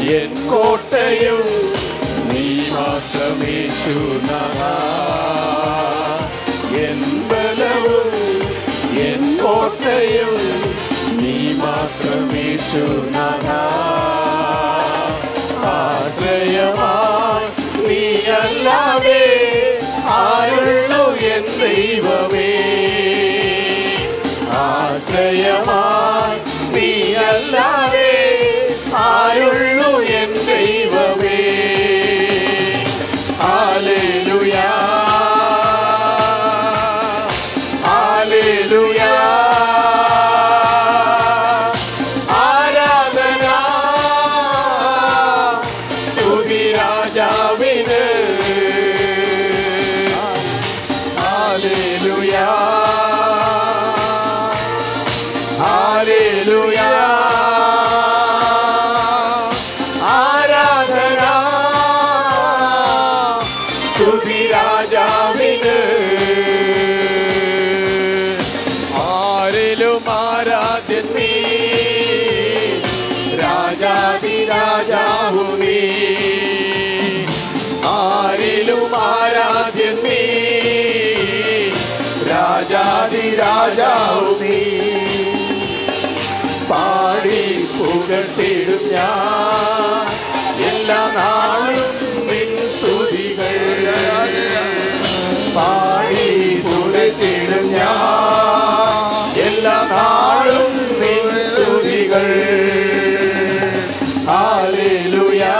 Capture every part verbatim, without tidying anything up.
N കോട്ടയും നീ മാത്രമേശുനാഥാ. N ബലവും എൻ കോട്ടയും നീ മാത്രമേശുനാഥാ. ആശ്രയമായി നീയല്ലാതെ ആരുള്ളൂ എൻ ദൈവമേ. ആശ്രയമായി നീയല്ലാതെ ആരുള്ളൂ എൻ ദൈവമേ. ഹല്ലേലൂയാ ഹല്ലേലൂയാ. ആരാധന സ്തുതി രാജാവിന്. ഹല്ലേലൂയാ ഹല്ലേലൂയാ. ആരാധന സ്തുതി രാജാവിന്. ആരിലും ആരാധ്യൻ നീ, രാജാതി രാജാവു നീ. ആരിലും ആരാധ്യൻ നീ, രാജാതി രാജാവു നീ. പാടി പുകഴ്ത്തിടും ഞാൻ എല്ലാ നാളും നിൻ സ്തുതികൾ. പാടി പുകഴ്ത്തിടും ഞാൻ എല്ലാ നാളും നിൻ സ്തുതികൾ. ഹല്ലേലൂയാ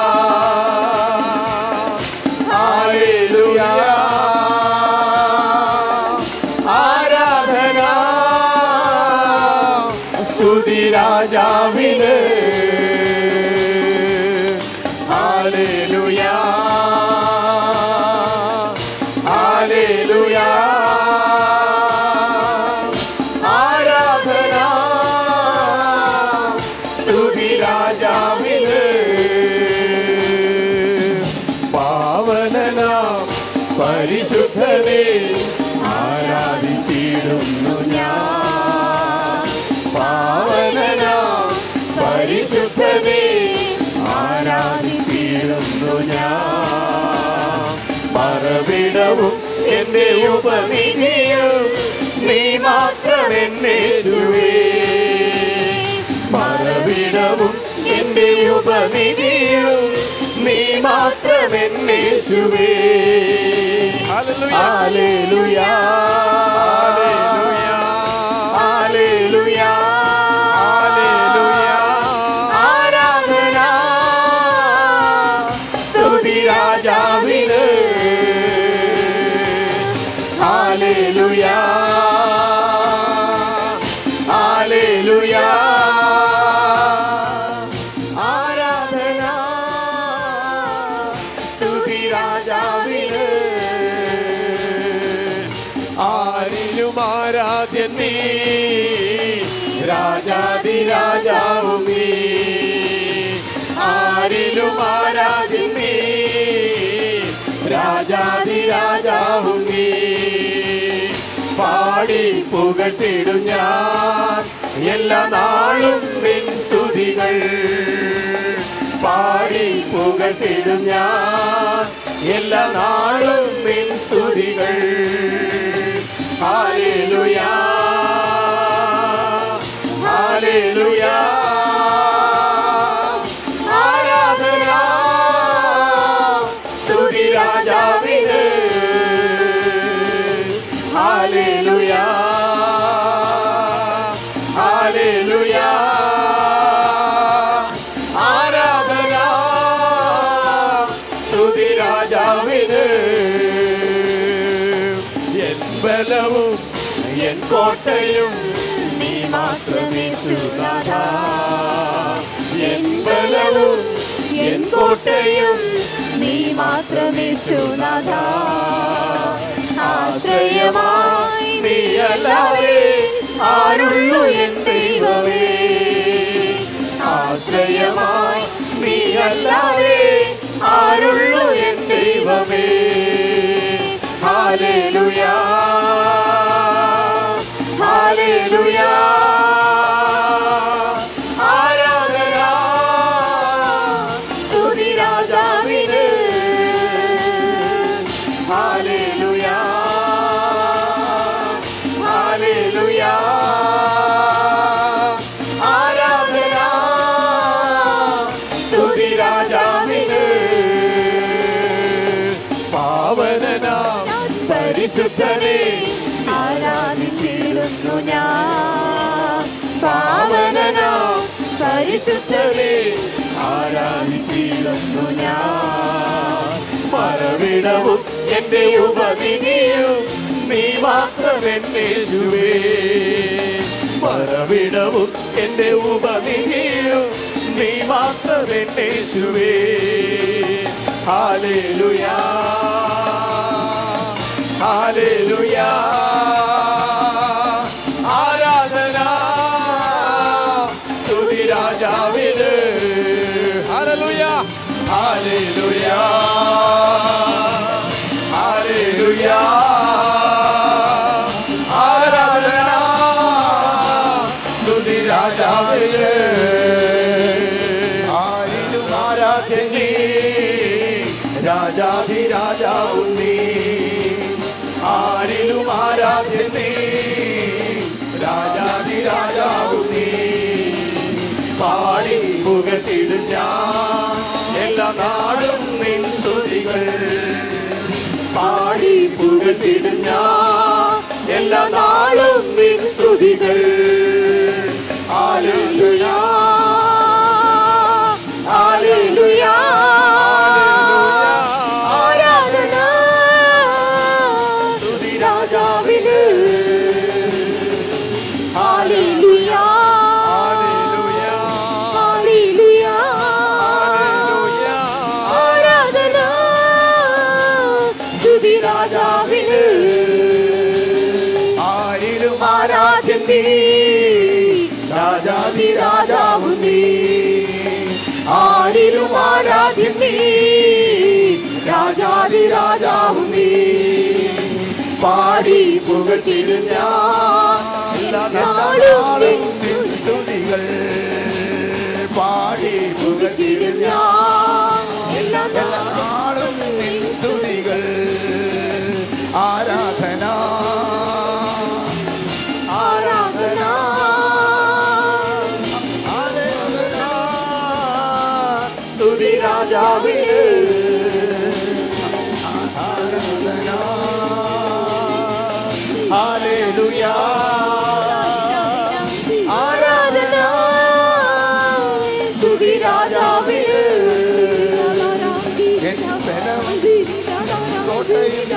ഹല്ലേലൂയാ. ആരാധന സ്തുതി രാജാവിന്. ഹല്ലേലൂയാ ഹല്ലേലൂയാ. ആരാധന സ്തുതി രാജാവിന്. പാവനനാം പരിശുദ്ധനെ ആരാധിച്ചിടുന്നു ഞാൻ. പാവനനാം പരിശുദ്ധനെ ആരാധിച്ചിടുന്നു ഞാൻ. മറവിടവും എന്റെ ഉപനിധിയും നീ മാത്രമെന്നേശുവേ. മറവിടവും എന്റെ ഉപനിധിയും നീ മാത്രമെന്നേശുവേ. ഹല്ലേലൂയാ ഹല്ലേലൂയാ ഹല്ലേലൂയാ ഹല്ലേലൂയാ. ആരാധന സ്തുതി രാജാവിന്. ഹല്ലേലൂയാ ഹല്ലേലൂയാ. ആരാധന സ്തുതി രാജാവിന്. ആരിലും ആരാധ്യൻ നീ, രാജാതി രാജാവും നീ. ആരിലും ആരാധ്യൻ നീ, രാജാതി രാജാവും നീ. പാടി പുകഴ്ത്തിടും ഞാൻ എല്ലാ നാളും നിൻ സ്തുതികൾ. പാടി പുകഴ്ത്തിടും ഞാൻ എല്ലാ നാളും നിൻ സ്തുതികൾ. ഹല്ലേലൂയാ ഹല്ലേലൂയാ. ആരാധന സ്തുതി രാജാവിന്. ഹല്ലേലൂയാ ഹല്ലേലൂയാ. ആരാധന സ്തുതി രാജാവിന്. എൻ ബലവും എൻ കോട്ടയും നീ മാത്രമേശുനാഥാ. എൻ ബലവും എൻ കോട്ടയും നീ മാത്രമേശുനാഥാ. ആശ്രയമായി നീയല്ലാതെ ആരുള്ളൂ എൻ ദൈവമേ. ആശ്രയമായി നീയല്ലാതെ ആരുള്ളൂ എൻ ദൈവമേ. ഹല്ലേലൂയാ ഹല്ലേലൂയാ. ആരാധന വിശുദ്ധനെ ആരാധിച്ചിടുന്നു ഞാൻ. പാവനനാം പരിശുദ്ധനെ ആരാധിച്ചിടുന്നു ഞാൻ. മറവിടവും എന്റെ ഉപനിധിയും നീ മാത്രം എന്നേശുവേ. മറവിടവും എന്റെ ഉപനിധിയും നീ മാത്രം എന്നേശുവേ. ഹല്ലേലൂയാ ഹല്ലേലൂയാ. ആരാധന സ്തുതി രാജാവിന്. ഹല്ലേലൂയാ ഹല്ലേലൂയാ ഹല്ലേലൂയാ. ആരാധന സ്തുതി രാജാവിന്. ആരിലും ആരാധ്യൻ നീ, രാജാധിരാജാവും നീ. ആരിലും ആരാധ്യൻ നീ, രാജാധിരാജാവും നീ. പാടി പുകഴ്ത്തിടും ഞാൻ എല്ലാ നാടും നിൻ സ്തുതികൾ. പാടി പുകഴ്ത്തിടും ഞാൻ എല്ലാ നാളും നിൻ സ്തുതികൾ. ഹല്ലേലൂയാ ഹല്ലേലൂയാ. ആരാധന സ്തുതി രാജാവിന്. ഹല്ലേലൂയാ ഹല്ലേലൂയാ. ആരാധന സ്തുതി രാജാവിന്. ആരിലും ആരാധ്യൻ നീ, രാജാധിരാജാവും നീ. ആരിലും ആരാധ്യൻ നീ, രാജാധിരാജാവും നീ. പാടി പുകഴ്ത്തിടും ഞാൻ എല്ലാ നാളും നിൻ സ്തുതികൾ. പാടി പുകഴ്ത്തിടും ഞാൻ എല്ലാ നാളും നിൻ സ്തുതികൾ. ആരാധന ആരാധന ആരാധന സ്തുതി രാജാവിന്. ആരാധന ഹല്ലേലൂയാ. ആരാധന സ്തുതി രാജാവിന്. എൻ ബലവും കോട്ടയും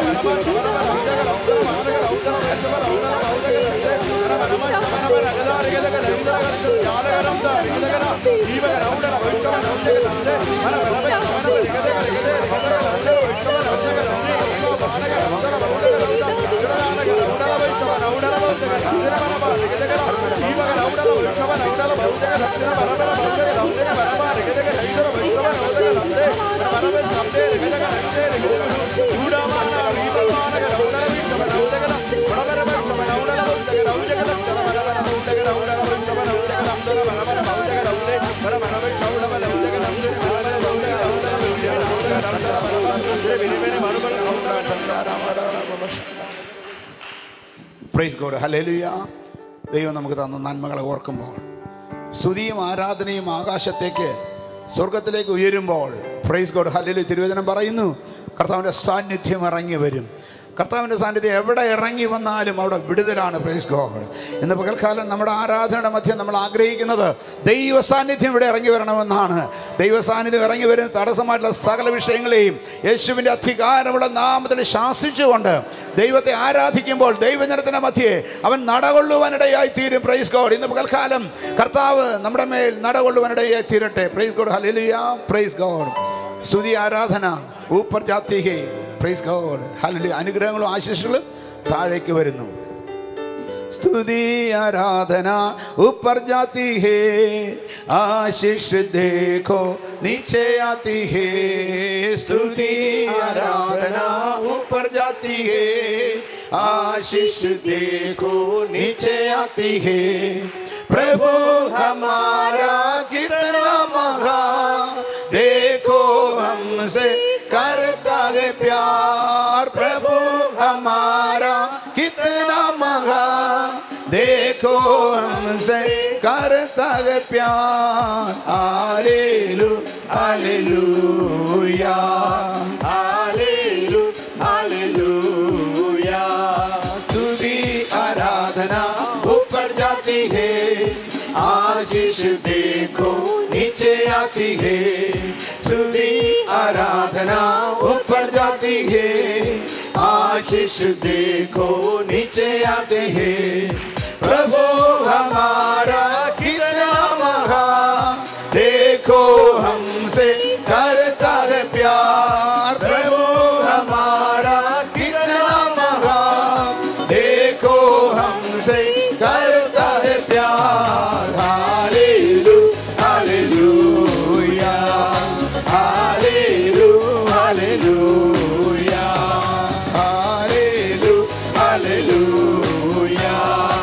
Hallelujah. പ്രൈസ് ഗോഡ്, ഹല്ലേലൂയ. ദൈവം നമുക്ക് തന്ന നന്മകളെ ഓർക്കുമ്പോൾ, സ്തുതിയും ആരാധനയും ആകാശത്തേക്ക് സ്വർഗത്തിലേക്ക് ഉയരുമ്പോൾ, പ്രൈസ് ഗോഡ്, ഹല്ലേലൂയ. തിരുവചനം പറയുന്നു കർത്താവിൻ്റെ സാന്നിധ്യം ഇറങ്ങി വരും. കർത്താവിൻ്റെ സാന്നിധ്യം എവിടെ ഇറങ്ങി വന്നാലും അവിടെ വിടുതലാണ്. Price God. ഇന്ന് പകൽക്കാലം നമ്മുടെ ആരാധനയുടെ മധ്യം നമ്മൾ ആഗ്രഹിക്കുന്നത് ദൈവ സാന്നിധ്യം ഇവിടെ ഇറങ്ങി വരണമെന്നാണ്. ദൈവ സാന്നിധ്യം ഇറങ്ങി വരുന്ന തടസ്സമായിട്ടുള്ള സകല വിഷയങ്ങളെയും യേശുവിൻ്റെ അധികാരമുള്ള നാമത്തിൽ ശാസിച്ചുകൊണ്ട് ദൈവത്തെ ആരാധിക്കുമ്പോൾ ദൈവജനത്തിൻ്റെ മധ്യേ അവൻ നടകൊള്ളുവാനിടയായി തീരും. Praise God. ഇന്ന് പകൽക്കാലം കർത്താവ് നമ്മുടെ മേൽ നടകൊള്ളുവാനിടയായി തീരട്ടെ. Praise God, hallelujah. Praise God. സ്തുതി ആരാധന ഊപ്പർ ജാതി ഹേ. Price God, hallelujah. അനുഗ്രഹങ്ങളും ആശീസ്സുകളും താഴേക്ക് വരുന്നു. സ്തുതി ആരാധന ऊपर जाती है, आशीष देखो नीचे आती है. स्तुति आराधना ऊपर जाती है, आशीष देखो नीचे आती है. प्रभु हमारा कितना महान, देखो हमसे करता है प्यार. प्रभु हमारा कितना महान, देखो हमसे करता है प्यार. Hallelujah hallelujah hallelujah hallelujah. स्तुति आराधना ऊपर जाती है, आशीष देखो नीचे आती है. स्तुति आराधना ऊपर जाती है, आशीष देखो नीचे आते हैं. प्रभु हमारा कितना महान, देखो हमसे करता है प्यार. प्रभु हमारा कितना महान, देखो हमसे करता है प्यार. Hallelujah hallelujah hallelujah hallelujah hallelujah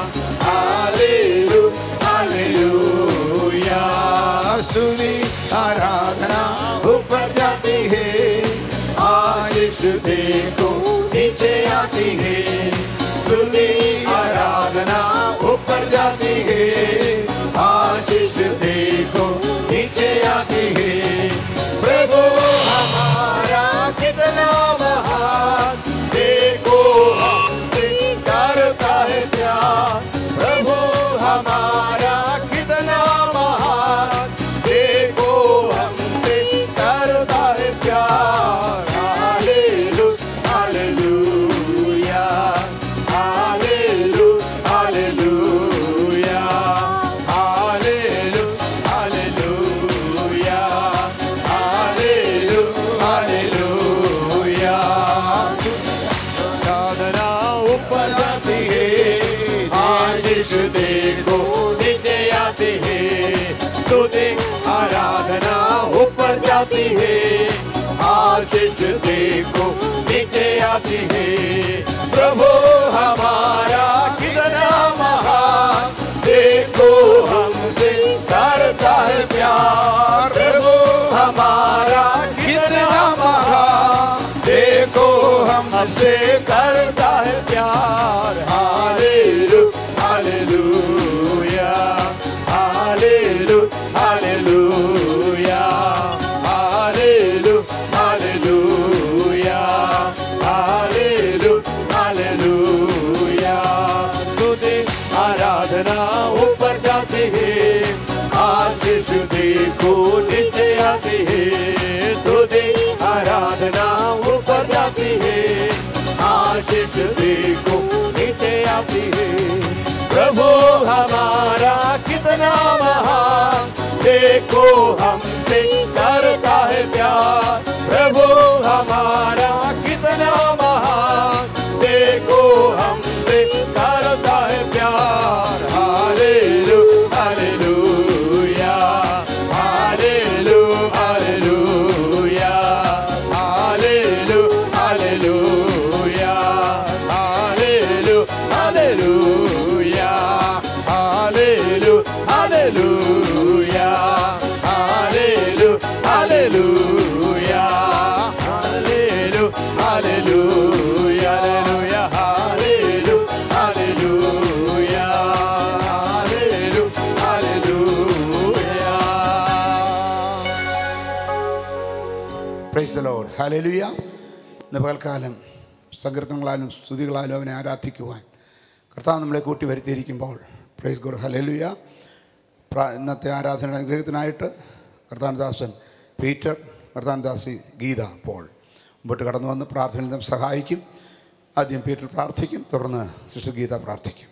hallelujah. स्तुति आराधना ऊपर जाती है, आशीष देखो नीचे आती है. स्तुति आराधना ऊपर जाती है, आशीष देखो नीचे आती है. प्रभु हमारा कितना महान, देखो हमसे करता है प्यार. प्रभु हमारा कितना महान, देखो हमसे करता है प्यार. Hallelujah hallelujah hallelujah hallelujah hallelujah hallelujah hallelujah. आराधना ऊपर जाती है, आशीष देखो नीचे आती है. स्तुति आराधना ऊपर जाती है, आशीष देखो नीचे आती है. प्रभु हमारा कितना महान, देखो हमसे करता है प्यार. प्रभु हमारा कितना महान, देखो हमसे करता है प्यार. Hallelujah hallelujah hallelujah hallelujah hallelujah hallelujah hallelujah. स्तुति आराधना ऊपर जाती है, आशीष देखो नीचे आती है. स्तुति आराधना ऊपर जाती है, आशीष देखो नीचे आती है. प्रभु हमारा कितना महान, देखो हमसे करता है प्यार। प्रभु हमारा कितना महान, देखो हमसे करता है प्यार। Hallelu hallelujah, hallelu hallelujah, hallelu hallelujah, hallelu hallelujah, hallelu hallelujah, hallelu hallelujah, hallelu hallelujah, hallelu hallelujah, hallelu hallelujah. Praise the Lord. Hallelujah. ഇന്ന് പകൽക്കാലം സങ്കീർത്തനങ്ങളാലും സ്തുതികളാലും അവനെ ആരാധിക്കുവാൻ കർത്താവ് നമ്മളെ കൂട്ടി വരുത്തിയിരിക്കുമ്പോൾ പ്രൈസ് ഗോഡ്. ഹല്ലേലൂയ. ഇന്നത്തെ ആരാധനയുടെ അനുഗ്രഹത്തിനായിട്ട് കർത്താനദാസൻ പീറ്റർ, കർത്താനദാസി ഗീത പോൾ മുമ്പോട്ട് കടന്നു വന്ന് പ്രാർത്ഥനയിൽ നാം സഹായിക്കും. ആദ്യം പീറ്റർ പ്രാർത്ഥിക്കും, തുടർന്ന് സിസ്റ്റർ ഗീത പ്രാർത്ഥിക്കും.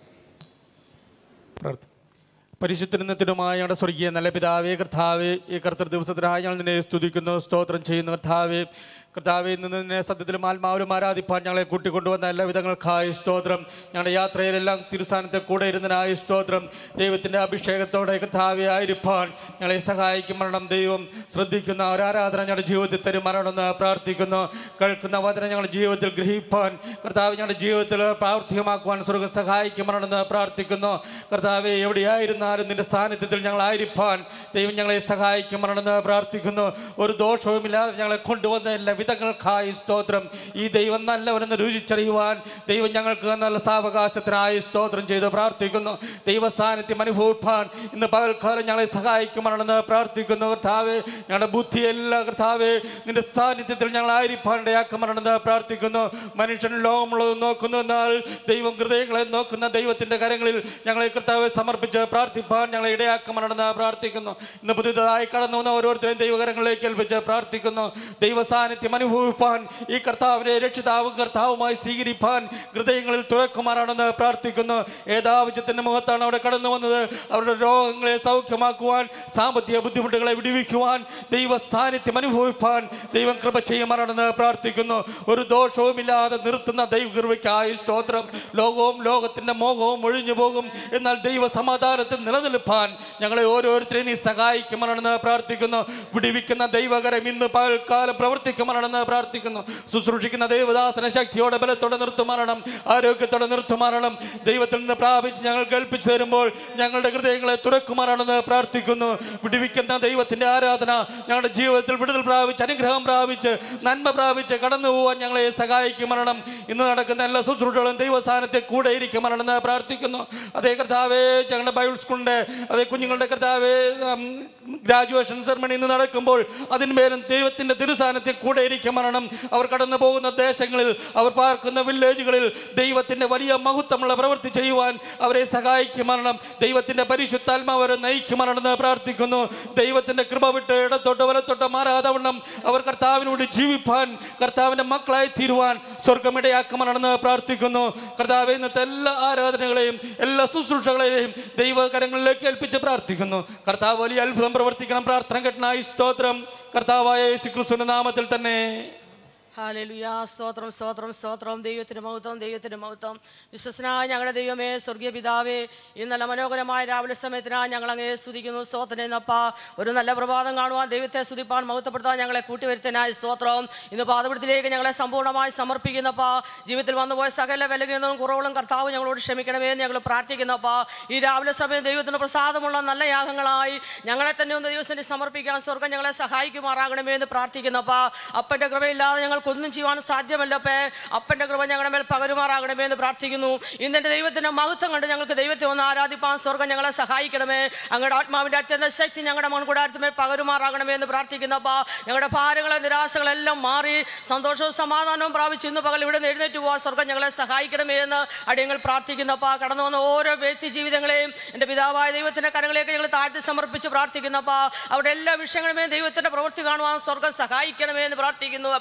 പരിശുദ്ധനത്തിനുമായ ഞങ്ങളുടെ സ്വർഗീയ നല്ല പിതാവേ, കർത്താവേ, ഈ കർത്തൃ ദിവസത്തിനായി ഞങ്ങൾ നിന്നെ സ്തുതിക്കുന്നു, സ്തോത്രം ചെയ്യുന്നു. കർത്താവേ, കർത്താവെ നിന്ന് നിന്നെ സത്യത്തിലും ആത്മാവിലും ആരാധിപ്പാൻ ഞങ്ങളെ കൂട്ടിക്കൊണ്ടുവന്ന എല്ലാ വിധങ്ങൾക്കായി സ്തോത്രം. ഞങ്ങളുടെ യാത്രയിലെല്ലാം തിരുസ്ഥാനത്തെ കൂടെ ഇരുന്നതിനായി സ്തോത്രം. ദൈവത്തിൻ്റെ അഭിഷേകത്തോടെ കർത്താവെ ആയിരിക്കാൻ ഞങ്ങളെ സഹായിക്കും മരണം. ദൈവം ശ്രദ്ധിക്കുന്ന ഒരാരാധന ഞങ്ങളുടെ ജീവിതത്തിൽ തരുമാറണമെന്ന് പ്രാർത്ഥിക്കുന്നു. കേൾക്കുന്ന വചനം ഞങ്ങളുടെ ജീവിതത്തിൽ ഗ്രഹിപ്പാൻ കർത്താവ് ഞങ്ങളുടെ ജീവിതത്തിൽ പ്രാവർത്തികമാക്കുവാൻ സ്വർഗ്ഗം സഹായിക്കുമെന്ന് പ്രാർത്ഥിക്കുന്നു. കർത്താവെ, എവിടെയായിരുന്നാലും നിന്റെ സാന്നിധ്യത്തിൽ ഞങ്ങളായിരിക്കാൻ ദൈവം ഞങ്ങളെ സഹായിക്കുമെന്ന് പ്രാർത്ഥിക്കുന്നു. ഒരു ദോഷവുമില്ലാതെ ഞങ്ങളെ കൊണ്ടുവന്ന എല്ലാ വിധങ്ങൾക്കായി സ്തോത്രം. ഈ ദൈവം നല്ലവനെന്ന് രുചിച്ചറിയുവാൻ ദൈവം ഞങ്ങൾക്ക് നല്ല സാവകാശത്തിനായി സ്തോത്രം ചെയ്ത് പ്രാർത്ഥിക്കുന്നു. ദൈവ സാന്നിധ്യം അനുഭവിപ്പാൻ ഇന്ന് പകൽക്കാലം ഞങ്ങളെ സഹായിക്കുമെന്ന് പ്രാർത്ഥിക്കുന്നു. കർത്താവെ, ഞങ്ങളുടെ ബുദ്ധിയെല്ലാം കർത്താവെ നിന്റെ സാന്നിധ്യത്തിൽ ഞങ്ങളായിരിക്കാൻ ഇടയാക്കുമെന്ന് പ്രാർത്ഥിക്കുന്നു. മനുഷ്യൻ ലോകമുള്ളത് നോക്കുന്നു, എന്നാൽ ദൈവം ഹൃദയങ്ങളെ നോക്കുന്ന ദൈവത്തിൻ്റെ കരങ്ങളിൽ ഞങ്ങളെ കർത്താവെ സമർപ്പിച്ച് പ്രാർത്ഥിപ്പാൻ ഞങ്ങളെ ഇടയാക്കുമെന്ന് പ്രാർത്ഥിക്കുന്നു. ഇന്ന് പുതിയതായി കടന്നു വന്ന ഓരോരുത്തരെയും ദൈവകരങ്ങളിലേക്ക് ഏൽപ്പിച്ച് പ്രാർത്ഥിക്കുന്നു. ദൈവ സാന്നിധ്യം അനുഭവിപ്പാൻ ഈ കർത്താവിനെ രക്ഷിതാവും കർത്താവുമായി സ്വീകരിപ്പാൻ ഹൃദയങ്ങളിൽ തുറക്കുമാറാണെന്ന് പ്രാർത്ഥിക്കുന്നു. ഏതാവശ്യത്തിൻ്റെ മുഖത്താണ് അവിടെ കടന്നു വന്നത്, അവരുടെ രോഗങ്ങളെ സൗഖ്യമാക്കുവാൻ, സാമ്പത്തിക ബുദ്ധിമുട്ടുകളെ വിടുവിക്കുവാൻ, ദൈവ സാന്നിധ്യം അനുഭവിപ്പാൻ ദൈവം കൃപ ചെയ്യുമാറാണെന്ന് പ്രാർത്ഥിക്കുന്നു. ഒരു ദോഷവുമില്ലാതെ നിർത്തുന്ന ദൈവകൃപയ്ക്കായി സ്തോത്രം. ലോകവും ലോകത്തിൻ്റെ മോഹവും ഒഴിഞ്ഞു പോകും, എന്നാൽ ദൈവ സമാധാനത്തിൽ നിലനിൽപ്പാൻ ഞങ്ങളെ ഓരോരുത്തരെയും നീ സഹായിക്കുമാറാണെന്ന് പ്രാർത്ഥിക്കുന്നു. വിടുവിക്കുന്ന ദൈവകരം ഇന്ന് പകൽക്കാലം പ്രവർത്തിക്കുമാറാണെന്ന് പ്രാർത്ഥിക്കുന്നു. ശുശ്രൂഷിക്കുന്ന ദൈവദാസന ശക്തിയോടെ ബലത്തോടെ നിർത്തുമാറണം, ആരോഗ്യത്തോടെ നിർത്തുമാറണം. ദൈവത്തിൽ നിന്ന് പ്രാപിച്ച് ഞങ്ങൾ കേൾപ്പിച്ചു തരുമ്പോൾ ഞങ്ങളുടെ ഹൃദയങ്ങളെ തുറക്കുമാറാണെന്ന് പ്രാർത്ഥിക്കുന്നു. വിടുവിക്കുന്ന ദൈവത്തിൻ്റെ ആരാധന ഞങ്ങളുടെ ജീവിതത്തിൽ വിടുതൽ പ്രാപിച്ച് അനുഗ്രഹം പ്രാപിച്ച് നന്മ പ്രാപിച്ച് കടന്നു പോകാൻ ഞങ്ങളെ സഹായിക്കുമാറണം. ഇന്ന് നടക്കുന്ന എല്ലാ ശുശ്രൂഷകളും ദൈവസ്ഥാനത്തെ കൂടെ ഇരിക്കുമാറാണെന്ന് പ്രാർത്ഥിക്കുന്നു. അതേ കർത്താവേ, ഞങ്ങളുടെ ബൈബിൾ സ്കൂളിൻ്റെ അതേ കുഞ്ഞുങ്ങളുടെ കർത്താവേ ഗ്രാജുവേഷൻ സെറമണി ഇന്ന് നടക്കുമ്പോൾ അതിന്മേലും ദൈവത്തിൻ്റെ തിരുസ്ഥാനത്തെ കൂടെ ഇരിക്കുമാറണം. അവർ കടന്നു പോകുന്ന ദേശങ്ങളിൽ, അവർ പാർക്കുന്ന വില്ലേജുകളിൽ ദൈവത്തിൻ്റെ വലിയ മഹത്വമുള്ള പ്രവൃത്തി ചെയ്യുവാൻ അവരെ സഹായിക്കുമാറണം. ദൈവത്തിൻ്റെ പരിശുദ്ധാത്മാവ് അവരെ നയിക്കുമാറണമെന്ന് പ്രാർത്ഥിക്കുന്നു. ദൈവത്തിൻ്റെ കൃപ വിട്ട് ഇടത്തോട്ടോ വലത്തോട്ടോ മാറാതെ വണ്ണം അവർ കർത്താവിനോട് ജീവിപ്പാൻ, കർത്താവിൻ്റെ മക്കളായി തീരുവാൻ സ്വർഗമിടയാക്കുമാറണമെന്ന് പ്രാർത്ഥിക്കുന്നു. കർത്താവെ, ഇന്നത്തെ എല്ലാ ആരാധനകളെയും എല്ലാ ശുശ്രൂഷകളെയും ദൈവകരങ്ങളിലേക്ക് ഏൽപ്പിച്ച് പ്രാർത്ഥിക്കുന്നു. കർത്താവ് വലിയ അത്ഭുതം പ്രവർത്തിക്കണം. പ്രാർത്ഥന കേട്ടനായി സ്തോത്രം. കർത്താവായ യേശുക്രിസ്തുവിന്റെ നാമത്തിൽ തന്നെ. ഹല്ലേലൂയ. സ്തോത്രം സ്തോത്രം സ്തോത്രം. ദൈവത്തിൻ്റെ മഹത്വം, ദൈവത്തിൻ്റെ മഹത്വം. വിശ്വസനായ ഞങ്ങളുടെ ദൈവമേ, സ്വർഗീയ പിതാവേ, ഈ നല്ല മനോഹരമായ രാവിലെ സമയത്തിനാ ഞങ്ങൾ അങ്ങേ സ്തുതിക്കുന്നു. സ്തോത്രം എന്നപ്പ ഒരു നല്ല പ്രഭാതം കാണുവാൻ, ദൈവത്തെ സ്തുതിപ്പാൻ, മഹത്വപ്പെടുത്താൻ ഞങ്ങളെ കൂട്ടിവരുത്തനായി സ്തോത്രം. ഇന്ന് പാദപീഠത്തിലേക്ക് ഞങ്ങളെ സമ്പൂർണ്ണമായി സമർപ്പിക്കുന്നപ്പ. ജീവിതത്തിൽ വന്നുപോയ സകല വിലകുന്നതും കുറവുകളും കർത്താവ് ഞങ്ങളോട് ക്ഷമിക്കണമേ എന്ന് ഞങ്ങൾ പ്രാർത്ഥിക്കുന്നപ്പ. ഈ രാവിലെ സമയം ദൈവത്തിന് പ്രസാദമുള്ള നല്ല യാഗങ്ങളായി ഞങ്ങളെ തന്നെ ഒന്ന് ദൈവത്തിന് സമർപ്പിക്കാൻ സ്വർഗം ഞങ്ങളെ സഹായിക്കുമാറാകണമേ എന്ന് പ്രാർത്ഥിക്കുന്നപ്പ. അപ്പൻ്റെ കൃപയില്ലാതെ ഞങ്ങൾ ഒന്നും ചെയ്യാനും സാധ്യമല്ലപ്പേ. അപ്പൻ്റെ കൃപ ഞങ്ങളുടെ മേൽ പകരുമാറാകണമേ എന്ന് പ്രാർത്ഥിക്കുന്നു. ഇന്നെൻ്റെ ദൈവത്തിൻ്റെ മഹത്വം കണ്ട് ഞങ്ങൾക്ക് ദൈവത്തെ ഒന്ന് ആരാധിപ്പാൻ സ്വർഗം ഞങ്ങളെ സഹായിക്കണമേ. അങ്ങയുടെ ആത്മാവിൻ്റെ അത്യന്ത ശക്തി ഞങ്ങളുടെ മൺകൂടാരത്തിന്മേൽ പകരുമാറാകണമേ എന്ന് പ്രാർത്ഥിക്കുന്നപ്പാ. ഞങ്ങളുടെ ഭാരങ്ങളെ നിരാശകളെല്ലാം മാറി സന്തോഷവും സമാധാനവും പ്രാപിച്ച് ഇന്ന് പകൽ ഇവിടെ നിന്ന് എഴുന്നേറ്റ് പോകാൻ സ്വർഗം ഞങ്ങളെ സഹായിക്കണമേ എന്ന് അടിയങ്ങൾ പ്രാർത്ഥിക്കുന്നപ്പാ. കടന്നു വന്ന ഓരോ വ്യക്തി ജീവിതങ്ങളെയും എൻ്റെ പിതാവായ ദൈവത്തിൻ്റെ കരങ്ങളിലേക്ക് ഞങ്ങൾ താഴ്ത്തി സമർപ്പിച്ച് പ്രാർത്ഥിക്കുന്നപ്പാ. അവരുടെ എല്ലാ വിഷയങ്ങളുമേ ദൈവത്തിൻ്റെ പ്രവൃത്തി കാണുവാൻ സ്വർഗം സഹായിക്കണമേ എന്ന് പ്രാർത്ഥിക്കുന്നു അപ്പാ.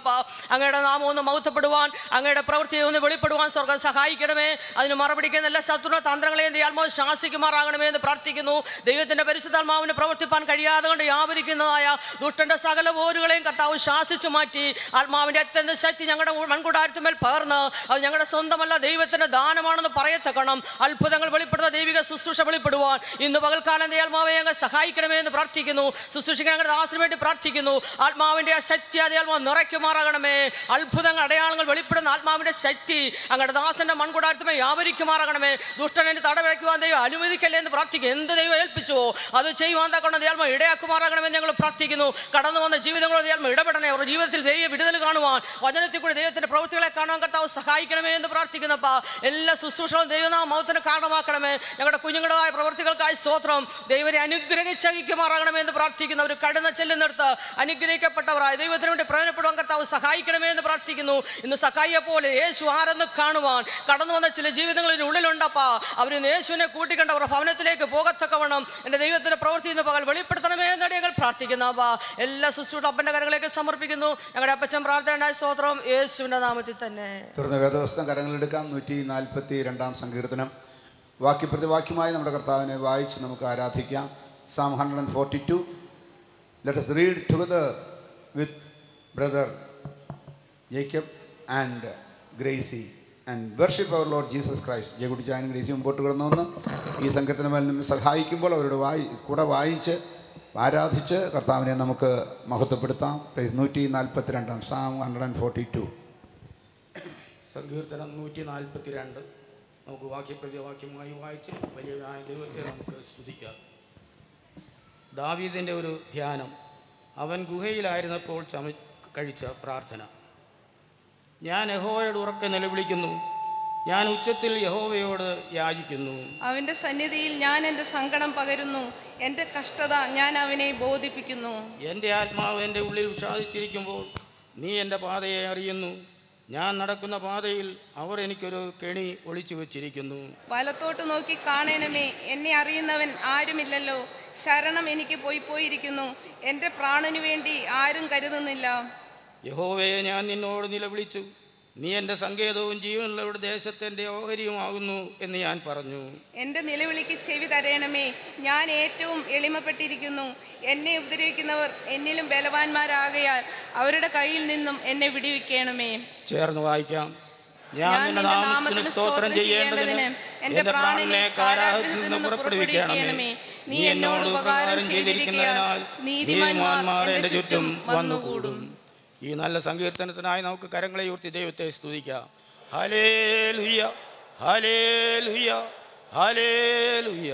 അങ്ങയുടെ നാമം ഒന്ന് മഹത്വപ്പെടുവാൻ, അങ്ങയുടെ പ്രവൃത്തിയെ ഒന്ന് വെളിപ്പെടുവാൻ സ്വർഗ്ഗം സഹായിക്കണമേ. അതിന് മറുപടിക്കുന്ന എല്ലാ ശത്രു തന്ത്രങ്ങളെയും ദൈവാത്മാവ് ശാസിക്കുമാറാകണമേ എന്ന് പ്രാർത്ഥിക്കുന്നു. ദൈവത്തിന്റെ പരിശുദ്ധാത്മാവിന് പ്രവർത്തിപ്പാൻ കഴിയാതെ കൊണ്ട് വ്യാപരിക്കുന്നതായ ദുഷ്ടന്റെ സകല പോരുകളെയും കർത്താവ് ശാസിച്ചു മാറ്റി ആത്മാവിന്റെ അത്യന്ത ശക്തി ഞങ്ങളുടെ മൺകൂടാരത്തിന്മേൽ പകർന്ന് അത് ഞങ്ങളുടെ സ്വന്തമല്ല ദൈവത്തിന്റെ ദാനമാണെന്ന് പറയത്തക്കണം. അത്ഭുതങ്ങൾ വെളിപ്പെടുന്ന ദൈവിക ശുശ്രൂഷ വെളിപ്പെടുവാൻ ഇന്ന് പകൽക്കാലം ദൈവാത്മാവെ അങ്ങ് സഹായിക്കണമേ എന്ന് പ്രാർത്ഥിക്കുന്നു. ശുശ്രൂഷിക്കാൻ ഞങ്ങളുടെ ദാസന് വേണ്ടി പ്രാർത്ഥിക്കുന്നു. ആത്മാവിന്റെ ആ ശക്തി ദൈവാത്മാവ് നിറയ്ക്കുമാറാകണമേ. അത്ഭുതങ്ങൾ അടയാളങ്ങൾ വെളിപ്പെടുന്ന ആത്മാവിന്റെ ശക്തി അങ്ങയുടെ ദാസന്റെ മൺകൂടാരത്തിന്മേൽ വ്യാപരിക്കുമാറാകണമേ. ദുഷ്ടനെ തടവിറക്കുവാൻ ദൈവം അനുവദിക്കല്ലേ എന്ന് പ്രാർത്ഥിക്കും. എന്ത് ദൈവം ഏൽപ്പിച്ചുവോ അത് ചെയ്യുവാൻ തക്കൊണ്ട് ദൈവാത്മാവ് ഇടയാക്കുമാറാകണമെന്ന് ഞങ്ങൾ പ്രാർത്ഥിക്കുന്നു. കടന്നു വന്ന ജീവിതങ്ങളോട് ദൈവാത്മാവ് ഇടപെടണേ. അവരുടെ ജീവിതത്തിൽ ദൈവ വിടുതൽ കാണുവാൻ, വചനത്തിൽ കൂടി ദൈവത്തിന്റെ പ്രവൃത്തികളെ കാണാൻ കർത്താവ് സഹായിക്കണമേ എന്ന് പ്രാർത്ഥിക്കുന്നപ്പാ. എല്ലാ ശുശ്രൂഷകളും ദൈവനാമ മൗത്തിന് കാരണമാക്കണമേ. ഞങ്ങളുടെ കുഞ്ഞുങ്ങളുടേതായ പ്രവൃത്തികൾക്കായി സ്തോത്രം. ദൈവരെ അനുഗ്രഹിച്ചയക്കുമാറാകണമേ എന്ന് പ്രാർത്ഥിക്കുന്നു. അവർ കടന്ന ചെല്ലുന്നിടത്ത് അനുഗ്രഹിക്കപ്പെട്ടവരായ ദൈവത്തിന് വേണ്ടി പ്രയോജനപ്പെടുവാൻ കർത്താവ് സഹായിക്കണമേ എന്ന് പ്രാർത്ഥിക്കുന്നു. ഇന്ന് സഖായിയെ പോലെ യേശു ആരെന്ന് കാണുവാൻ കടന്നു വന്ന ചില ജീവിതങ്ങളിൽ ഉള്ളിലുണ്ടപ്പാ. അവർ യേശുവിനെ കൂട്ടിക്കണ്ട അവരുടെ ഭവനത്തിലേക്ക് പോകത്തക്കവണ്ണം എൻ്റെ ദൈവത്തിന്റെ പ്രവൃത്തി ഇന്ന് പകൽ വെളിപ്പെടുത്തണമേ എന്നാണ് ഞങ്ങൾ പ്രാർത്ഥിക്കുന്നപ്പാ. എല്ലാ ശുശ്രൂഷ അപ്പൻ്റെ കരങ്ങളിലേക്ക് സമർപ്പിക്കുന്നു. ഞങ്ങളുടെ അപ്പച്ചൻ പ്രാർത്ഥനയായ സ്തോത്രം യേശുവിന്റെ നാമത്തിൽ തന്നെ. തുടർന്ന് വേദവസ്തം കരങ്ങളെടുക്കാം. നൂറ്റി നാൽപ്പത്തി രണ്ടാം സങ്കീർത്തനം വാക്യപ്രതിവാക്യമായി നമ്മുടെ കർത്താവിനെ വായിച്ച് നമുക്ക് ആരാധിക്കാം. Psalm one forty-two. Let us read together with brother Jacob and Gracie and worship our Lord Jesus Christ. Jayakutty ചായനും ഗ്രേസി മുമ്പോട്ട് കിടന്നു വന്ന് ഈ സങ്കീർത്തനമേൽ നിന്ന് സഹായിക്കുമ്പോൾ അവരുടെ വായി കൂടെ വായിച്ച് ആരാധിച്ച് കർത്താവിനെ നമുക്ക് മഹത്വപ്പെടുത്താം. നൂറ്റി നാൽപ്പത്തി രണ്ടാം Psalm one forty-two. സങ്കീർത്തനം നൂറ്റി നാൽപ്പത്തി രണ്ട് നമുക്ക് വാക്യപ്രതിവാക്യമായി വായിച്ച് വലിയവനായ ദൈവത്തെ നമുക്ക് സ്തുതിക്കാം. ദാവീദിൻ്റെ ഒരു ധ്യാനം. അവൻ ഗുഹയിലായിരുന്നപ്പോൾ ചമ കഴിച്ച പ്രാർത്ഥന. ഞാൻ യഹോവയോട് ഉറക്കെ നിലവിളിക്കുന്നു, ഞാൻ ഉച്ചത്തിൽ യഹോവയോട് യാചിക്കുന്നു. അവന്റെ സന്നിധിയിൽ ഞാൻ എൻ്റെ സങ്കടം പകരുന്നു, എൻ്റെ കഷ്ടത ഞാൻ അവനെ ബോധിപ്പിക്കുന്നു. എൻ്റെ ആത്മാവ് എൻ്റെ ഉള്ളിൽ ഉഷാദിച്ചിരിക്കുമ്പോൾ നീ എൻ്റെ പാതയെ അറിയുന്നു. ഞാൻ നടക്കുന്ന പാതയിൽ അവർ എനിക്കൊരു കെണി ഒളിച്ചു വച്ചിരിക്കുന്നു. വലത്തോട്ട് നോക്കി കാണണമേ, എന്നെ അറിയുന്നവൻ ആരുമില്ലല്ലോ. ശരണം എനിക്ക് പോയി പോയിരിക്കുന്നു, എൻ്റെ പ്രാണനു വേണ്ടി ആരും കരുതുന്നില്ല. യഹോവയെ ഞാൻ നിന്നോട് നിലവിളിച്ചു, നീ എൻ്റെ സങ്കേതവും ജീവനുള്ളവരുടെ ദേശത്തിൻ്റെ ഓഹരിയുമാകുന്നു എന്ന് ഞാൻ പറഞ്ഞു. എൻ്റെ നിലവിളിക്ക് ചെവി തരയണമേ, ഞാൻ ഏറ്റവും എളിമപ്പെട്ടിരിക്കുന്നു. എന്നെ ഉപദ്രവിക്കുന്നവർ എന്നിലും ബലവാന്മാരാകയാൽ അവരുടെ കയ്യിൽ നിന്നും എന്നെ വിടുവിക്കണമേ. ചേർന്ന് വായിക്കാം. ഞാൻ നിന്റെ നാമത്തിന് സ്തോത്രം ചെയ്യേണ്ടതിന് എൻ്റെ പ്രാണനെ കാരാഗ്രഹത്തിൽ നിന്ന് പുറപ്പെടുവിക്കണമേ. നീ എന്നോട് ഉപകാരം ചെയ്തിരിക്കുന്നതിനാൽ നീതിമാന്മാർ എൻ്റെ ചുറ്റും വന്നുകൂടും. ഈ നല്ല സങ്കീർത്തനത്തിനായി നമുക്ക് കരങ്ങളെ ഉയർത്തി ദൈവത്തെ സ്തുതിക്കാം. Hallelujah, hallelujah, hallelujah.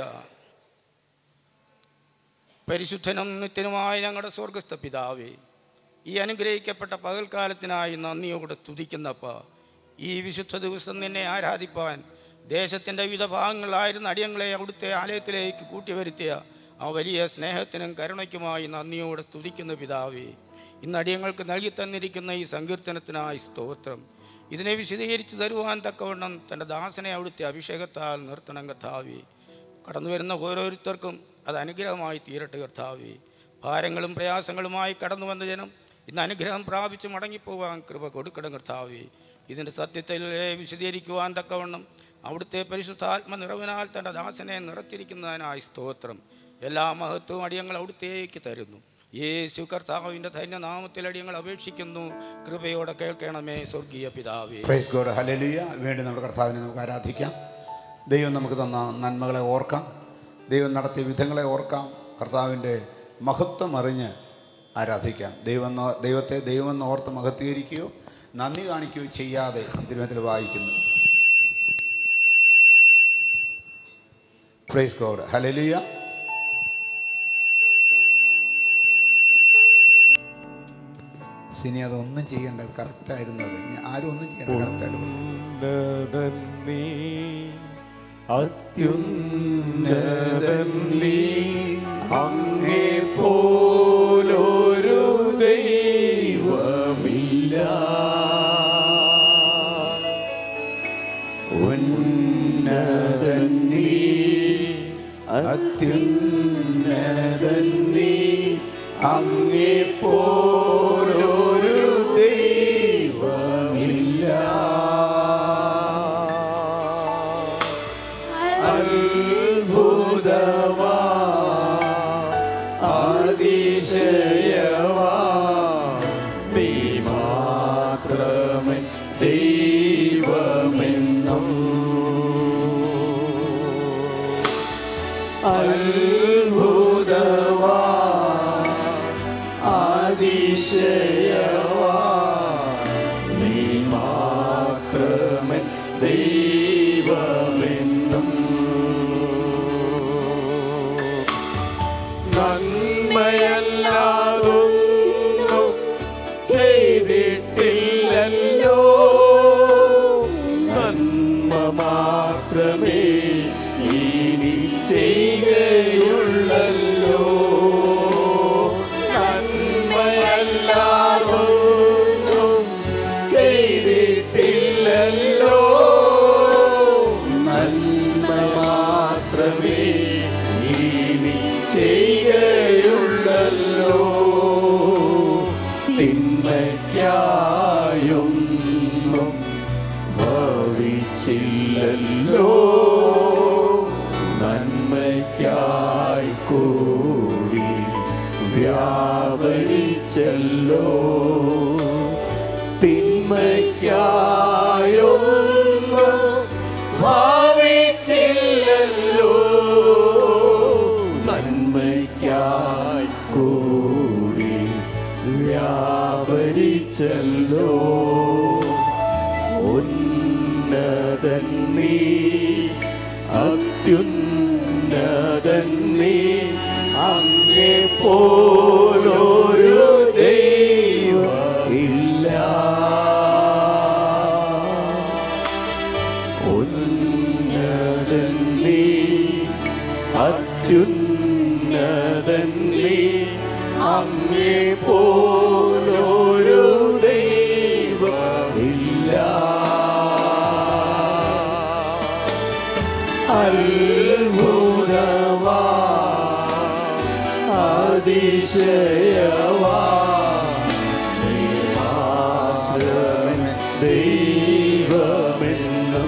പരിശുദ്ധനും നിത്യനുമായ ഞങ്ങളുടെ സ്വർഗസ്ഥ പിതാവേ, ഈ അനുഗ്രഹിക്കപ്പെട്ട പകൽക്കാലത്തിനായി നന്ദിയോടെ സ്തുതിക്കുന്നപ്പ. ഈ വിശുദ്ധ ദിവസം നിന്നെ ആരാധിപ്പാൻ ദേശത്തിൻ്റെ വിവിധ ഭാഗങ്ങളിലായിരുന്ന അടിയങ്ങളെ അവിടുത്തെ ആലയത്തിലേക്ക് കൂട്ടിവരുത്തിയ ആ വലിയ സ്നേഹത്തിനും കരുണയ്ക്കുമായി നന്ദിയോടെ സ്തുതിക്കുന്ന പിതാവേ, ഇന്ന് അടിയങ്ങൾക്ക് നൽകി തന്നിരിക്കുന്ന ഈ സങ്കീർത്തനത്തിനായി സ്തോത്രം. ഇതിനെ വിശദീകരിച്ച് തരുവാൻ തക്കവണ്ണം തൻ്റെ ദാസനെ അവിടുത്തെ അഭിഷേകത്താൽ നിർത്തണം കർത്താവേ. കടന്നു വരുന്ന ഓരോരുത്തർക്കും അത് അനുഗ്രഹമായി തീരട്ടെ കർത്താവേ. ഭാരങ്ങളും പ്രയാസങ്ങളുമായി കടന്നു വന്ന ജനം ഇന്ന് അനുഗ്രഹം പ്രാപിച്ച് മടങ്ങിപ്പോകാൻ കൃപ കൊടുക്കണം കർത്താവേ. ഇതിൻ്റെ സത്യത്തിൽ വിശദീകരിക്കുവാൻ തക്കവണ്ണം അവിടുത്തെ പരിശുദ്ധാത്മ നിറവിനാൽ തൻ്റെ ദാസനെ നിറച്ചിരിക്കുന്നതിനായി സ്തോത്രം. എല്ലാ മഹത്വവും അടിയങ്ങൾ അവിടുത്തേക്ക് തരുന്നു. യേശു കർത്താവിൻ്റെ ധന്യനാമത്തിൽ അടിയങ്ങൾ അപേക്ഷിക്കുന്നു. കൃപയോടെ കേൾക്കണമേ സ്വർഗീയ പിതാവേ. Praise God, hallelujah. വീണ്ടും നമ്മുടെ കർത്താവിനെ നമുക്ക് ആരാധിക്കാം. ദൈവം നമുക്ക് തന്ന നന്മകളെ ഓർക്കാം, ദൈവം നടത്തിയ വിധങ്ങളെ ഓർക്കാം, കർത്താവിൻ്റെ മഹത്വം അറിഞ്ഞ് ആരാധിക്കാം. ദൈവം ദൈവത്തെ ദൈവമെന്ന് ഓർത്ത് മഹത്വീകരിക്കുകയോ നന്ദി കാണിക്കുകയോ ചെയ്യാതെ തിരുവനന്തപുരത്തിൽ വായിക്കുന്നു. Price God, hallelujah. സിനി അതൊന്നും ചെയ്യേണ്ട, അത് കറക്റ്റായിരുന്നു. അത് ആരും ഒന്നും ചെയ്യേണ്ട, കറക്റ്റായിട്ട് അത്യുന്നതൻ നീ, അങ്ങേ പോലൊരു ദൈവമില്ല. ഉന്നതൻ നീ, അത്യുന്നതൻ നീ, അങ്ങേ പോലൊരു ദൈവമില്ല. അത്ഭുതവാ അതിശയവാ നീ മാത്രമേ ദൈവമെന്നും നന്മയല്ലാതൊന്നും ചെയ്തിട്ടില്ലല്ലോ നന്മ മാത്രമേ ഇനി ചെയ്യുകയുള്ളല്ലോ നന്മയല്ലാതൊന്നും ചെയ്തിട്ടില്ലല്ലോ നന്മ മാത്രമേ ഇനി ചെയ്യുകയുള്ളല്ലോ തിന്മയ്ക്കായൊന്നും ഭവിച്ചില്ലല്ലോ നന്മയ്ക്കായി കൂടി വ്യാപരിച്ചല്ലോ തിന്മയ്ക്കായൊന്നും ഭാവിച്ചില്ലല്ലോ നന്മയ്ക്കായി കൂടി വ്യാപരിച്ചല്ലോ ഉന്നതൻ നീ അത്യുന്നതൻ നീ അങ്ങേ പോലൊരു ദൈവമില്ല ഉന്നതൻ നീ അത്യുന്നതൻ നീ അങ്ങേ പോലൊരു ദൈവമില്ല അത്ഭുതവാ അതിശയവാ നീ മാത്രമേ ദൈവമെന്നും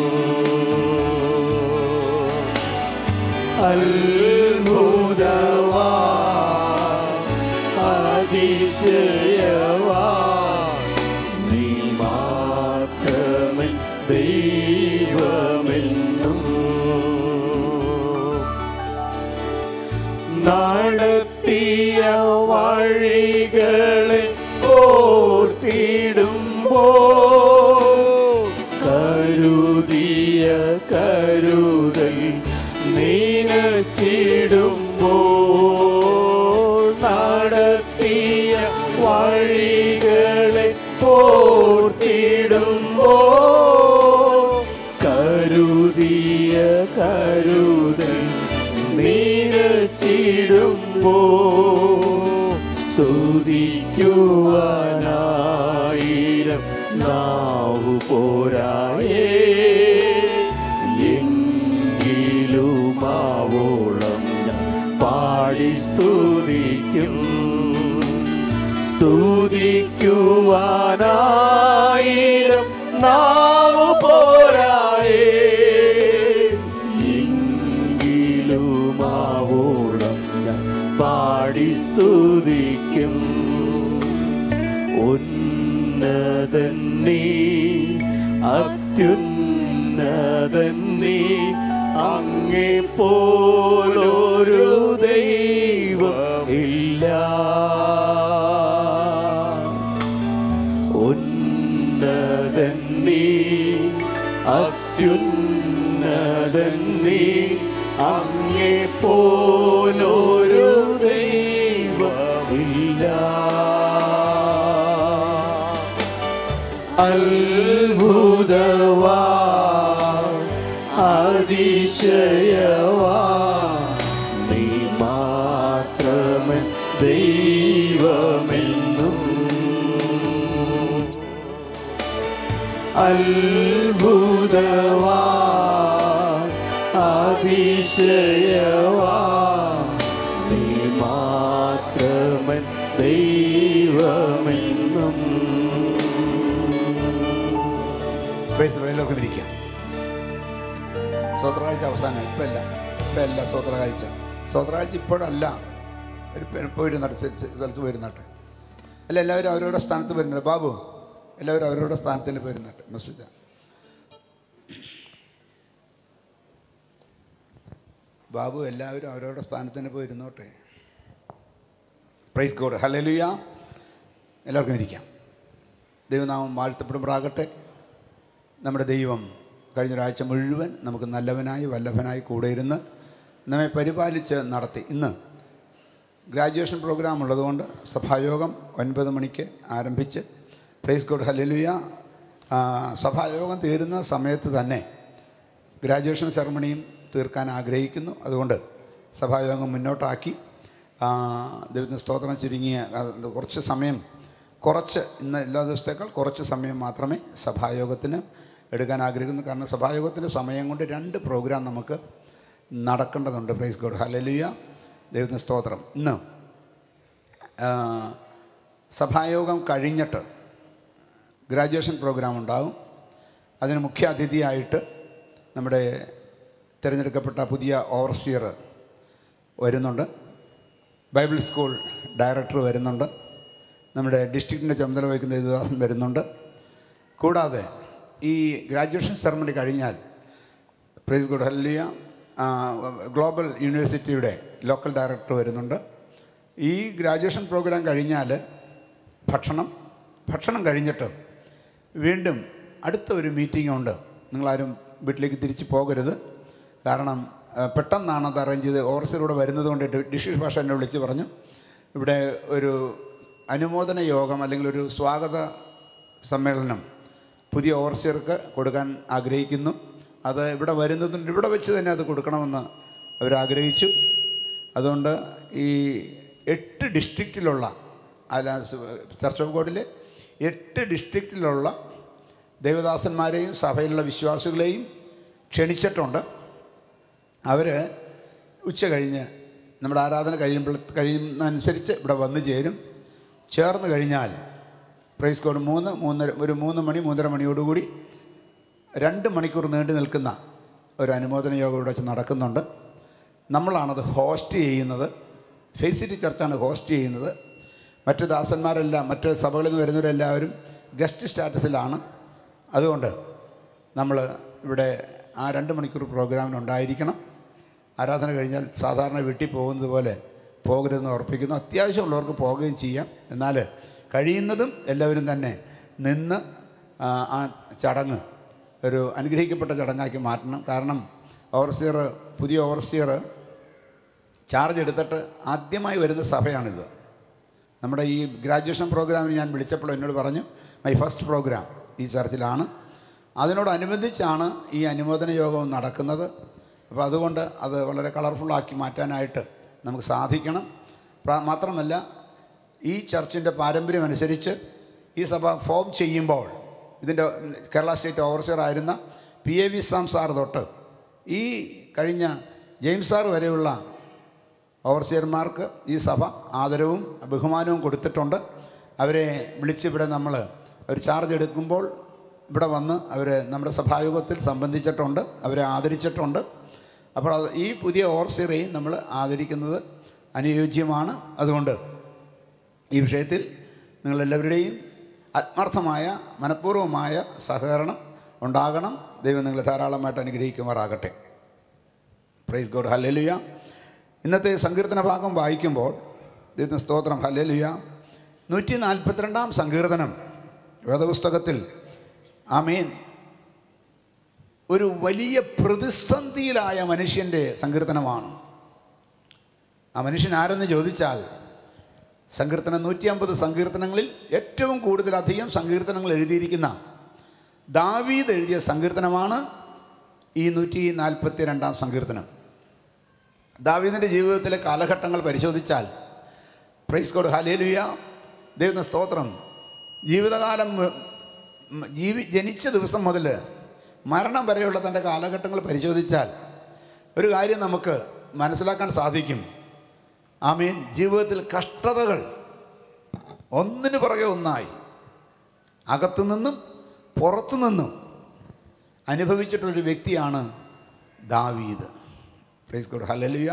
അത്ഭുതവാ അതിശയവാ നീ മാത്രമേ ദൈവമെന്നും നടത്തിയ വഴികളെ ഓർത്തിടുമ്പോ കരുതിയ കരുതൽ നനച്ചിടുമ്പോ നടത്തിയ വഴികളെ ഓർത്തിടുമ്പോ കരുതിയ കരുതൽ നനച്ചിടുമ്പോ സ്തുതിക്കുവാനായിരം നാവു പോരായേ എങ്കിലുമാവോളം ഞാൻ പാടി സ്തുതിക്കും സ്തുതിക്കുവാനായിരം നാവു പോരായേ എങ്കിലുമാവോളം ഞാൻ പാടി സ്തുതിക്കും ഉന്നതൻ നീ അത്യുന്നതൻ നീ അങ്ങേ പോലൊരു ദൈവം ഇല്ല ഉന്നതൻ നീ അത്യുന്നതൻ നീ അങ്ങേ പോലൊരു ദൈവമില്ല അത്ഭുതവാ അതിശയവാ നീ മാത്രമേ ദൈവമെന്നും അത്ഭുതവാ അതിശയവാ നീ മാത്രമേ ദൈവമെന്നും. എല്ലാവർക്കും ഇരിക്കാം. സ്വത്രകാഴ്ച അവസാനം ഇപ്പം അല്ല ഇപ്പം അല്ല സ്വത്രകാഴ്ച സ്വത്രകാഴ്ച ഇപ്പോഴല്ല ഒരു പോയിരുന്നാട്ടെ സ്ഥലത്ത് പോയിരുന്നാട്ടെ അല്ല എല്ലാവരും അവരവരുടെ സ്ഥാനത്ത് വരുന്നുണ്ട്. ബാബു എല്ലാവരും അവരവരുടെ സ്ഥാനത്തിൽ പോയിരുന്നാട്ടെ. മെസ്സേജ് ബാബു എല്ലാവരും അവരവരുടെ സ്ഥാനത്തിന് പോയി ഇരുന്നോട്ടെ. Praise God. ഹല്ലേലൂയ. എല്ലാവർക്കും ഇരിക്കാം. ദൈവനാമം വാഴ്ത്തപ്പെടുമാറാകട്ടെ. നമ്മുടെ ദൈവം കഴിഞ്ഞൊരാഴ്ച മുഴുവൻ നമുക്ക് നല്ലവനായി വല്ലഭനായി കൂടെ ഇരുന്ന് നമ്മെ പരിപാലിച്ച് നടത്തി. ഇന്ന് ഗ്രാജുവേഷൻ പ്രോഗ്രാം ഉള്ളതുകൊണ്ട് സഭായോഗം ഒൻപത് മണിക്ക് ആരംഭിച്ച് പ്രൈസ് ഗോഡ് ഹല്ലേലൂയ. സഭായോഗം തീരുന്ന സമയത്ത് തന്നെ ഗ്രാജുവേഷൻ സെറമണിയും തീർക്കാൻ ആഗ്രഹിക്കുന്നു. അതുകൊണ്ട് സഭായോഗം മുന്നോട്ടാക്കി ദൈവത്തിന് സ്തോത്രം. ചുരുങ്ങിയ കുറച്ച് സമയം, കുറച്ച് ഇന്ന് എല്ലാ ദിവസത്തേക്കാൾ കുറച്ച് സമയം മാത്രമേ സഭായോഗത്തിന് എടുക്കാൻ ആഗ്രഹിക്കുന്നു. കാരണം സഭായോഗത്തിൻ്റെ സമയം കൊണ്ട് രണ്ട് പ്രോഗ്രാം നമുക്ക് നടക്കേണ്ടതുണ്ട്. പ്രൈസ് ഗോഡ് ഹല്ലേലൂയ. ദൈവത്തിന് സ്തോത്രം. ഇന്ന് സഭായോഗം കഴിഞ്ഞിട്ട് ഗ്രാജുവേഷൻ പ്രോഗ്രാം ഉണ്ടാകും. അതിന് മുഖ്യ അതിഥിയായിട്ട് നമ്മുടെ തിരഞ്ഞെടുക്കപ്പെട്ട പുതിയ ഓവർസിയർ വരുന്നുണ്ട്. ബൈബിൾ സ്കൂൾ ഡയറക്ടർ വരുന്നുണ്ട്. നമ്മുടെ ഡിസ്ട്രിക്റ്റിൻ്റെ ചുമതല വഹിക്കുന്ന യേശുദാസൻ വരുന്നുണ്ട്. കൂടാതെ ഈ ഗ്രാജുവേഷൻ സെറമണി കഴിഞ്ഞാൽ പ്രൈസ് ഗോഡ് ഹല്ലേലൂയ ഗ്ലോബൽ യൂണിവേഴ്സിറ്റിയുടെ ലോക്കൽ ഡയറക്ടർ വരുന്നുണ്ട്. ഈ ഗ്രാജുവേഷൻ പ്രോഗ്രാം കഴിഞ്ഞാൽ ഭക്ഷണം ഭക്ഷണം കഴിഞ്ഞിട്ട് വീണ്ടും അടുത്ത ഒരു മീറ്റിംഗ് ഉണ്ട്. നിങ്ങളാരും വീട്ടിലേക്ക് തിരിച്ച് പോകരുത്. കാരണം പെട്ടെന്നാണ് അത് അറേഞ്ച് ചെയ്ത്. ഓവർസിയറൂടെ വരുന്നത് കൊണ്ട് ഡിഷീഷ് ഭാഷ എന്നെ വിളിച്ച് പറഞ്ഞു, ഇവിടെ ഒരു അനുമോദന യോഗം അല്ലെങ്കിൽ ഒരു സ്വാഗത സമ്മേളനം പുതിയ ഓവർസിയർക്ക് കൊടുക്കാൻ ആഗ്രഹിക്കുന്നു. അത് ഇവിടെ വരുന്നതുകൊണ്ട് ഇവിടെ വെച്ച് തന്നെ അത് കൊടുക്കണമെന്ന് അവരാഗ്രഹിച്ചു. അതുകൊണ്ട് ഈ എട്ട് ഡിസ്ട്രിക്റ്റിലുള്ള അല്ല ചർച്ച് ഓഫ് ഗോഡിലെ എട്ട് ഡിസ്ട്രിക്റ്റിലുള്ള ദേവദാസന്മാരെയും സഭയിലുള്ള വിശ്വാസികളെയും ക്ഷണിച്ചിട്ടുണ്ട്. അവർ ഉച്ച കഴിഞ്ഞ് നമ്മുടെ ആരാധന കഴിയുമ്പോൾ കഴിയുന്നതനുസരിച്ച് ഇവിടെ വന്നു ചേരും. ചേർന്ന് കഴിഞ്ഞാൽ പ്രൈസ് ഗോഡ് മൂന്ന് മൂന്നര ഒരു മൂന്ന് മണി മൂന്നര മണിയോടുകൂടി രണ്ട് മണിക്കൂർ നീണ്ടു നിൽക്കുന്ന ഒരു അനുമോദന യോഗം ഇവിടെ വെച്ച് നടക്കുന്നുണ്ട്. നമ്മളാണത് ഹോസ്റ്റ് ചെയ്യുന്നത്. ഫേസ് സിറ്റി ചർച്ചാണ് ഹോസ്റ്റ് ചെയ്യുന്നത്. മറ്റ് ദാസന്മാരെല്ലാം മറ്റ് സഭകളിൽ നിന്ന് വരുന്നവരെല്ലാവരും ഗസ്റ്റ് സ്റ്റാറ്റസിലാണ്. അതുകൊണ്ട് നമ്മൾ ഇവിടെ ആ രണ്ട് മണിക്കൂർ പ്രോഗ്രാമിനുണ്ടായിരിക്കണം. ആരാധന കഴിഞ്ഞാൽ സാധാരണ വീട്ടിൽ പോകുന്നത് പോലെ പോകരുതെന്ന് ഉറപ്പിക്കുന്നു. അത്യാവശ്യമുള്ളവർക്ക് പോവുകയും ചെയ്യാം. എന്നാൽ കഴിയുന്നതും എല്ലാവരും തന്നെ നിന്ന് ആ ചടങ്ങ് ഒരു അനുഗ്രഹിക്കപ്പെട്ട ചടങ്ങാക്കി മാറ്റണം. കാരണം ഓവർസിയർ പുതിയ ഓവർസിയർ ചാർജ് എടുത്തിട്ട് ആദ്യമായി വരുന്ന സഭയാണിത്. നമ്മുടെ ഈ ഗ്രാജുവേഷൻ പ്രോഗ്രാമിന് ഞാൻ വിളിച്ചപ്പോൾ എന്നോട് പറഞ്ഞു മൈ ഫസ്റ്റ് പ്രോഗ്രാം ഈ ചർച്ചിലാണ്. അതിനോടനുബന്ധിച്ചാണ് ഈ അനുമോദന യോഗം നടക്കുന്നത്. അപ്പോൾ അതുകൊണ്ട് അത് വളരെ കളർഫുള്ളാക്കി മാറ്റാനായിട്ട് നമുക്ക് സാധിക്കണം. മാത്രമല്ല ഈ ചർച്ചിൻ്റെ പാരമ്പര്യം അനുസരിച്ച് ഈ സഭ ഫോം ചെയ്യുമ്പോൾ ഇതിൻ്റെ കേരള സ്റ്റേറ്റ് ഓവർസിയർ ആയിരുന്ന P A V Sam sir തൊട്ട് ഈ കഴിഞ്ഞ ജെയിംസ് സാർ വരെയുള്ള ഓവർസിയർമാർക്ക് ഈ സഭ ആദരവും ബഹുമാനവും കൊടുത്തിട്ടുണ്ട്. അവരെ വിളിച്ചിവിടെ നമ്മൾ ഒരു ചാർജ് എടുക്കുമ്പോൾ ഇവിടെ വന്ന് അവർ നമ്മുടെ സഭായോഗത്തിൽ സംബന്ധിച്ചിട്ടുണ്ട്, അവരെ ആദരിച്ചിട്ടുണ്ട്. അപ്പോൾ അത് ഈ പുതിയ ഓവർസിയറെയും നമ്മൾ ആദരിക്കുന്നത് അനുയോജ്യമാണ്. അതുകൊണ്ട് ഈ വിഷയത്തിൽ നിങ്ങളെല്ലാവരുടെയും ആത്മാർത്ഥമായ മനഃപൂർവ്വമായ സഹകരണം ഉണ്ടാകണം. ദൈവം നിങ്ങളെ ധാരാളമായിട്ട് അനുഗ്രഹിക്കുമാറാകട്ടെ. Praise God hallelujah. ഇന്നത്തെ സങ്കീർത്തന ഭാഗം വായിക്കുമ്പോൾ ദൈവത്തിന് സ്തോത്രം ഹല്ലേലൂയ. നൂറ്റി നാൽപ്പത്തിരണ്ടാം സങ്കീർത്തനം വേദപുസ്തകത്തിൽ ആമേൻ ഒരു വലിയ പ്രതിസന്ധിയിലായ മനുഷ്യൻ്റെ സങ്കീർത്തനമാണ്. ആ മനുഷ്യൻ ആരെന്ന് ചോദിച്ചാൽ സങ്കീർത്തനം നൂറ്റി അമ്പത് സങ്കീർത്തനങ്ങളിൽ ഏറ്റവും കൂടുതലധികം സങ്കീർത്തനങ്ങൾ എഴുതിയിരിക്കുന്ന ദാവീദ് എഴുതിയ സങ്കീർത്തനമാണ് ഈ നൂറ്റി നാൽപ്പത്തി രണ്ടാം സങ്കീർത്തനം. ദാവീദിൻ്റെ ജീവിതത്തിലെ കാലഘട്ടങ്ങൾ പരിശോധിച്ചാൽ പ്രൈസ് ഗോഡ് ഹല്ലേലൂയ ദൈവത്തിന് സ്തോത്രം. ജീവിതകാലം ജീവി ജനിച്ച ദിവസം മുതൽ മരണം വരെയുള്ള തൻ്റെ കാലഘട്ടങ്ങൾ പരിശോധിച്ചാൽ ഒരു കാര്യം നമുക്ക് മനസ്സിലാക്കാൻ സാധിക്കും. ആമീൻ. ജീവിതത്തിൽ കഷ്ടതകൾ ഒന്നിനു പുറകെ ഒന്നായി അകത്തു നിന്നും പുറത്തു നിന്നും അനുഭവിച്ചിട്ടുള്ളൊരു വ്യക്തിയാണ് ദാവീദ്. Price God hallelujah.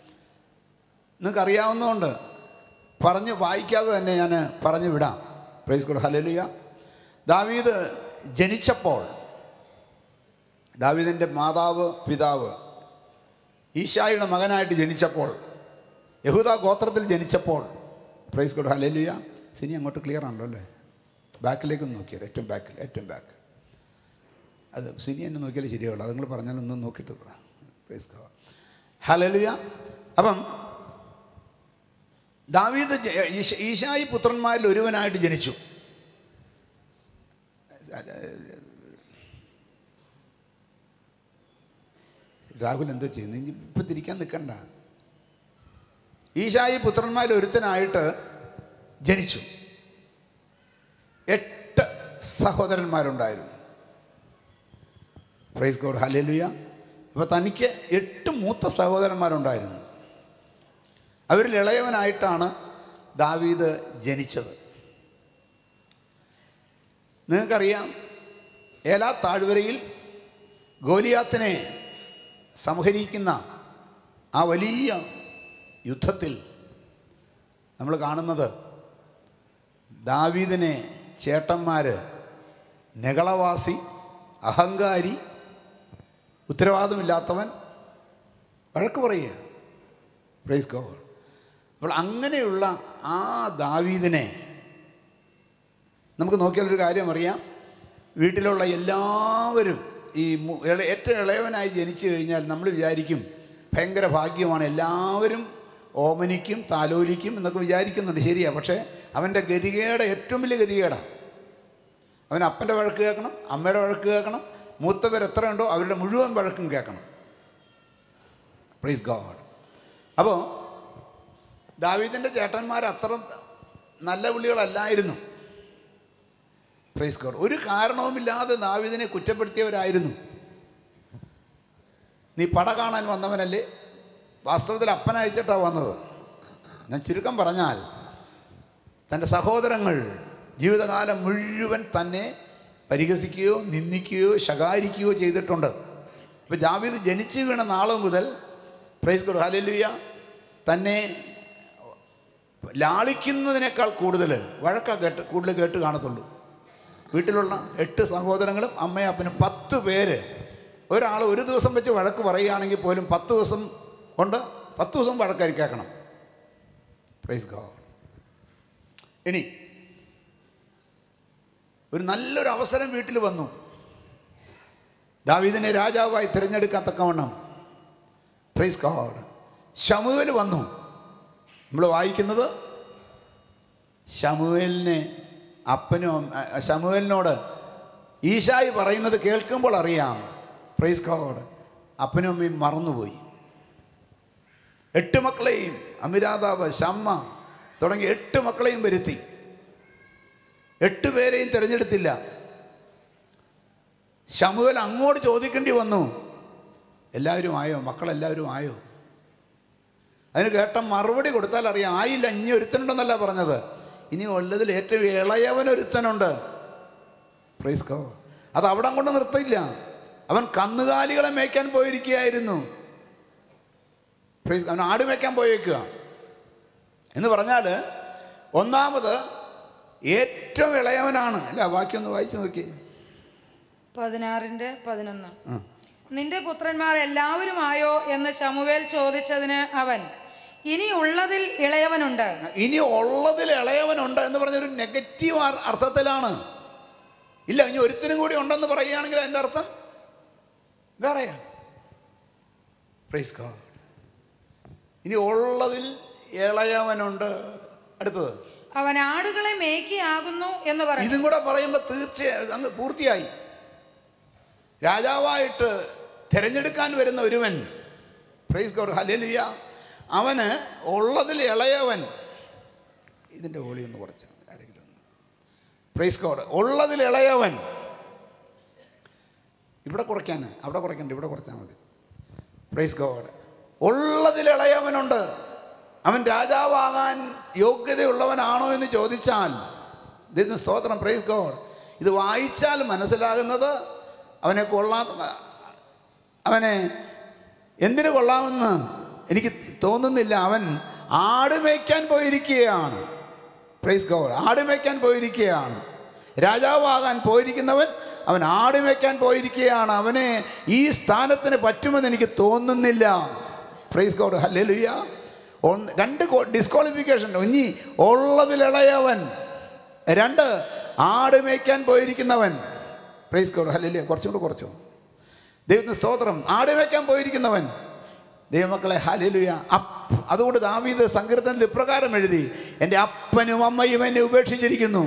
നിങ്ങൾക്കറിയാവുന്നതുകൊണ്ട് പറഞ്ഞ് വായിക്കാതെ തന്നെ ഞാൻ പറഞ്ഞു വിടാം. Praise God hallelujah. ദാവീദ് ജനിച്ചപ്പോൾ ദാവീദിൻ്റെ മാതാവ് പിതാവ് ഈശായുടെ മകനായിട്ട് ജനിച്ചപ്പോൾ, യഹൂദ ഗോത്രത്തിൽ ജനിച്ചപ്പോൾ, പ്രൈസ് ഗോഡ് ഹല്ലേലൂയ. സിനി അങ്ങോട്ട് ക്ലിയർ ആണല്ലോ അല്ലേ? ബാക്കിലേക്കൊന്ന് നോക്കിയാൽ, ഏറ്റവും ബാക്കിൽ, ഏറ്റവും ബാക്ക്. അത് സിനി എന്നെ നോക്കിയാലേ ശരിയാവുള്ളൂ. അത് നിങ്ങൾ പറഞ്ഞാലൊന്നും നോക്കിയിട്ട് പറ. Praise God hallelujah. അപ്പം ദാവീദ് ഈശായി പുത്രന്മാരിൽ ഒരുവനായിട്ട് ജനിച്ചു. രാഹുൽ എന്തോ ചെയ്യുന്നു? ഇനി ഇപ്പം തിരിക്കാൻ നിൽക്കണ്ട. ഈശായി പുത്രന്മാരിൽ ഒരുത്തനായിട്ട് ജനിച്ചു. എട്ട് സഹോദരന്മാരുണ്ടായിരുന്നു. പ്രൈസ് ഗോഡ് ഹല്ലേലൂയ. അപ്പോൾ തനിക്ക് എട്ട് മൂത്ത സഹോദരന്മാരുണ്ടായിരുന്നു. അവരിൽ ഇളയവനായിട്ടാണ് ദാവീദ് ജനിച്ചത്. നിങ്ങൾക്കറിയാം, ഏലാ താഴ്വരയിൽ ഗോലിയാത്തിനെ സംഹരിക്കുന്ന ആ വലിയ യുദ്ധത്തിൽ നമ്മൾ കാണുന്നത് ദാവീദിനെ ചേട്ടന്മാർ നെകളവാസി, അഹങ്കാരി, ഉത്തരവാദിത്തമില്ലാത്തവൻ, വഴക്ക് പറയുക. Praise God. അപ്പോൾ അങ്ങനെയുള്ള ആ ദാവീദിനെ നമുക്ക് നോക്കിയാലൊരു കാര്യം അറിയാം. വീട്ടിലുള്ള എല്ലാവരും ഈ ഏറ്റവും ഇളയവനായി ജനിച്ചു കഴിഞ്ഞാൽ നമ്മൾ വിചാരിക്കും ഭയങ്കര ഭാഗ്യമാണ്, എല്ലാവരും ഓമനിക്കും താലോലിക്കും എന്നൊക്കെ വിചാരിക്കുന്നുണ്ട്. ശരിയാണ്. പക്ഷേ അവൻ്റെ ഗതികേട് ഏറ്റവും വലിയ ഗതികേടാണ്. അവൻ അപ്പൻ്റെ വഴക്ക് കേൾക്കണം, അമ്മയുടെ വഴക്ക് കേൾക്കണം, മൂത്തവർ എത്രയുണ്ടോ അവരുടെ മുഴുവൻ വഴക്കും കേൾക്കണം. Praise God. അപ്പോൾ ദാവീദിൻ്റെ ചേട്ടന്മാർ അത്ര നല്ല പുള്ളികളല്ലായിരുന്നു. Praise God. ഒരു കാരണവുമില്ലാതെ ദാവീദിനെ കുറ്റപ്പെടുത്തിയവരായിരുന്നു. നീ പട കാണാൻ വന്നവനല്ലേ? വാസ്തവത്തിൽ അപ്പനയച്ചിട്ടാണ് വന്നത്. ഞാൻ ചുരുക്കം പറഞ്ഞാൽ, തൻ്റെ സഹോദരങ്ങൾ ജീവിതകാലം മുഴുവൻ തന്നെ പരിഹസിക്കുകയോ നിന്ദിക്കുകയോ ശകാരിക്കുകയോ ചെയ്തിട്ടുണ്ട്. ഇപ്പോൾ ദാവീദ് ജനിച്ചു വീണ നാൾ മുതൽ, പ്രൈസ് ഗോഡ് ഹല്ലേലൂയ, തന്നെ ലാളിക്കുന്നതിനേക്കാൾ കൂടുതൽ വഴക്ക കേട്ട് കൂടുതൽ കേട്ട് കാണത്തുള്ളൂ. വീട്ടിലുള്ള എട്ട് സഹോദരങ്ങളും അമ്മയും അപ്പനും പത്ത് പേര് ഒരാൾ ഒരു ദിവസം വെച്ച് വഴക്ക് പറയുകയാണെങ്കിൽ പോലും പത്ത് ദിവസം കൊണ്ട് പത്ത് ദിവസം വഴക്കാരി കേൾക്കണം. Praise God. ഇനി ഒരു നല്ലൊരു അവസരം വീട്ടിൽ വന്നു. ദാവീദിനെ രാജാവായി തിരഞ്ഞെടുക്കാൻ തക്കവണ്ണം, പ്രൈസ് ഗോഡ്, ശമൂവേൽ വന്നു. നമ്മൾ വായിക്കുന്നത് ശമൂവേലിനെ അപ്പനും ശമൂവേലിനോട് ഈശായി പറയുന്നത് കേൾക്കുമ്പോൾ അറിയാം, പ്രൈസ് ഗോഡ്, അപ്പനും അമ്മയും മറന്നുപോയി. എട്ട് മക്കളെയും അമിരാതാവ്, ശമ്മ തുടങ്ങി എട്ട് മക്കളെയും വരുത്തി. എട്ട് പേരെയും തിരഞ്ഞെടുത്തില്ല. ശമൂവേൽ അങ്ങോട്ട് ചോദിക്കേണ്ടി വന്നു, എല്ലാവരും ആയോ? മക്കളെല്ലാവരും ആയോ? അതിന് കേട്ട മറുപടി കൊടുത്താൽ അറിയാം, ആയില്ല, ഇനി ഒരുത്തനുണ്ടെന്നല്ല പറഞ്ഞത്, ഇനി ഉള്ളതിൽ ഏറ്റവും ഇളയവനൊരുത്തനുണ്ട്. Praise God. അത് അവിടെ കൊണ്ട് നിർത്തില്ല. അവൻ കന്നുകാലികളെ മേയ്ക്കാൻ പോയിരിക്കുകയായിരുന്നു. പ്രൈസ്. അവൻ ആട് മേയ്ക്കാൻ പോയേക്കുക എന്ന് പറഞ്ഞാൽ, ഒന്നാമത് ഏറ്റവും ഇളയവനാണ്. അല്ല, ബാക്കിയൊന്ന് വായിച്ചു നോക്കി. പതിനാറിന്റെ പതിനൊന്ന്. നിന്റെ പുത്രന്മാർ എല്ലാവരും ആയോ എന്ന് ശമൂവേൽ ചോദിച്ചതിന് അവൻ, ഇനി ഉള്ളതിൽ ഇളയവനുണ്ട്. ഇനി ഉള്ളതിൽ ഇളയവനുണ്ട് എന്ന് പറഞ്ഞൊരു നെഗറ്റീവ് അർത്ഥത്തിലാണ്. ഇല്ല, ഇനി ഒരുത്തിനും കൂടി ഉണ്ടെന്ന് പറയുകയാണെങ്കിൽ അതിൻ്റെ അർത്ഥം വേറെയാ. Praise God. ഇനി ഉള്ളതിൽ ഇളയവനുണ്ട്. അടുത്തത്, അവൻ ആടുകളെ മേയ്ക്കിയാകുന്നു എന്ന് പറയും. ഇതും കൂടെ പറയുമ്പോൾ തീർച്ചയായും അങ്ങ് പൂർത്തിയായി. രാജാവായിട്ട് തിരഞ്ഞെടുക്കാൻ വരുന്ന ഒരുവൻ, പ്രൈസ് ഗോഡ് ഹല്ലേലൂയ, അവന് ഉള്ളതിൽ ഇളയവൻ. ഇതിൻ്റെ വോളി ഒന്ന് കുറച്ച് ആരെങ്കിലും ഒന്ന്. Praise God. ഉള്ളതിൽ ഇളയവൻ. ഇവിടെ കുറയ്ക്കാൻ, അവിടെ കുറയ്ക്കണ്ട, ഇവിടെ കുറച്ചാൽ മതി. Praise God. ഉള്ളതിൽ ഇളയവനുണ്ട്. അവൻ രാജാവാകാൻ യോഗ്യതയുള്ളവനാണോ എന്ന് ചോദിച്ചാൽ, ഇതിന് സ്തോത്രം. Praise God. ഇത് വായിച്ചാൽ മനസ്സിലാകുന്നത് അവനെ കൊള്ളാ അവനെ എന്തിനു കൊള്ളാമെന്ന് എനിക്ക് തോന്നുന്നില്ല. അവൻ ആട് മേയ്ക്കാൻ പോയിരിക്കുകയാണ്. Praise God. ആട് മേയ്ക്കാൻ പോയിരിക്കുകയാണ്. രാജാവാകാൻ പോയിരിക്കുന്നവൻ അവൻ ആട് മേയ്ക്കാൻ പോയിരിക്കുകയാണ്. അവനെ ഈ സ്ഥാനത്തിന് പറ്റുമെന്ന് എനിക്ക് തോന്നുന്നില്ല. Praise God, hallelujah. ഒന്ന് രണ്ട് ഡിസ്ക്വാളിഫിക്കേഷൻ. ഇനി ഉള്ളതിലിളയവൻ, രണ്ട് ആട് മേയ്ക്കാൻ പോയിരിക്കുന്നവൻ. Praise God, hallelujah. കുറച്ചും കൂടെ കുറച്ചു. ദൈവത്തിന് സ്തോത്രം. ആട് മേയ്ക്കാൻ പോയിരിക്കുന്നവൻ. ദൈവമക്കളെ, ഹല്ലേലൂയ. അപ്പ് അതുകൊണ്ട് ദാവീദ് സങ്കീർത്തനത്തിൽ ഇപ്രകാരം എഴുതി, എൻ്റെ അപ്പനും അമ്മയും എന്നെ ഉപേക്ഷിച്ചിരിക്കുന്നു.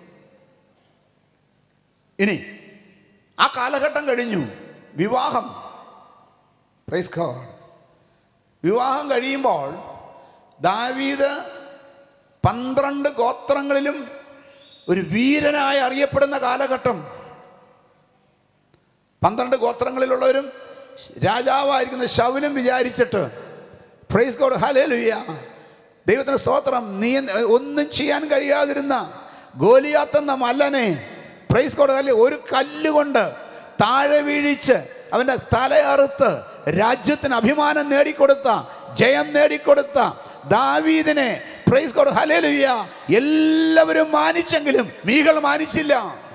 ഇനി ആ കാലഘട്ടം കഴിഞ്ഞു, വിവാഹം. Praise God. വിവാഹം കഴിയുമ്പോൾ ദാവീദ് പന്ത്രണ്ട് ഗോത്രങ്ങളിലും ഒരു വീരനായി അറിയപ്പെടുന്ന കാലഘട്ടം. പന്ത്രണ്ട് ഗോത്രങ്ങളിലുള്ളവരും രാജാവായിരിക്കുന്ന ശൗലും വിചാരിച്ചിട്ട്, പ്രൈസ് ഗോഡ്, ഹല്ലേലൂയ, ദൈവത്തിന് സ്തോത്രം, നീ ഒന്നും ചെയ്യാൻ കഴിയാതിരുന്ന ഗോലിയാത്ത് എന്ന മല്ലനെ, പ്രൈസ് ഗോഡ്, ഹല്ലേലൂയ, ഒരു കല്ലുകൊണ്ട് താഴെ വീഴിച്ച് അവൻ്റെ തലയറുത്ത് രാജ്യത്തിന് അഭിമാനം നേടിക്കൊടുത്ത, ജയം നേടിക്കൊടുത്ത ദാവീദിനെ, പ്രൈസ് ഗോഡ്, ഹല്ലേലൂയ, എല്ലാവരും മാനിച്ചെങ്കിലും മീകൾ മാനിച്ചില്ല.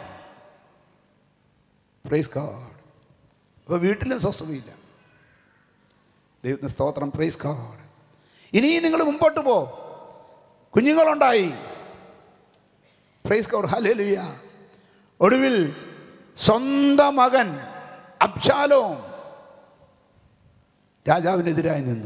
Price God. അപ്പോൾ വീട്ടിലും സ്വസ്ഥതയില്ല. ദൈവത്തിന് സ്തോത്രം. Praise God. ഇനി നിങ്ങൾ മുമ്പോട്ട് പോ. കുഞ്ഞുങ്ങളുണ്ടായി. പ്രൈസ് ഗോഡ്, ഹല്ലേലൂയ. ഒടുവിൽ സ്വന്തം മകൻ അബ്ശാലോം രാജാവിനെതിരായി നിന്നു.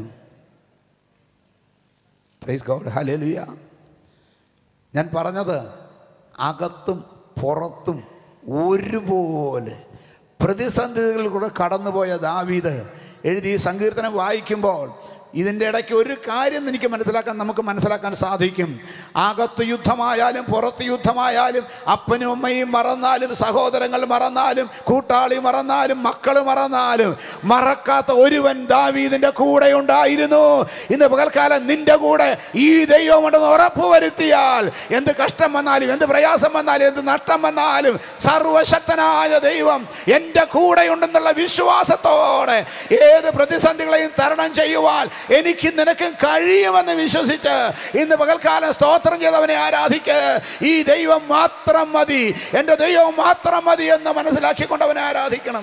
പ്രൈസ് ഗോഡ്, ഹല്ലേലൂയ. ഞാൻ പറഞ്ഞത് അകത്തും പുറത്തും ഒരുപോലെ പ്രതിസന്ധികളിലൂടെ കടന്നുപോയ ദാവീദ് എഴുതി സങ്കീർത്തനം വായിക്കുമ്പോൾ ഇതിൻ്റെ ഇടയ്ക്ക് ഒരു കാര്യം എനിക്ക് മനസ്സിലാക്കാൻ നമുക്ക് മനസ്സിലാക്കാൻ സാധിക്കും. അകത്ത് യുദ്ധമായാലും പുറത്ത് യുദ്ധമായാലും, അപ്പനും അമ്മയും മറന്നാലും, സഹോദരങ്ങൾ മറന്നാലും, കൂട്ടാളി മറന്നാലും, മക്കൾ മറന്നാലും, മറക്കാത്ത ഒരുവൻ ദാവീദിൻ്റെ കൂടെ ഉണ്ടായിരുന്നു. ഇന്ന് പകൽക്കാലം നിന്റെ കൂടെ ഈ ദൈവമുണ്ടെന്ന് ഉറപ്പ് വരുത്തിയാൽ, എന്ത് കഷ്ടം വന്നാലും, എന്ത് പ്രയാസം വന്നാലും, എന്ത് നഷ്ടം വന്നാലും, സർവശക്തനായ ദൈവം എൻ്റെ കൂടെയുണ്ടെന്നുള്ള വിശ്വാസത്തോടെ ഏത് പ്രതിസന്ധികളെയും തരണം ചെയ്യുവാൻ എനിക്ക് നിനക്കും കഴിയുമെന്ന് വിശ്വസിച്ച് ഇന്ന് പകൽക്കാലം സ്തോത്രം ചെയ്തവനെ ആരാധിക്ക്. ഈ ദൈവം മാത്രം മതി, എൻ്റെ ദൈവം മാത്രം മതി എന്ന് മനസ്സിലാക്കിക്കൊണ്ടവനെ ആരാധിക്കണം.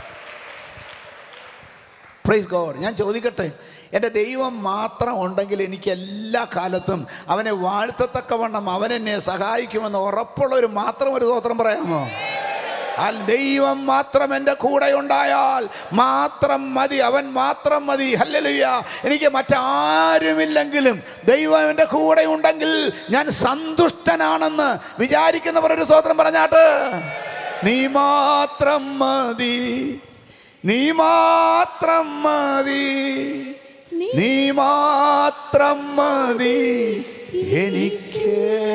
Praise God. ഞാൻ ചോദിക്കട്ടെ, എൻ്റെ ദൈവം മാത്രം ഉണ്ടെങ്കിൽ എനിക്ക് എല്ലാ കാലത്തും അവനെ വാഴ്ത്തത്തക്കവണ്ണം അവൻ എന്നെ സഹായിക്കുമെന്ന് ഉറപ്പുള്ളവർ മാത്രം ഒരു സ്തോത്രം പറയാമോ? ദൈവം മാത്രം എൻ്റെ കൂടെ ഉണ്ടായാൽ മാത്രം മതി, അവൻ മാത്രം മതി. ഹല്ലേലൂയ. എനിക്ക് മറ്റാരുമില്ലെങ്കിലും ദൈവം എൻ്റെ കൂടെ ഉണ്ടെങ്കിൽ ഞാൻ സന്തുഷ്ടനാണെന്ന് വിചാരിക്കുന്നവർ ഒരു സ്തോത്രം പറഞ്ഞാട്ട്. നീ മാത്രം മതി, നീ മാത്രം മതി, നീ മാത്രം മതി എനിക്ക്,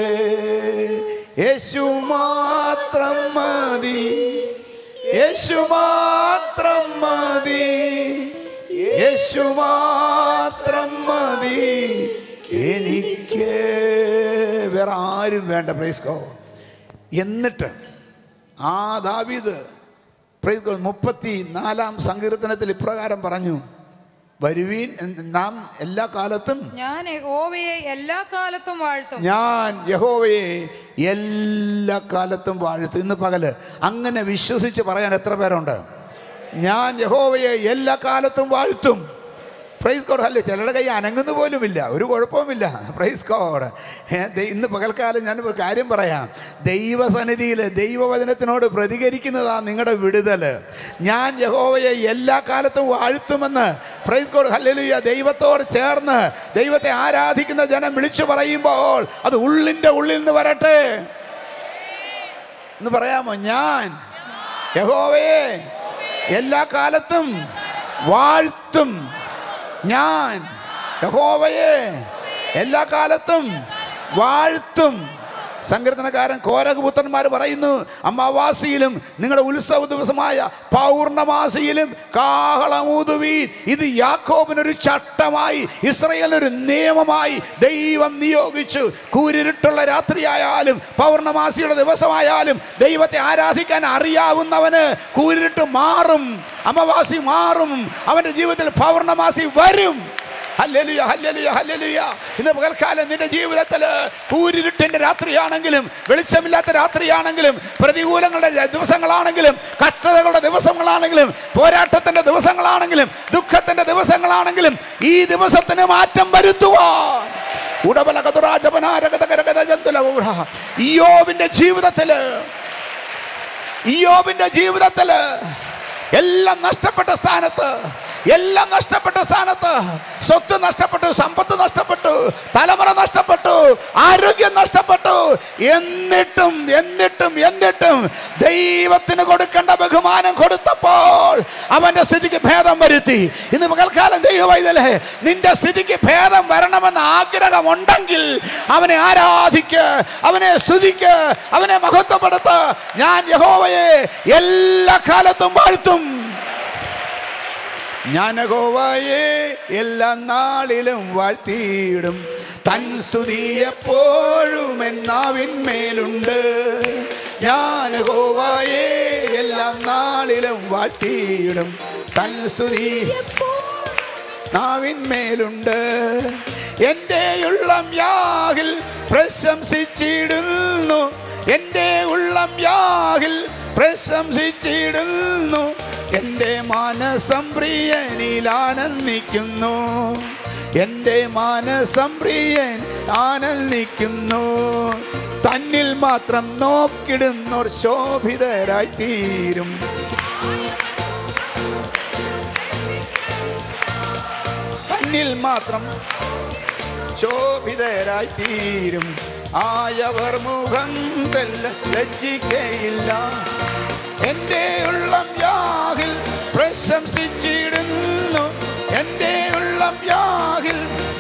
യേശു മാത്രം മതി, യേശു മാത്രം മതി, യേശു മാത്രം മതി എനിക്ക്, വേറെ ആരും വേണ്ട. Praise God. എന്നിട്ട് ആ ദാവീദ് പ്രൈസ് ഗോഡ് മുപ്പത്തി നാലാം സങ്കീർത്തനത്തിൽ ഇപ്രകാരം പറഞ്ഞു, വരുവീൻ നാം എല്ലാ കാലത്തും ഞാൻ യഹോവയെ എല്ലാ കാലത്തും വാഴ്ത്തും, ഞാൻ യഹോവയെ എല്ലാ കാലത്തും വാഴ്ത്തും. ഇന്ന് പകല് അങ്ങനെ വിശ്വസിച്ച് പറയാൻ എത്ര പേരുണ്ട്? ഞാൻ യഹോവയെ എല്ലാ കാലത്തും വാഴ്ത്തും. Praise God. അല്ലേ, ചിലരുടെ കൈ അനങ്ങുന്നു പോലുമില്ല, ഒരു കുഴപ്പവുമില്ല. Praise God. ഇന്ന് പകൽക്കാലം ഞാൻ ഒരു കാര്യം പറയാം. ദൈവസന്നിധിയിൽ ദൈവവചനത്തിനോട് പ്രതികരിക്കുന്നതാണ് നിങ്ങളുടെ വിടുതൽ. ഞാൻ യഹോവയെ എല്ലാ കാലത്തും വാഴ്ത്തുമെന്ന് പ്രൈസ് ഗോഡ്, ഹല്ലേലൂയ, ദൈവത്തോട് ചേർന്ന് ദൈവത്തെ ആരാധിക്കുന്ന ജനം വിളിച്ചു പറയുമ്പോൾ അത് ഉള്ളിൻ്റെ ഉള്ളിൽ നിന്ന് വരട്ടെ എന്ന് പറയാമോ? ഞാൻ യഹോവയെ എല്ലാ കാലത്തും വാഴ്ത്തും, ഞാൻ യഹോവയെ എല്ലാ കാലത്തും വാഴ്ത്തും. സങ്കീർത്തനക്കാരൻ കോരഹ് പുത്രന്മാർ പറയുന്നു, അമാവാസിയിലും നിങ്ങളുടെ ഉത്സവ ദിവസമായ പൗർണമാസിയിലും കാഹളമൂതുവീൻ. ഇത് യാക്കോബിനൊരു ചട്ടമായി, ഇസ്രായേലിനൊരു നിയമമായി ദൈവം നിയോഗിച്ചു. കൂരിരുട്ടുള്ള രാത്രിയായാലും പൗർണമാസിയുടെ ദിവസമായാലും ദൈവത്തെ ആരാധിക്കാൻ അറിയാവുന്നവന് കൂരിരുട്ട് മാറും, അമാവാസി മാറും, അവൻ്റെ ജീവിതത്തിൽ പൗർണമാസി വരും. ഹല്ലേലൂയ, ഹല്ലേലൂയ, ഹല്ലേലൂയ. ഇന്ന് പകൽക്കാലം നിന്റെ ജീവിതത്തിൽ കൂരിരുട്ടിന്റെ രാത്രിയാണെങ്കിലും വെളിച്ചമില്ലാത്ത രാത്രിയാണെങ്കിലും പ്രതികൂലങ്ങളുടെ ദിവസങ്ങളാണെങ്കിലും കഷ്ടതകളുടെ ദിവസങ്ങളാണെങ്കിലും പോരാട്ടത്തിന്റെ ദിവസങ്ങളാണെങ്കിലും ദുഃഖത്തിന്റെ ദിവസങ്ങളാണെങ്കിലും ഈ ദിവസത്തിന് മാറ്റം വരുത്തുവാൻ ഇയ്യോബിന്റെ ജീവിതത്തില് ഇയ്യോബിന്റെ ജീവിതത്തില് എല്ലാം നഷ്ടപ്പെട്ട സ്ഥാനത്ത് എല്ലാം നഷ്ടപ്പെട്ട സ്ഥാനത്ത് സ്വത്ത് നഷ്ടപ്പെട്ടു, സമ്പത്ത് നഷ്ടപ്പെട്ടു, തലമുറ നഷ്ടപ്പെട്ടു, ആരോഗ്യം നഷ്ടപ്പെട്ടു. എന്നിട്ടും എന്നിട്ടും എന്നിട്ടും ദൈവത്തിന് കൊടുക്കേണ്ട ബഹുമാനം കൊടുത്തപ്പോൾ അവന്റെ സ്ഥിതിക്ക് ഭേദം വരുത്തി. ഇന്ന് പകൽക്കാലം ദൈവവൈതലേ, നിന്റെ സ്ഥിതിക്ക് ഭേദം വരണമെന്ന് ആഗ്രഹമുണ്ടെങ്കിൽ അവനെ ആരാധിക്ക്, അവനെ സ്തുതിക്ക്, അവനെ മഹത്വപ്പെടുത്ത്. ഞാൻ യഹോവയെ എല്ലാ കാലത്തും വാഴ്ത്തും. ഞാൻ യഹോവയെ എല്ലാ നാളിലും വാഴ്ത്തിയിടും. തൻ സ്തുതി എപ്പോഴും എന്നാവിന്മേലുണ്ട്. ഞാൻ യഹോവയെ എല്ലാ നാളിലും വാഴ്ത്തിയിടും. തൻ സ്തുതി നാവിന്മേലുണ്ട്. എൻ്റെ ഉള്ളം യാഹിൽ പ്രശംസിച്ചിടുന്നു. എൻ്റെ ഉള്ളം യാഹിൽ പ്രശംസിച്ചിടുന്നു. എൻ്റെ മാനസം പ്രിയനിൽ ആനന്ദിക്കുന്നു. എൻ്റെ മാനസം പ്രിയൻ ആനന്ദിക്കുന്നു. തന്നിൽ മാത്രം നോക്കിടുന്നോർ ശോഭിതരായി തീരും. തന്നിൽ മാത്രം ശോഭിതരായി തീരും. ആയവർ മുഖം തെല്ല ലജ്ജിക്കയില്ല. എൻ്റെ ഉള്ളം യാഹിൽ പ്രശംസിച്ചിടുന്നു. എൻ്റെ ഉള്ളം യാഹിൽ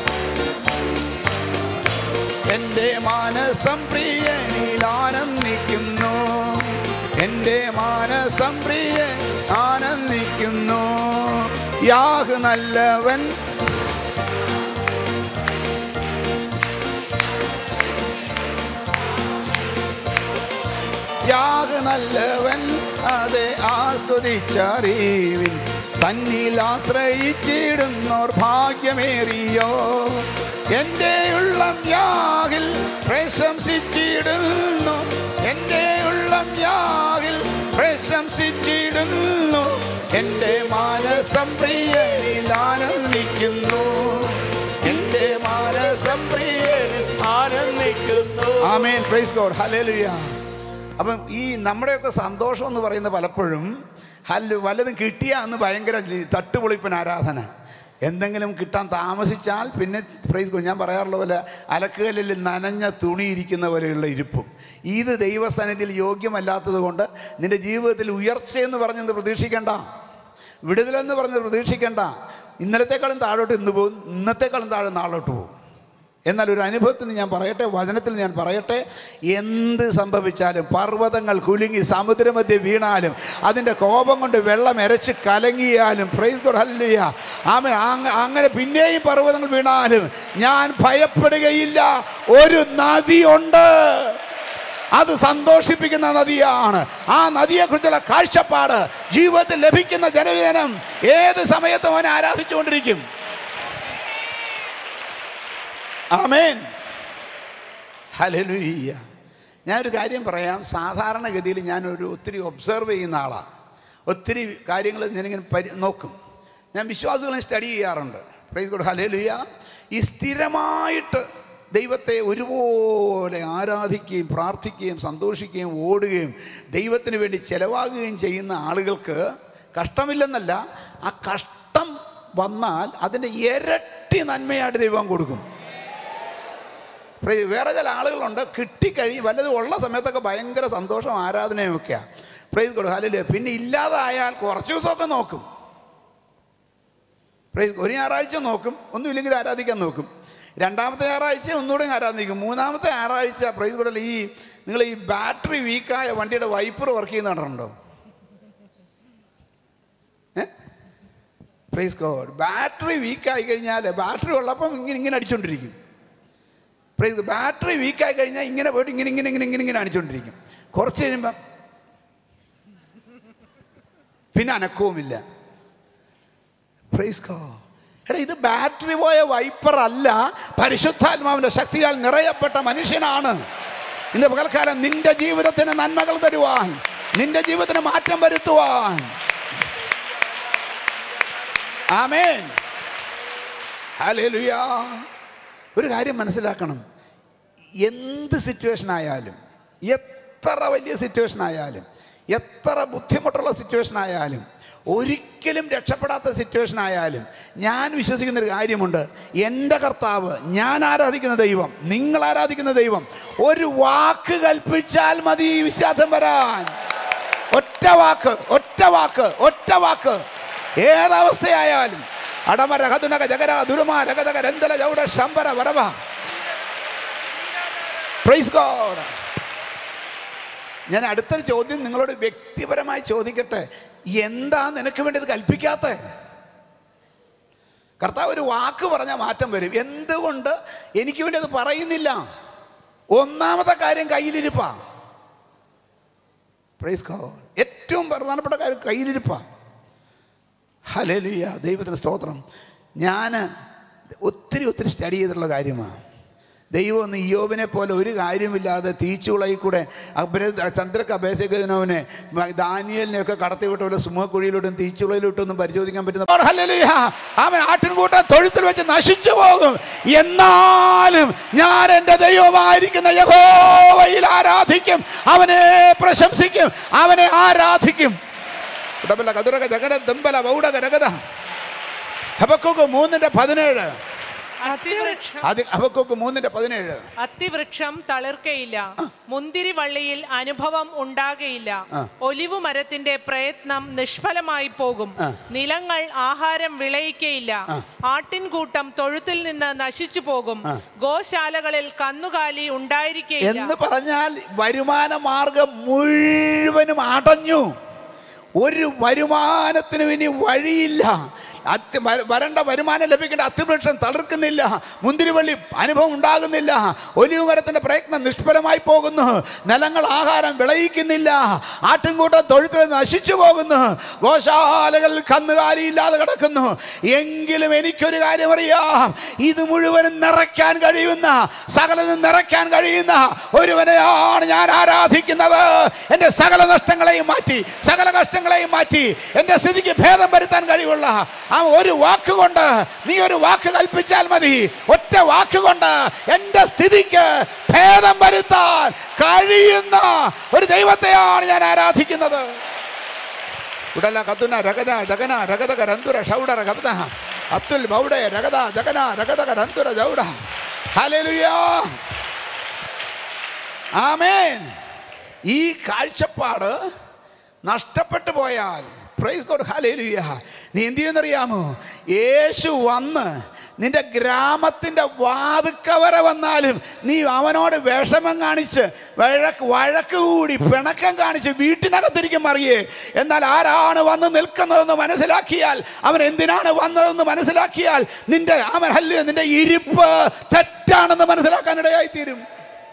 എൻ്റെ മാനസം പ്രിയനിൽ ആനന്ദിക്കുന്നു. എൻ്റെ മാനസം പ്രിയൻ ആനന്ദിക്കുന്നു. യാഹ് നല്ലവൻ, യാഹ് നല്ലവൻ, അതെ ആസ്വദിച്ചറിവിൻ. തന്നിൽ ആശ്രയിച്ചിടുന്നോർ ഭാഗ്യമേറിയോ. എൻ്റെ ഉള്ളം യാഹിൽ പ്രശംസിച്ചിടുന്നു. എൻ്റെ ഉള്ളം യാഹിൽ പ്രശംസിച്ചിടുന്നു. എൻ്റെ മാനസം പ്രിയനിൽ ആനന്ദിക്കുന്നു. എൻ്റെ മാനസം പ്രിയനിൽ ആനന്ദിക്കുന്നു. ആമേൻ, പ്രൈസ് ഗോഡ്, ഹല്ലേലൂയ. അപ്പം ഈ നമ്മുടെയൊക്കെ സന്തോഷം എന്ന് പറയുന്നത് പലപ്പോഴും ഹല്ല് വല്ലതും കിട്ടിയ അന്ന് ഭയങ്കര തട്ടുപൊളിപ്പൻ ആരാധന. എന്തെങ്കിലും കിട്ടാൻ താമസിച്ചാൽ പിന്നെ പ്രൈസ് ഗോഡ്, ഞാൻ പറയാറുള്ള പോലെ അലക്കുകല്ലിൽ നനഞ്ഞ തുണി ഇരിക്കുന്ന പോലെയുള്ള ഇരിപ്പും. ഇത് ദൈവസന്നിധിയിൽ യോഗ്യമല്ലാത്തത് കൊണ്ട് നിൻ്റെ ജീവിതത്തിൽ ഉയർച്ചയെന്ന് പറഞ്ഞത് പ്രതീക്ഷിക്കേണ്ട, വിടുതലെന്ന് പറഞ്ഞത് പ്രതീക്ഷിക്കേണ്ട. ഇന്നലത്തെക്കാളും താഴോട്ട് ഇന്ന് പോകും, ഇന്നത്തെക്കാളും താഴെ നാളോട്ട് പോകും. എന്നാൽ ഒരു അനുഭവത്തിന് ഞാൻ പറയട്ടെ, വചനത്തിൽ ഞാൻ പറയട്ടെ, എന്ത് സംഭവിച്ചാലും, പർവ്വതങ്ങൾ കുലുങ്ങി സമുദ്രമധ്യ വീണാലും, അതിൻ്റെ കോപം കൊണ്ട് വെള്ളം എരച്ച് കലങ്ങിയാലും, പ്രൈസ് ഗോഡ്, ഹല്ലേലൂയ, ആമേൻ, അങ്ങനെ പിന്നെയും പർവ്വതങ്ങൾ വീണാലും ഞാൻ ഭയപ്പെടുകയില്ല. ഒരു നദിയുണ്ട്, അത് സന്തോഷിപ്പിക്കുന്ന നദിയാണ്. ആ നദിയെക്കുറിച്ചുള്ള കാഴ്ചപ്പാട് ജീവിതത്തിൽ ലഭിക്കുന്ന ജനജനം ഏത് സമയത്തും അവനെ ആരാധിച്ചുകൊണ്ടിരിക്കും. ആമേൻ, ഹല്ലേലൂയ. ഞാനൊരു കാര്യം പറയാം. സാധാരണഗതിയിൽ ഞാനൊരു ഒത്തിരി ഒബ്സർവ് ചെയ്യുന്ന ആളാണ്. ഒത്തിരി കാര്യങ്ങൾ ഞാനിങ്ങനെ പരി നോക്കും. ഞാൻ വിശ്വാസികളെ സ്റ്റഡി ചെയ്യാറുണ്ട്. പ്രൈസ് ഗോഡ്, ഹല്ലേലൂയ. ഈ സ്ഥിരമായിട്ട് ദൈവത്തെ ഒരുപോലെ ആരാധിക്കുകയും പ്രാർത്ഥിക്കുകയും സന്തോഷിക്കുകയും ഓടുകയും ദൈവത്തിന് വേണ്ടി ചിലവാകുകയും ചെയ്യുന്ന ആളുകൾക്ക് കഷ്ടമില്ലെന്നല്ല, ആ കഷ്ടം വന്നാൽ അതിൻ്റെ ഇരട്ടി നന്മയായിട്ട് ദൈവം കൊടുക്കും. വേറെ ചില ആളുകളുണ്ട്, കിട്ടിക്കഴിയും വല്ലതും ഉള്ള സമയത്തൊക്കെ ഭയങ്കര സന്തോഷം ആരാധനയും ഒക്കെയാണ്. പ്രൈസ് ഗോഡ്, ഹല്ലേലൂയ. പിന്നെ ഇല്ലാതായാൽ കുറച്ച് ദിവസമൊക്കെ നോക്കും. പ്രൈസ് ഒരു ഞായറാഴ്ച നോക്കും, ഒന്നുമില്ലെങ്കിൽ ആരാധിക്കാൻ നോക്കും. രണ്ടാമത്തെ ഞായറാഴ്ച ഒന്നുകൂടെ ആരാധിക്കും. മൂന്നാമത്തെ ഞായറാഴ്ച പ്രൈസ് ഗോഡ്, ഈ നിങ്ങൾ ഈ ബാറ്ററി വീക്കായ വണ്ടിയുടെ വൈപ്പർ വർക്ക് ചെയ്യുന്ന കണ്ടിട്ടുണ്ടോ? ഏ പ്രൈസ് ഗോഡ്, ബാറ്ററി വീക്കായി കഴിഞ്ഞാൽ, ബാറ്ററി ഉള്ളപ്പം ഇങ്ങനെ ഇങ്ങനെ അടിച്ചുകൊണ്ടിരിക്കും. പ്രൈസ്, ബാറ്ററി വീക്കായി കഴിഞ്ഞാൽ ഇങ്ങനെ പോയിട്ട് ഇങ്ങനെ ഇങ്ങനെ ഇങ്ങനെ ഇങ്ങനെ ഇങ്ങനെ അടിച്ചുകൊണ്ടിരിക്കും. കുറച്ച് കഴിയുമ്പം പിന്നെ അനക്കവുമില്ല. Praise God. എടാ, ഇത് ബാറ്ററി പോയ വൈപ്പർ അല്ല, പരിശുദ്ധാത്മാവിൻ്റെ ശക്തിയാൽ നിറയപ്പെട്ട മനുഷ്യനാണ്. ഇന്ന് പകൽക്കാലം നിന്റെ ജീവിതത്തിന് നന്മകൾ തരുവാൻ, നിന്റെ ജീവിതത്തിന് മാറ്റം വരുത്തുവാൻ. ആമേൻ, ഹല്ലേലൂയ. ഒരു കാര്യം മനസ്സിലാക്കണം, എന്ത് സിറ്റുവേഷൻ ആയാലും, എത്ര വലിയ സിറ്റുവേഷൻ ആയാലും, എത്ര ബുദ്ധിമുട്ടുള്ള സിറ്റുവേഷൻ ആയാലും, ഒരിക്കലും രക്ഷപ്പെടാത്ത സിറ്റുവേഷൻ ആയാലും, ഞാൻ വിശ്വസിക്കുന്നൊരു കാര്യമുണ്ട്. എൻ്റെ കർത്താവ്, ഞാൻ ആരാധിക്കുന്ന ദൈവം, നിങ്ങൾ ആരാധിക്കുന്ന ദൈവം ഒരു വാക്ക് കൽപ്പിച്ചാൽ മതി വിശ്വാസം വരാൻ. ഒറ്റ വാക്ക്, ഒറ്റ വാക്ക്, ഒറ്റ വാക്ക്. ഏതവസ്ഥയായാലും അടമര ഹതുനക ജഗര ദുരുമ രഗതക രന്തല ജൗഡ ശമ്പര വരവ. Price God. ഞാൻ അടുത്തൊരു ചോദ്യം നിങ്ങളോട് വ്യക്തിപരമായി ചോദിക്കട്ടെ, എന്താ നിനക്ക് വേണ്ടി ഇത് കൽപ്പിക്കാത്ത? കർത്താവ് ഒരു വാക്ക് പറഞ്ഞാൽ മാറ്റം വരും. എന്തുകൊണ്ട് എനിക്ക് വേണ്ടി അത് പറയുന്നില്ല? ഒന്നാമത്തെ കാര്യം കയ്യിലിരിപ്പാ. Praise God. ഏറ്റവും പ്രധാനപ്പെട്ട കാര്യം കയ്യിലിരിപ്പാ. ഹല്ലേലൂയ, ദൈവത്തിന് സ്തോത്രം. ഞാൻ ഒത്തിരി ഒത്തിരി സ്റ്റഡി ചെയ്തിട്ടുള്ള കാര്യമാണ്. ദൈവം ഒന്ന് ഇയ്യോബിനെ പോലെ ഒരു കാര്യമില്ലാതെ തീച്ചുളയിൽ കൂടെ ചന്ദ്രക്ക് അഭേദകനവനെ ദാനിയേലിനെയൊക്കെ കടത്തിവിട്ട പോലെ സിംഹക്കുഴിയിലോട്ടും തീച്ചുളയിലോട്ടൊന്നും പരിശോധിക്കാൻ പറ്റുന്ന ഹല്ലേലൂയ. അവൻ ആട്ടിൻകൂട്ടം തൊഴുത്തിൽ വെച്ച് നശിച്ചു പോകും, എന്നാലും ഞാൻ എൻ്റെ ദൈവമായിരിക്കുന്ന യഹോവയിൽ ആരാധിക്കും, അവനെ പ്രശംസിക്കും, അവനെ ആരാധിക്കും. ഹബക്കൂക്ക് മൂന്നിന്റെ പതിനേഴ്. അത്തിവൃക്ഷം തളിർക്കയില്ല, മുന്തിരി വള്ളിയിൽ അനുഭവം ഉണ്ടാകയില്ല, ഒലിവു മരത്തിന്റെ പ്രയത്നം നിഷ്ഫലമായി പോകും, നിലങ്ങൾ ആഹാരം വിളയിക്കയില്ല, ആട്ടിൻകൂട്ടം തൊഴുത്തിൽ നിന്ന് നശിച്ചു പോകും, ഗോശാലകളിൽ കന്നുകാലി ഉണ്ടായിരിക്കയില്ല എന്ന് പറഞ്ഞാൽ വരുമാന മാർഗം മുഴുവനും അടഞ്ഞു. ഒരു വരുമാനത്തിനും ഇനി വഴിയില്ല. അത്തി വരണ്ട വരുമാനം ലഭിക്കേണ്ട അത്തിവൃക്ഷം തളിർക്കുന്നില്ല, മുന്തിരിവള്ളി അനുഭവം ഉണ്ടാകുന്നില്ല, ഒലിവ് മരത്തിൻ്റെ പ്രയത്നം നിഷ്ഫലമായി പോകുന്നു, നിലങ്ങൾ ആഹാരം വിളയിക്കുന്നില്ല, ആട്ടിൻകൂട്ടം തൊഴുത്തിൽ നശിച്ചു പോകുന്നു, ഗോശാലകൾ കന്നുകാലിയില്ലാതെ കിടക്കുന്നു. എങ്കിലും എനിക്കൊരു കാര്യം അറിയാം, ഇത് മുഴുവനും നിറയ്ക്കാൻ കഴിയുന്ന, സകലതും നിറയ്ക്കാൻ കഴിയുന്ന ഒരുവനെയാണ് ഞാൻ ആരാധിക്കുന്നത്. എൻ്റെ സകല നഷ്ടങ്ങളെയും മാറ്റി, സകല കഷ്ടങ്ങളെയും മാറ്റി എൻ്റെ സ്ഥിതിക്ക് ഭേദം വരുത്താൻ കഴിവുള്ള ആ ഒരു വാക്കുകൊണ്ട്, നീ ഒരു വാക്ക് കൽപ്പിച്ചാൽ മതി, ഒറ്റ വാക്കുകൊണ്ട് എൻ്റെ സ്ഥിതിക്ക് ഭേദം വരുത്താൻ കഴിയുന്ന ഒരു ദൈവത്തെയാണ് ഞാൻ ആരാധിക്കുന്നത്. ഉടല കത്തുന രഗത ജഗന രഗതക രന്തുര ഷൗഡ രഗത അത്തുൽ ബൗഡ രഗത ജഗന രഗതക രന്തുര ജൗഡ. ഹല്ലേലൂയ, ആമേൻ. ഈ കാഴ്ചപ്പാട് നഷ്ടപ്പെട്ടു പോയാൽ, പ്രൈസ് ഗോഡ്, ഹല്ലേലൂയ, നീ എന്ത് ചെയ്യുന്നറിയാമോ? യേശു വന്ന് നിന്റെ ഗ്രാമത്തിൻ്റെ വാതുക്കവര വന്നാലും നീ അവനോട് വിഷമം കാണിച്ച് വഴക്ക് വഴക്ക് കൂടി പിണക്കം കാണിച്ച് വീട്ടിനകത്തിരിക്കും അറിയേ. എന്നാൽ ആരാണ് വന്ന് നിൽക്കുന്നതെന്ന് മനസ്സിലാക്കിയാൽ, അവൻ എന്തിനാണ് വന്നതെന്ന് മനസ്സിലാക്കിയാൽ, നിന്റെ അവൻ ഹല്ലേലൂയ നിന്റെ ഇരിപ്പ് തെറ്റാണെന്ന് മനസ്സിലാക്കാനിടയായിത്തീരും.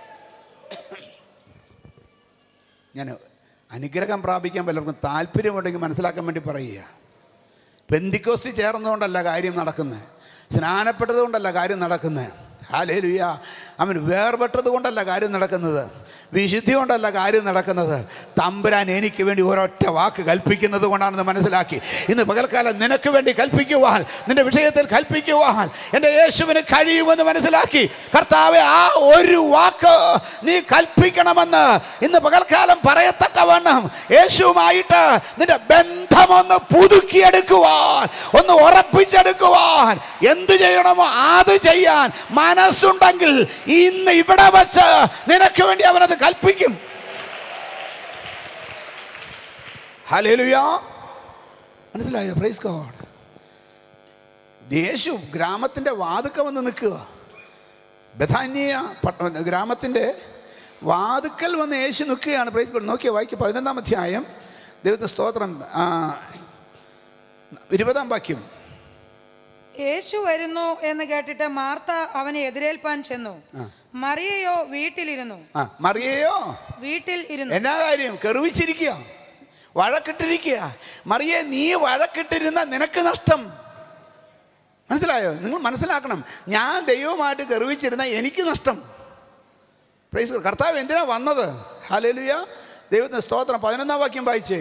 ഞാൻ അനുഗ്രഹം പ്രാപിക്കാൻ പലർക്കും താല്പര്യമുണ്ടെങ്കിൽ മനസ്സിലാക്കാൻ വേണ്ടി പറയുക. പെന്തിക്കോസ്തി ചേർന്നതുകൊണ്ടല്ല കാര്യം നടക്കുന്നത്, സ്നാനപ്പെട്ടത് കൊണ്ടല്ല കാര്യം നടക്കുന്നത്. ഹല്ലേലൂയ, അവൻ വേർപെട്ടത് കൊണ്ടല്ല കാര്യം നടക്കുന്നത്, വിശുദ്ധി കൊണ്ടല്ല കാര്യം നടക്കുന്നത്. തമ്പുരാൻ എനിക്ക് വേണ്ടി ഒരൊറ്റ വാക്ക് കൽപ്പിക്കുന്നത് കൊണ്ടാണെന്ന് മനസ്സിലാക്കി ഇന്ന് പകൽക്കാലം നിനക്ക് വേണ്ടി കൽപ്പിക്കുവാൻ, നിന്റെ വിഷയത്തിൽ കൽപ്പിക്കുവാൻ എൻ്റെ യേശുവിന് കഴിയുമെന്ന് മനസ്സിലാക്കി. കർത്താവേ, ആ ഒരു വാക്ക് നീ കൽപ്പിക്കണമെന്ന് ഇന്ന് പകൽക്കാലം പറയത്തക്കവണ്ണം യേശുവുമായിട്ട് നിന്റെ ബന്ധമൊന്ന് പുതുക്കിയെടുക്കുവാൻ, ഒന്ന് ഉറപ്പിച്ചെടുക്കുവാൻ, എന്ത് ചെയ്യണമോ അത് ചെയ്യാൻ മനസ്സുണ്ടെങ്കിൽ ഇന്ന് ഇവിടെ വച്ച് നിനക്ക് വേണ്ടി അവനത് കൽപ്പിക്കും. ഹല്ലേലൂയ, മനസ്സിലായോ? Praise God. യേശു ഗ്രാമത്തിന്റെ വാതുക്ക വന്ന് നിൽക്കുക. ബഥാന്യ പട്ടണ ഗ്രാമത്തിന്റെ വാതുക്കൽ വന്ന് യേശു നിൽക്കുകയാണ്. Praise God. നോക്കിയോ, വായിക്കുക, പതിനൊന്നാം അധ്യായം, ദൈവത്തെ സ്തോത്രം, ഇരുപതാം വാക്യം. യേശു വരുന്നു എന്ന് കേട്ടിട്ട് മാർത്ത അവനെ എതിരേൽപ്പാൻ ചെന്നു. മറിയയോ വീട്ടിലിരുന്നു. മറിയയോ വീട്ടിൽ ഇരുന്നു. എന്നാ കാര്യം? കെറുവിച്ചിരിക്കുക, വഴക്കിട്ടിരിക്കുക. മറിയെ, നീ വഴക്കിട്ടിരുന്ന നിനക്ക് നഷ്ടം. മനസ്സിലായോ? നിങ്ങൾ മനസ്സിലാക്കണം, ഞാൻ ദൈവമായിട്ട് ഗർവിച്ചിരുന്ന എനിക്ക് നഷ്ടം. പ്രൈസ് കർത്താവ് എന്തിനാ വന്നത്? ഹല്ലേലൂയ, ദൈവത്തിന് സ്തോത്രം. പതിനൊന്നാം വാക്യം വായിച്ചേ.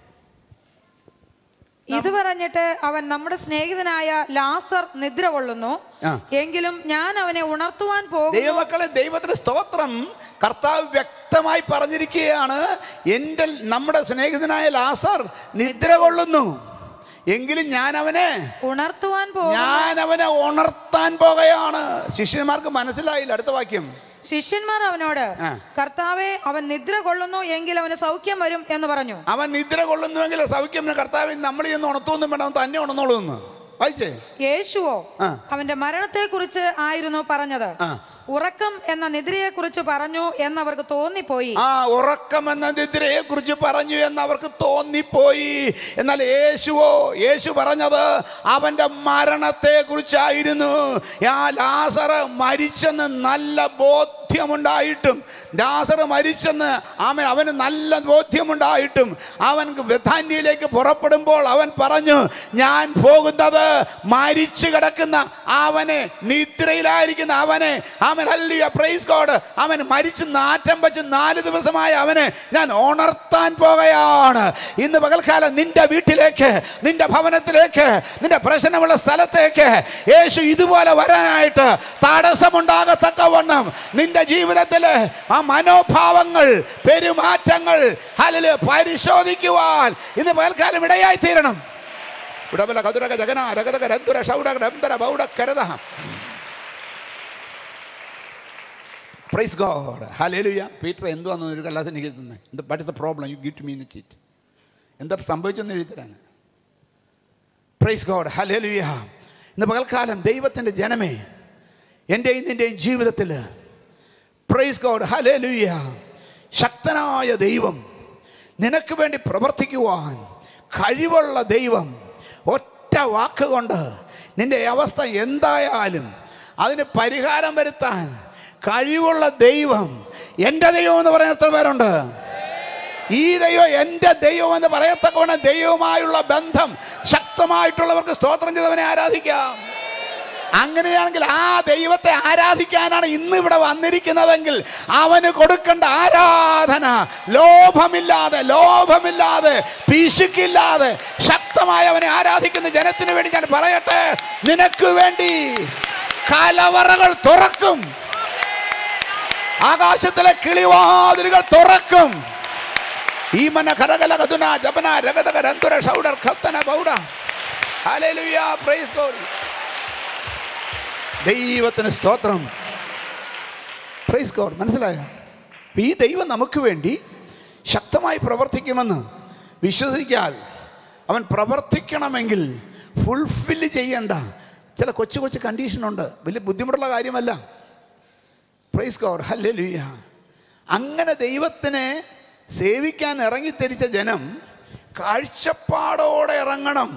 ഇത് പറഞ്ഞിട്ട് അവൻ നമ്മുടെ സ്നേഹിതനായ ലാസർ നിദ്ര കൊള്ളുന്നു, എങ്കിലും ഞാൻ അവനെ ഉണർത്തുവാൻ പോകും. ദൈവമക്കളെ, ദൈവത്തിന് സ്തോത്രം. കർത്താവ് വ്യക്തമായി പറഞ്ഞിരിക്കുകയാണ്, എൻ്റെ നമ്മുടെ സ്നേഹിതനായ ലാസർ നിദ്ര കൊള്ളുന്നു, എങ്കിലും ഞാൻ അവനെ ഉണർത്തുവാൻ പോകും. ഞാൻ അവനെ ഉണർത്താൻ പോകുകയാണ്. ശിഷ്യന്മാർക്ക് മനസ്സിലായില്ല. അടുത്ത വാക്യം. ശിഷ്യന്മാർ അവനോട്, കർത്താവേ, അവൻ നിദ്ര കൊള്ളുന്നു എങ്കിൽ അവന് സൗഖ്യം വരും എന്ന് പറഞ്ഞു. അവൻ നിദ്ര കൊള്ളുന്നുവെങ്കിൽ സൗഖ്യം, കർത്താവ് നമ്മൾ ഇന്ന് ഉണർത്തൊന്നും വേണ്ട, അവൻ തന്നെ ഉണർന്നോളൂ എന്ന് വായിച്ചേ. യേശുവോ അവന്റെ മരണത്തെ കുറിച്ച് ആയിരുന്നു പറഞ്ഞത്, ഉറക്കം എന്ന നിദ്രയെ കുറിച്ച് പറഞ്ഞു എന്നവർക്ക് തോന്നിപ്പോയി. ആ ഉറക്കം എന്ന നിദ്രയെ കുറിച്ച് പറഞ്ഞു എന്നവർക്ക് തോന്നിപ്പോയി. എന്നാൽ യേശുവോ, യേശു പറഞ്ഞത് അവന്റെ മരണത്തെ കുറിച്ചായിരുന്നു. ആ ലാസർ മരിച്ചെന്ന് നല്ല ബോധ്യമുണ്ടായിട്ടും, ലാസർ മരിച്ചെന്ന് അവൻ അവന് നല്ല ബോധ്യമുണ്ടായിട്ടും അവൻ ബെഥാന്യയിലേക്ക് പുറപ്പെടുമ്പോൾ അവൻ പറഞ്ഞു, ഞാൻ പോകുന്നത് മരിച്ചു കിടക്കുന്ന അവനെ, നിദ്രയിലായിരിക്കുന്ന അവനെ, അവൻ ഹല്ലേലൂയ പ്രൈസ് ഗോഡ്, അവൻ മരിച്ചു നാറ്റം വെച്ച് നാല് ദിവസമായ അവനെ ഞാൻ ഉണർത്താൻ പോകുകയാണ്. ഇന്ന് പകൽക്കാലം നിന്റെ വീട്ടിലേക്ക്, നിന്റെ ഭവനത്തിലേക്ക്, നിന്റെ പ്രശ്നമുള്ള സ്ഥലത്തേക്ക് യേശു ഇതുപോലെ വരാനായിട്ട് തടസ്സമുണ്ടാകത്തക്കവണ്ണം നിന്റെ ജീവിതത്തിലെ ആ മനോഭാവങ്ങൾ, പെരുമാറ്റങ്ങൾ ഹല്ലേലൂയ പരിശോധിക്കുവാൻ ഇന്ന് പകൽക്കാലം ഇടയായി തീരണം. ഉടബല കതുരക ജഗന രഗതക രന്തുര ഷൗഡ രന്തര ബൗഡ കരദ. പ്രൈസ് ഗോഡ്, ഹല്ലേലൂയ. പീറ്റർ എന്തുവാന്ന് ഒരു കള്ളാസ് എനിക്ക് തന്നെ, what is the problem, you give to me in a chit, എന്താ സംഭവിച്ചെന്ന് എഴുതി തരാൻ. പ്രൈസ് ഗോഡ്, ഹല്ലേലൂയ. ഇന്ന് പകൽക്കാലം ദൈവത്തിൻ്റെ ജനമേ, എൻ്റെയും നിൻ്റെയും ജീവിതത്തിൽ പ്രൈസ് ഗോഡ് ഹല്ലേലൂയ, ശക്തനായ ദൈവം, നിനക്ക് വേണ്ടി പ്രവർത്തിക്കുവാൻ കഴിവുള്ള ദൈവം, ഒറ്റ വാക്കുകൊണ്ട് നിൻ്റെ അവസ്ഥ എന്തായാലും അതിന് പരിഹാരം വരുത്താൻ കഴിവുള്ള ദൈവം. എൻ്റെ ദൈവം എന്ന് പറയുന്ന എത്ര പേരുണ്ട്? ഈ ദൈവം എൻ്റെ ദൈവം എന്ന് പറയത്തക്കവണ്ണം ദൈവവുമായുള്ള ബന്ധം ശക്തമായിട്ടുള്ളവർക്ക് സ്തോത്രം ചെയ്തവനെ ആരാധിക്കാം. അങ്ങനെയാണെങ്കിൽ ആ ദൈവത്തെ ആരാധിക്കാനാണ് ഇന്ന് ഇവിടെ വന്നിരിക്കുന്നതെങ്കിൽ അവന് കൊടുക്കേണ്ട ആരാധന ലോഭമില്ലാതെ, ലോഭമില്ലാതെ, പിശുക്കില്ലാതെ ശക്തമായി അവനെ ആരാധിക്കുന്ന ജനത്തിന് വേണ്ടി ഞാൻ പറയട്ടെ, നിനക്ക് വേണ്ടി കലവറകൾ തുറക്കും, ആകാശത്തിലെ കിളിവാതിലുകൾ തുറക്കും. ഈ മന കരകല കതുന ജപന രഗതക രന്തുര ഷൗഡർ ഖത്തന ബൗഡ. ഹല്ലേലൂയ, പ്രൈസ് ഗോഡ്. ദൈവത്തിന് സ്തോത്രം, പ്രൈസ് ഗോഡ്. മനസ്സിലായോ? ഈ ദൈവം നമുക്ക് വേണ്ടി ശക്തമായി പ്രവർത്തിക്കുമെന്ന് വിശ്വസിക്കാൻ, അവൻ പ്രവർത്തിക്കണമെങ്കിൽ ഫുൾഫില്ല് ചെയ്യേണ്ട ചില കൊച്ചു കൊച്ചു കണ്ടീഷനുണ്ട്. വലിയ ബുദ്ധിമുട്ടുള്ള കാര്യമല്ല. പ്രൈസ് ഗോഡ്, ഹല്ലേലൂയ. അങ്ങനെ ദൈവത്തിനെ സേവിക്കാൻ ഇറങ്ങിത്തിരിച്ച ജനം കാഴ്ചപ്പാടോടെ ഇറങ്ങണം.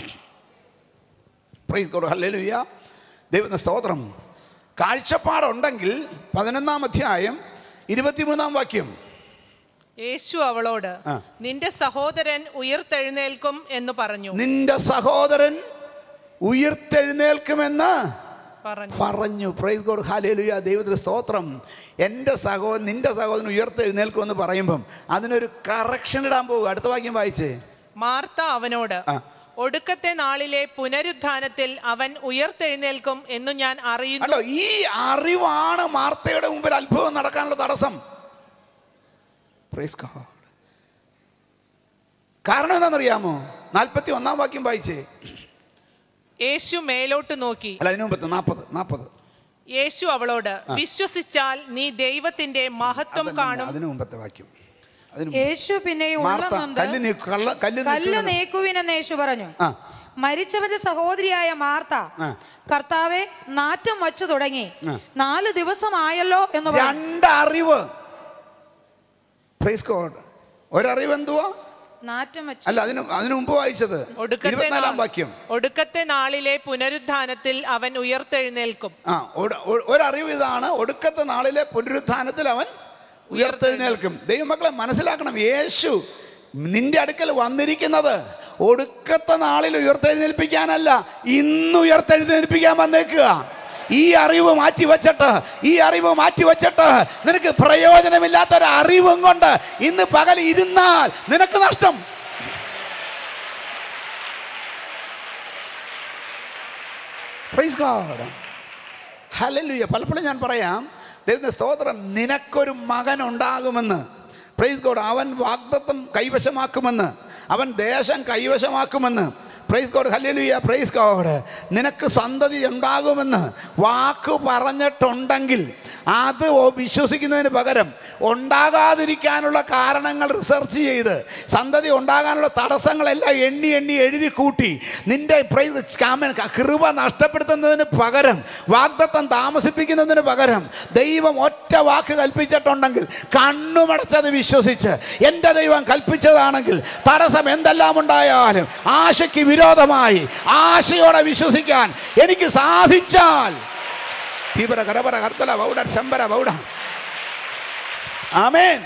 പ്രൈസ് ഗോഡ്, ഹല്ലേലൂയ. ദൈവത്തിന് സ്തോത്രം. കാഴ്ചപ്പാടുണ്ടെങ്കിൽ പതിനൊന്നാം അധ്യായം ഇരുപത്തിമൂന്നാം വാക്യം. യേശു അവളോട്, നിന്റെ സഹോദരൻ ഉയർത്തെഴുന്നേൽക്കും എന്ന് പറഞ്ഞു. നിന്റെ സഹോദരൻ ഉയർത്തെഴുന്നേൽക്കുമെന്ന് പറഞ്ഞു. പ്രൈസ് ഗോഡ്, ഹല്ലേലൂയ. ദൈവത്തിന് സ്തോത്രം. എൻ്റെ സഹോദരൻ, നിന്റെ സഹോദരൻ ഉയർത്തെഴുന്നേൽക്കുമെന്ന് പറയുമ്പം അതിനൊരു കറക്ഷൻ ഇടാൻ പോകുക. അടുത്ത വാക്യം വായിച്ചേ. മാർത്ത അവനോട്, ഒടുക്കത്തെ നാളിലെ പുനരുത്ഥാനത്തിൽ അവൻ ഉയർത്തെഴുന്നേൽക്കും എന്ന് ഞാൻ അറിയുന്നു. ഈ അറിവാണ് മാർത്തയുടെ മുമ്പിൽ അത്ഭുതം നടക്കാനുള്ള തടസ്സം. Praise God. കാരണം എന്താണെന്നറിയാമോ? നാൽപ്പത്തി ഒന്നാം വാക്യം വായിച്ചേ. യേശു മേലോട്ട് നോക്കി. അല്ല, അതിനു മുമ്പത്തെ നാൽപ്പത് നാൽപ്പത്. യേശു അവളോട്, വിശ്വസിച്ചാൽ നീ ദൈവത്തിന്റെ മഹത്വം കാണും. അതിനു മുമ്പത്തെ വാക്യം. യേശു പിന്നെയും കല്ല് നീക്കുവിനെന്ന് യേശു പറഞ്ഞു. മരിച്ചവന്റെ സഹോദരിയായ മാർത്ത, കർത്താവെ, നാറ്റം വച്ചു തുടങ്ങി, നാല് ദിവസമായല്ലോ എന്ന് പറഞ്ഞു. രണ്ടറിവ്. Praise God. ഒരറിവ് എന്തുവാ? നാറ്റം വെച്ചു. അല്ല, അതിന് അതിനു മുമ്പ് വായിച്ചത് ഇരുപത്തിനാലാം വാക്യം. ഒടുക്കത്തെ നാളിലെ പുനരുത്ഥാനത്തിൽ അവൻ ഉയർത്തെഴുന്നേൽക്കും. ആ, ഒരറിവ് ഇതാണ്, ഒടുക്കത്തെ നാളിലെ പുനരുത്ഥാനത്തിൽ അവൻ ഉയർത്തെഴുന്നേൽക്കും. ദൈവമക്കളെ മനസ്സിലാക്കണം, യേശു നിന്റെ അടുക്കൽ വന്നിരിക്കുന്നത് ഒടുക്കത്തെ നാളിൽ ഉയർത്തെഴുന്നേൽപ്പിക്കാനല്ല, ഇന്ന് ഉയർത്തെഴുന്നേൽപ്പിക്കാൻ വന്നേക്കുക. ഈ അറിവ് മാറ്റി വച്ചിട്ട് ഈ അറിവ് മാറ്റി വച്ചിട്ട് നിനക്ക് പ്രയോജനമില്ലാത്തൊരു അറിവും കൊണ്ട് ഇന്ന് പകൽ ഇരുന്നാൽ നിനക്ക് നഷ്ടം. പ്രൈസ് ഗോഡ്, ഹല്ലേലൂയ. പലപ്പോഴും ഞാൻ പറയാം, ദൈവത്തിന്റെ സ്തോത്രം, നിനക്കൊരു മകൻ ഉണ്ടാകുമെന്ന്. Praise God. അവൻ വാഗ്ദത്തം കൈവശമാക്കുമെന്ന്, അവൻ ദേശം കൈവശമാക്കുമെന്ന്. Praise God, hallelujah, praise God. നിനക്ക് സന്തതി ഉണ്ടാകുമെന്ന് വാക്ക് പറഞ്ഞിട്ടുണ്ടെങ്കിൽ അത് വിശ്വസിക്കുന്നതിന് പകരം ഉണ്ടാകാതിരിക്കാനുള്ള കാരണങ്ങൾ റിസർച്ച് ചെയ്ത് സന്തതി ഉണ്ടാകാനുള്ള തടസ്സങ്ങളെല്ലാം എണ്ണി എണ്ണി എഴുതി കൂട്ടി നിന്റെ പ്രൈസ് കൃപ നഷ്ടപ്പെടുത്തുന്നതിന് പകരം, വാഗ്ദത്തം താമസിപ്പിക്കുന്നതിന് പകരം ദൈവം ഒറ്റ വാക്ക് കൽപ്പിച്ചിട്ടുണ്ടെങ്കിൽ കണ്ണുമടച്ചത് വിശ്വസിച്ച് എൻ്റെ ദൈവം കൽപ്പിച്ചതാണെങ്കിൽ തടസ്സം എന്തെല്ലാം ഉണ്ടായാലും ആശയ്ക്ക് വിരോധമായി ആശയോടെ വിശ്വസിക്കാൻ എനിക്ക് സാധിച്ചാൽ, തീവ്ര കരപര കർത്തല ബൗഡ ശമ്പര ബൗഡ, ആമേൻ.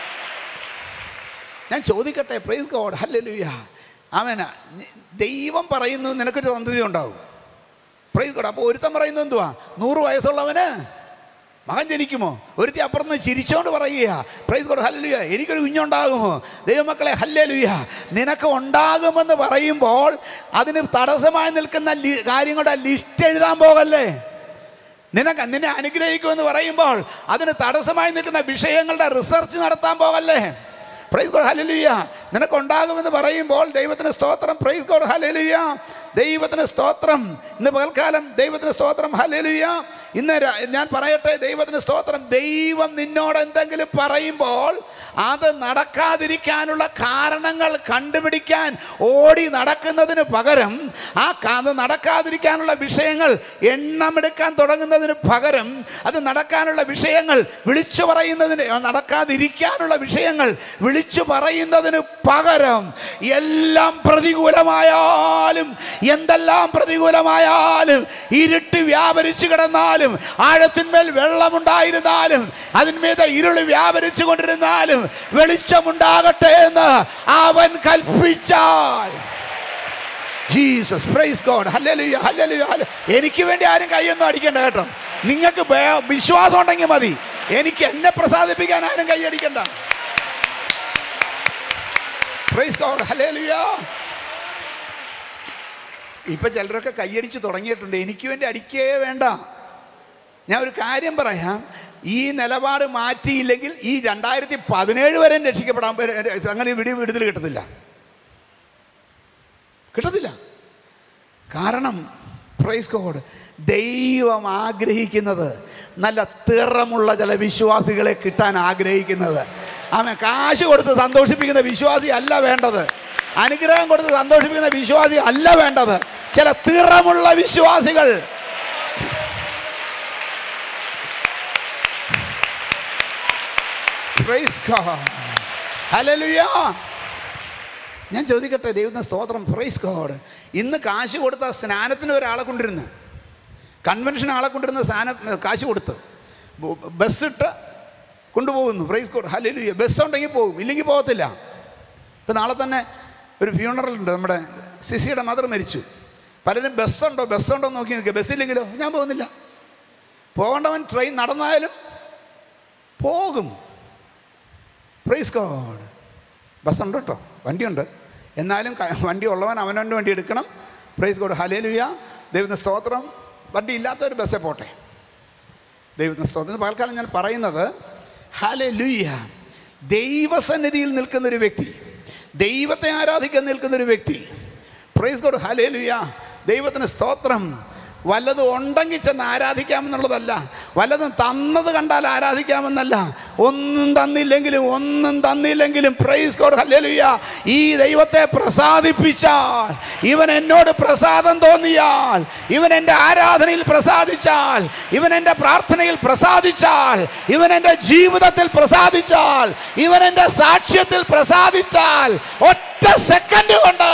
ഞാൻ ചോദിക്കട്ടെ, പ്രൈസ് ഗോഡ്, ഹല്ലേലൂയ, ആമേൻ. ദൈവം പറയുന്നു നിനക്കൊരു സന്തതി ഉണ്ടാവും. Praise God. അപ്പോൾ ഒരുത്തൻ പറയുന്നത് എന്തുവാ? നൂറ് വയസ്സുള്ളവന് മകൻ ജനിക്കുമോ? ഒരുത്തി അപ്പുറത്ത് ചിരിച്ചോണ്ട് പറയുക, പ്രൈസ് ഗോഡ്, ഹല്ലേലൂയ, എനിക്കൊരു കുഞ്ഞുണ്ടാകുമോ? ദൈവമക്കളെ, ഹല്ലേലൂയ, നിനക്ക് ഉണ്ടാകുമെന്ന് പറയുമ്പോൾ അതിന് തടസ്സമായി നിൽക്കുന്ന കാര്യങ്ങളുടെ ലിസ്റ്റ് എഴുതാൻ പോകല്ലേ. നിനക്ക് നിന്നെ അനുഗ്രഹിക്കുമെന്ന് പറയുമ്പോൾ അതിന് തടസ്സമായി നിൽക്കുന്ന വിഷയങ്ങളുടെ റിസർച്ച് നടത്താൻ പോകല്ലേ. Price God, hallelujah. നിനക്കുണ്ടാകുമെന്ന് പറയുമ്പോൾ ദൈവത്തിന് സ്തോത്രം. പ്രൈസ് ഗോഡ്, ഹല്ലേലൂയ, ദൈവത്തിന് സ്തോത്രം. ഇന്ന് പകൽക്കാലം ദൈവത്തിന് സ്തോത്രം, ഹല്ലേലൂയ. ഇന്ന് ഞാൻ പറയട്ടെ, ദൈവത്തിന് സ്തോത്രം. ദൈവം നിന്നോട് എന്തെങ്കിലും പറയുമ്പോൾ അത് നടക്കാതിരിക്കാനുള്ള കാരണങ്ങൾ കണ്ടുപിടിക്കാൻ ഓടി നടക്കുന്നതിന് പകരം, ആ അത് നടക്കാതിരിക്കാനുള്ള വിഷയങ്ങൾ എണ്ണമെടുക്കാൻ തുടങ്ങുന്നതിന് പകരം, അത് നടക്കാനുള്ള വിഷയങ്ങൾ വിളിച്ചു പറയുന്നതിന് നടക്കാതിരിക്കാനുള്ള വിഷയങ്ങൾ വിളിച്ചു പറയുന്നതിന് പകരം, എല്ലാം പ്രതികൂലമായാലും എന്തെല്ലാം പ്രതികൂലമായാലും ഇരുട്ട് വ്യാപരിച്ചു കിടന്നാലും ആഴത്തിന്മേൽ വെള്ളമുണ്ടായിരുന്നാലും അതിന്മേൽ ഇരുള് വ്യാപരിച്ചു കൊണ്ടിരുന്നാലും വെളിച്ചമുണ്ടാകട്ടെ എന്ന് അവൻ കൽപ്പിച്ചാൽ, ജീസസ്, പ്രൈസ് ഗോഡ്, ഹല്ലേലൂയ, ഹല്ലേലൂയ. എനിക്ക് വേണ്ടി ആരും കൈയൊന്നും അടിക്കണ്ട കേട്ടോ. നിങ്ങൾക്ക് വിശ്വാസം ഉണ്ടെങ്കിൽ മതി. എനിക്ക് എന്നെ പ്രസാദിപ്പിക്കാൻ ആരും കൈയടിക്കണ്ട. Price God, hallelujah. ഇപ്പൊ ചിലരൊക്കെ കൈയടിച്ച് തുടങ്ങിയിട്ടുണ്ട്. എനിക്ക് വേണ്ടി അടിക്കേ വേണ്ട. ഞാൻ ഒരു കാര്യം പറയാം, ഈ നിലപാട് മാറ്റിയില്ലെങ്കിൽ ഈ രണ്ടായിരത്തി പതിനേഴ് വരെ രക്ഷിക്കപ്പെടാൻ അങ്ങനെ വിടി വിടുതൽ കിട്ടത്തില്ല, കിട്ടത്തില്ല. കാരണം പ്രൈസ് ഗോഡ്, ദൈവം ആഗ്രഹിക്കുന്നത് നല്ല തിറമുള്ള ചില വിശ്വാസികളെ കിട്ടാൻ ആഗ്രഹിക്കുന്നത്. അവൻ കാശ് കൊടുത്ത് സന്തോഷിപ്പിക്കുന്ന വിശ്വാസി അല്ല വേണ്ടത്, അനുഗ്രഹം കൊടുത്ത് സന്തോഷിപ്പിക്കുന്ന വിശ്വാസി അല്ല വേണ്ടത്. ചില തിറമുള്ള വിശ്വാസികൾ. പ്രൈസ് ഗോഡ്, ഹല്ലേലൂയ. ഞാൻ ചോദിക്കട്ടെ, ദൈവത്തിന്റെ സ്തോത്രം, പ്രൈസ് ഗോഡ്. ഇന്ന് കാശ് കൊടുത്ത സ്നാനത്തിന് ഒരാളെ കൊണ്ടിരുന്ന്, കൺവെൻഷൻ ആളെ കൊണ്ടിരുന്ന സ്നാനം കാശ് കൊടുത്ത് ബസ്സിട്ട് കൊണ്ടുപോകുന്നു. Price God, hallelujah. ബസ് ഉണ്ടെങ്കിൽ പോകും, ഇല്ലെങ്കിൽ പോകത്തില്ല. ഇപ്പം നാളെ തന്നെ ഒരു ഫ്യൂണറൽ ഉണ്ട്. നമ്മുടെ സിസിയുടെ മദർ മരിച്ചു. പലരും ബസ്സുണ്ടോ ബസ്സുണ്ടോ നോക്കി നിൽക്കുക. ബസ്സില്ലെങ്കിലോ? ഞാൻ പോകുന്നില്ല. പോകേണ്ടവൻ ട്രെയിൻ നടന്നായാലും പോകും. Praise God. ബസ്സുണ്ട് കേട്ടോ, വണ്ടിയുണ്ട്. എന്നാലും വണ്ടി ഉള്ളവൻ അവനവൻ്റെ വണ്ടി എടുക്കണം. പ്രൈസ് ഗോഡ്, ഹല്ലേലൂയ, ദൈവത്തിന് സ്തോത്രം. വണ്ടി ഇല്ലാത്തൊരു ബസ്സേ പോട്ടെ. ദൈവത്തിന് സ്തോത്രം. പകൽക്കാലം ഞാൻ പറയുന്നത്, ഹല്ലേലൂയ, ദൈവസന്നിധിയിൽ നിൽക്കുന്നൊരു വ്യക്തി, ദൈവത്തെ ആരാധിക്കാൻ നിൽക്കുന്നൊരു വ്യക്തി, പ്രൈസ് ഗോഡ്, ഹല്ലേലൂയ, ദൈവത്തിന് സ്തോത്രം. വല്ലതും ഉണ്ടെങ്കിൽ ചെന്ന് ആരാധിക്കാമെന്നുള്ളതല്ല, വല്ലതും തന്നത് കണ്ടാൽ ആരാധിക്കാമെന്നല്ല. ഒന്നും തന്നില്ലെങ്കിലും ഒന്നും തന്നില്ലെങ്കിലും പ്രൈസ് ഗോഡ്, ഹല്ലേലൂയ, ഈ ദൈവത്തെ പ്രസാദിപ്പിച്ചാൽ, ഇവൻ എന്നോട് പ്രസാദം തോന്നിയാൽ, ഇവൻ എൻ്റെ ആരാധനയിൽ പ്രസാദിച്ചാൽ, ഇവൻ എൻ്റെ പ്രാർത്ഥനയിൽ പ്രസാദിച്ചാൽ, ഇവൻ എൻ്റെ ജീവിതത്തിൽ പ്രസാദിച്ചാൽ, ഇവൻ എൻ്റെ സാക്ഷ്യത്തിൽ പ്രസാദിച്ചാൽ, ഒറ്റ സെക്കൻഡ് കൊണ്ട്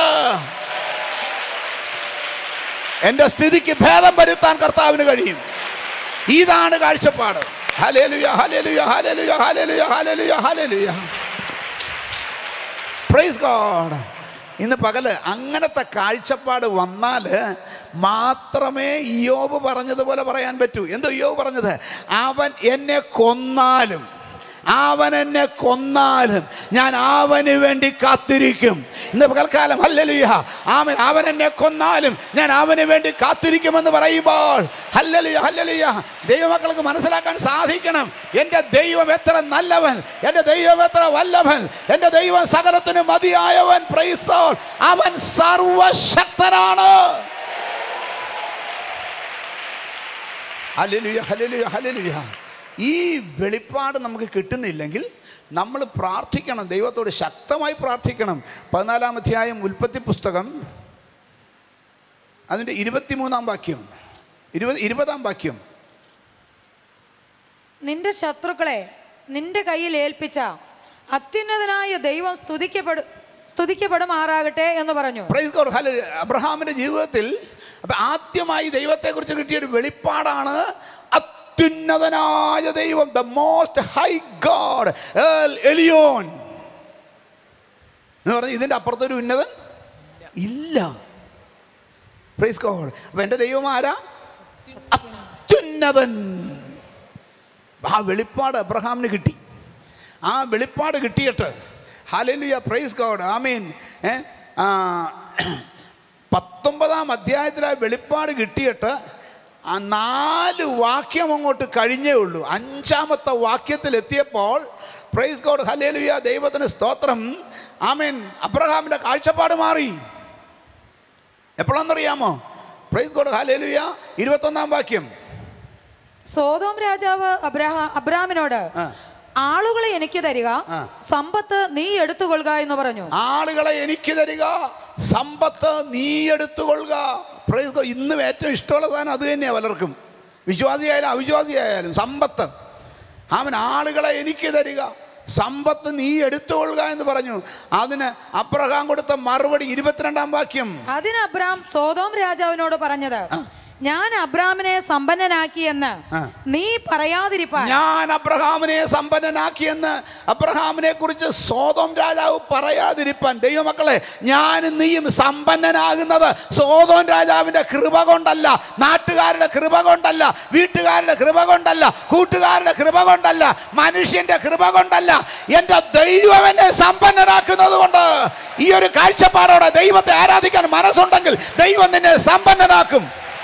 എൻ്റെ സ്ഥിതിക്ക് ഭേദം വരുത്താൻ കർത്താവിന് കഴിയും. ഇതാണ് കാഴ്ചപ്പാട്. ഹല്ലേലൂയ, ഹല്ലേലൂയ, ഹല്ലേലൂയ, ഹല്ലേലൂയ, ഹല്ലേലൂയ, ഹല്ലേലൂയ. Praise God. ഇന്ന് പകല് അങ്ങനത്തെ കാഴ്ചപ്പാട് വന്നാൽ മാത്രമേ ഇയ്യോബ് പറഞ്ഞതുപോലെ പറയാൻ പറ്റൂ. എന്തോ ഇയ്യോബ് പറഞ്ഞത്? അവൻ എന്നെ കൊന്നാലും അവൻ എന്നെ കൊന്നാലും ഞാൻ അവന് വേണ്ടി കാത്തിരിക്കും. ഇന്ന് പകൽക്കാലം ഹല്ലേലൂയ, ആമേൻ, അവൻ എന്നെ കൊന്നാലും ഞാൻ അവന് വേണ്ടി കാത്തിരിക്കുമെന്ന് പറയുമ്പോൾ ഹല്ലേലൂയ ഹല്ലേലൂയ ദൈവമക്കൾക്ക് മനസ്സിലാക്കാൻ സാധിക്കണം, എൻ്റെ ദൈവം എത്ര നല്ലവൻ, എൻ്റെ ദൈവം എത്ര വല്ലഭൻ, എൻ്റെ ദൈവം സകലത്തിന് മതിയായവൻ. Praise the Lord. അവൻ സർവശക്തനാണ്. Hallelujah hallelujah hallelujah. ഈ വെളിപ്പാട് നമുക്ക് കിട്ടുന്നില്ലെങ്കിൽ നമ്മൾ പ്രാർത്ഥിക്കണം, ദൈവത്തോട് ശക്തമായി പ്രാർത്ഥിക്കണം. പതിനാലാം അധ്യായം ഉൽപ്പത്തി പുസ്തകം അതിൻ്റെ ഇരുപത്തിമൂന്നാം വാക്യം, ഇരുപത് ഇരുപതാം വാക്യം. നിന്റെ ശത്രുക്കളെ നിന്റെ കയ്യിൽ ഏൽപ്പിച്ച അത്യുന്നതനായ ദൈവം സ്തുതിക്കപ്പെടും സ്തുതിക്കപ്പെടുമാറാകട്ടെ എന്ന് പറഞ്ഞു. Praise God. ഹല്ലേലൂയ. അബ്രഹാമിൻ്റെ ജീവിതത്തിൽ അപ്പം ആദ്യമായി ദൈവത്തെക്കുറിച്ച് കിട്ടിയൊരു വെളിപ്പാടാണ് അത്യുന്നതനായ ദൈവം, ദ മോസ്റ്റ് ഹൈ ഗോഡ്, എൽ എലിയോൻ എന്ന് പറഞ്ഞാൽ ഇതിൻ്റെ അപ്പുറത്തൊരു ഉന്നതൻ ഇല്ല. Praise God. അപ്പം എൻ്റെ ദൈവം ആരാ? അത്യുന്നതൻ. ആ വെളിപ്പാട് അബ്രഹാമിന് കിട്ടി. ആ വെളിപ്പാട് കിട്ടിയിട്ട് ഹല്ലേലൂയ, പ്രൈസ് ഗോഡ്, ആമീൻ. പത്തൊമ്പതാം അധ്യായത്തിൽ ആ വെളിപ്പാട് കിട്ടിയിട്ട് ആ നാല് വാക്യം അങ്ങോട്ട് കഴിഞ്ഞേ ഉള്ളൂ. അഞ്ചാമത്തെ വാക്യത്തിൽ എത്തിയപ്പോൾ പ്രൈസ് ഗോഡ് ഹല്ലേലൂയ, ദൈവത്തിന് സ്തോത്രം, ആമേൻ, അബ്രഹാമിൻ്റെ കാഴ്ചപ്പാട് മാറി. എപ്പോഴാണെന്നറിയാമോ? പ്രൈസ് ഗോഡ് ഹല്ലേലൂയ, ഇരുപത്തൊന്നാം വാക്യം. സോദോം രാജാവ് അബ്രഹാ അബ്രാമിനോട് ആളുകളെ എനിക്ക് തരിക, സമ്പത്ത് നീ എടുത്തുകൊള്ളുക എന്ന് പറഞ്ഞു. ആളുകളെ എനിക്ക് തരിക, സമ്പത്ത് നീ എടുത്തുകൊള്ളുക. Praise God. ഇന്നും ഏറ്റവും ഇഷ്ടമുള്ള സാധനം അത് തന്നെയാണ് പലർക്കും, വിശ്വാസിയായാലും അവിശ്വാസിയായാലും. സമ്പത്ത്. അവൻ ആളുകളെ എനിക്ക് തരിക, സമ്പത്ത് നീ എടുത്തുകൊള്ളുക എന്ന് പറഞ്ഞു. അതിന് അബ്രഹാം കൊടുത്ത മറുപടി ഇരുപത്തിരണ്ടാം വാക്യം. അതിന് അബ്രാം സോദോം രാജാവിനോട് പറഞ്ഞത്, ഞാൻ അബ്രാമിനെ സമ്പന്നനാക്കിയെന്ന് നീ പറയാതിരിപ്പാൻ. ഞാൻ അബ്രഹാമിനെ സമ്പന്നനാക്കിയെന്ന് അബ്രഹാമിനെ കുറിച്ച് സോദോം രാജാവ് പറയാതിരിപ്പാൻ. ദൈവമക്കളെ, ഞാനും നീയും സമ്പന്നനാകുന്നത് സോദോം രാജാവിൻ്റെ കൃപ കൊണ്ടല്ല, നാട്ടുകാരുടെ കൃപ കൊണ്ടല്ല, വീട്ടുകാരുടെ കൃപ കൊണ്ടല്ല, കൂട്ടുകാരുടെ കൃപ കൊണ്ടല്ല, മനുഷ്യന്റെ കൃപ കൊണ്ടല്ല. എൻ്റെ ദൈവം എന്നെ സമ്പന്നനാക്കുന്നത് കൊണ്ട്. ഈ ഒരു കാഴ്ചപ്പാടോടെ ദൈവത്തെ ആരാധിക്കാൻ മനസ്സുണ്ടെങ്കിൽ ദൈവം നിന്നെ സമ്പന്നനാക്കും.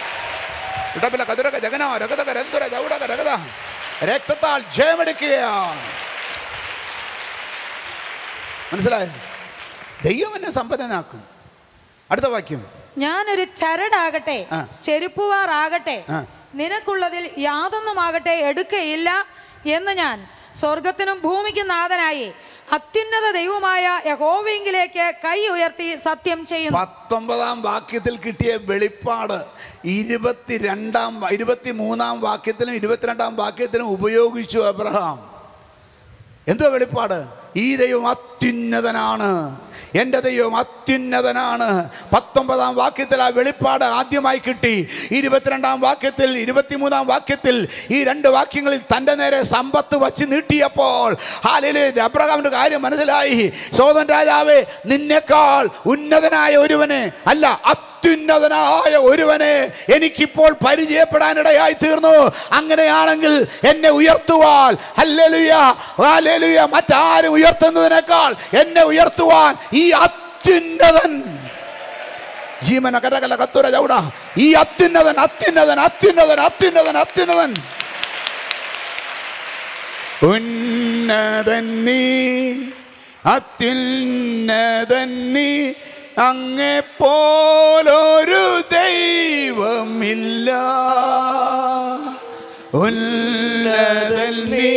രക്തത്താൽ ജയമെടുക്കുകയാണ്. മനസ്സിലായോ? ദൈവം എന്നെ സമ്പന്നനാക്കും. അടുത്ത വാക്യം. ഞാനൊരു ചരടാകട്ടെ ചെരുപ്പുവാറാകട്ടെ നിനക്കുള്ളതിൽ യാതൊന്നുമാകട്ടെ എടുക്കയില്ല എന്ന് ഞാൻ സ്വർഗത്തിനും ഭൂമിക്കും നാഥനായി അത്യുന്നത ദൈവമായ യഹോവയിലേക്ക് കൈ ഉയർത്തി സത്യം ചെയ്യുന്നു. പത്തൊമ്പതാം വാക്യത്തിൽ കിട്ടിയ വെളിപ്പാട് ഇരുപത്തിരണ്ടാം ഇരുപത്തി മൂന്നാം വാക്യത്തിലും ഇരുപത്തിരണ്ടാം വാക്യത്തിലും ഉപയോഗിച്ചു അബ്രഹാം. എന്തോ വെളിപ്പാട്? ഈ ദൈവം അത്യുന്നതനാണ്, എൻ്റെ ദൈവം അത്യുന്നതനാണ്. പത്തൊമ്പതാം വാക്യത്തിൽ ആ വെളിപ്പാട് ആദ്യമായി കിട്ടി. ഇരുപത്തിരണ്ടാം വാക്യത്തിൽ ഇരുപത്തിമൂന്നാം വാക്യത്തിൽ ഈ രണ്ട് വാക്യങ്ങളിൽ തൻ്റെ നേരെ സമ്പത്ത് വച്ച് നീട്ടിയപ്പോൾ ഹല്ലേലൂയ, അബ്രഹാമിൻ്റെ കാര്യം മനസ്സിലായി. സോദോം രാജാവേ, നിന്നെക്കാൾ ഉന്നതനായ ഒരുവനെ അല്ല, അത്യുന്നതനായ ഒരുവനെ എനിക്കിപ്പോൾ പരിചയപ്പെടാനിടയായി തീർന്നു. അങ്ങനെയാണെങ്കിൽ എന്നെ ഉയർത്തുവാൻ ഹല്ലേലൂയ ഹല്ലേലൂയ മറ്റാരും ഉയർത്തുന്നതിനേക്കാൾ എന്നെ ഉയർത്തുവാൻ ഈ അത്യുന്നതൻ ജീവന കരകല കത്തുര ചൗട ഈ അത്യുന്നതൻ അത്യുന്നതൻ അത്യുന്നതൻ അത്യുന്നതൻ അത്യുന്നതൻ ഉന്നതൻ നീ, അത്യുന്നതൻ നീ, അങ്ങെപ്പോലൊരു ദൈവമില്ല. ഉന്നതൻ നീ,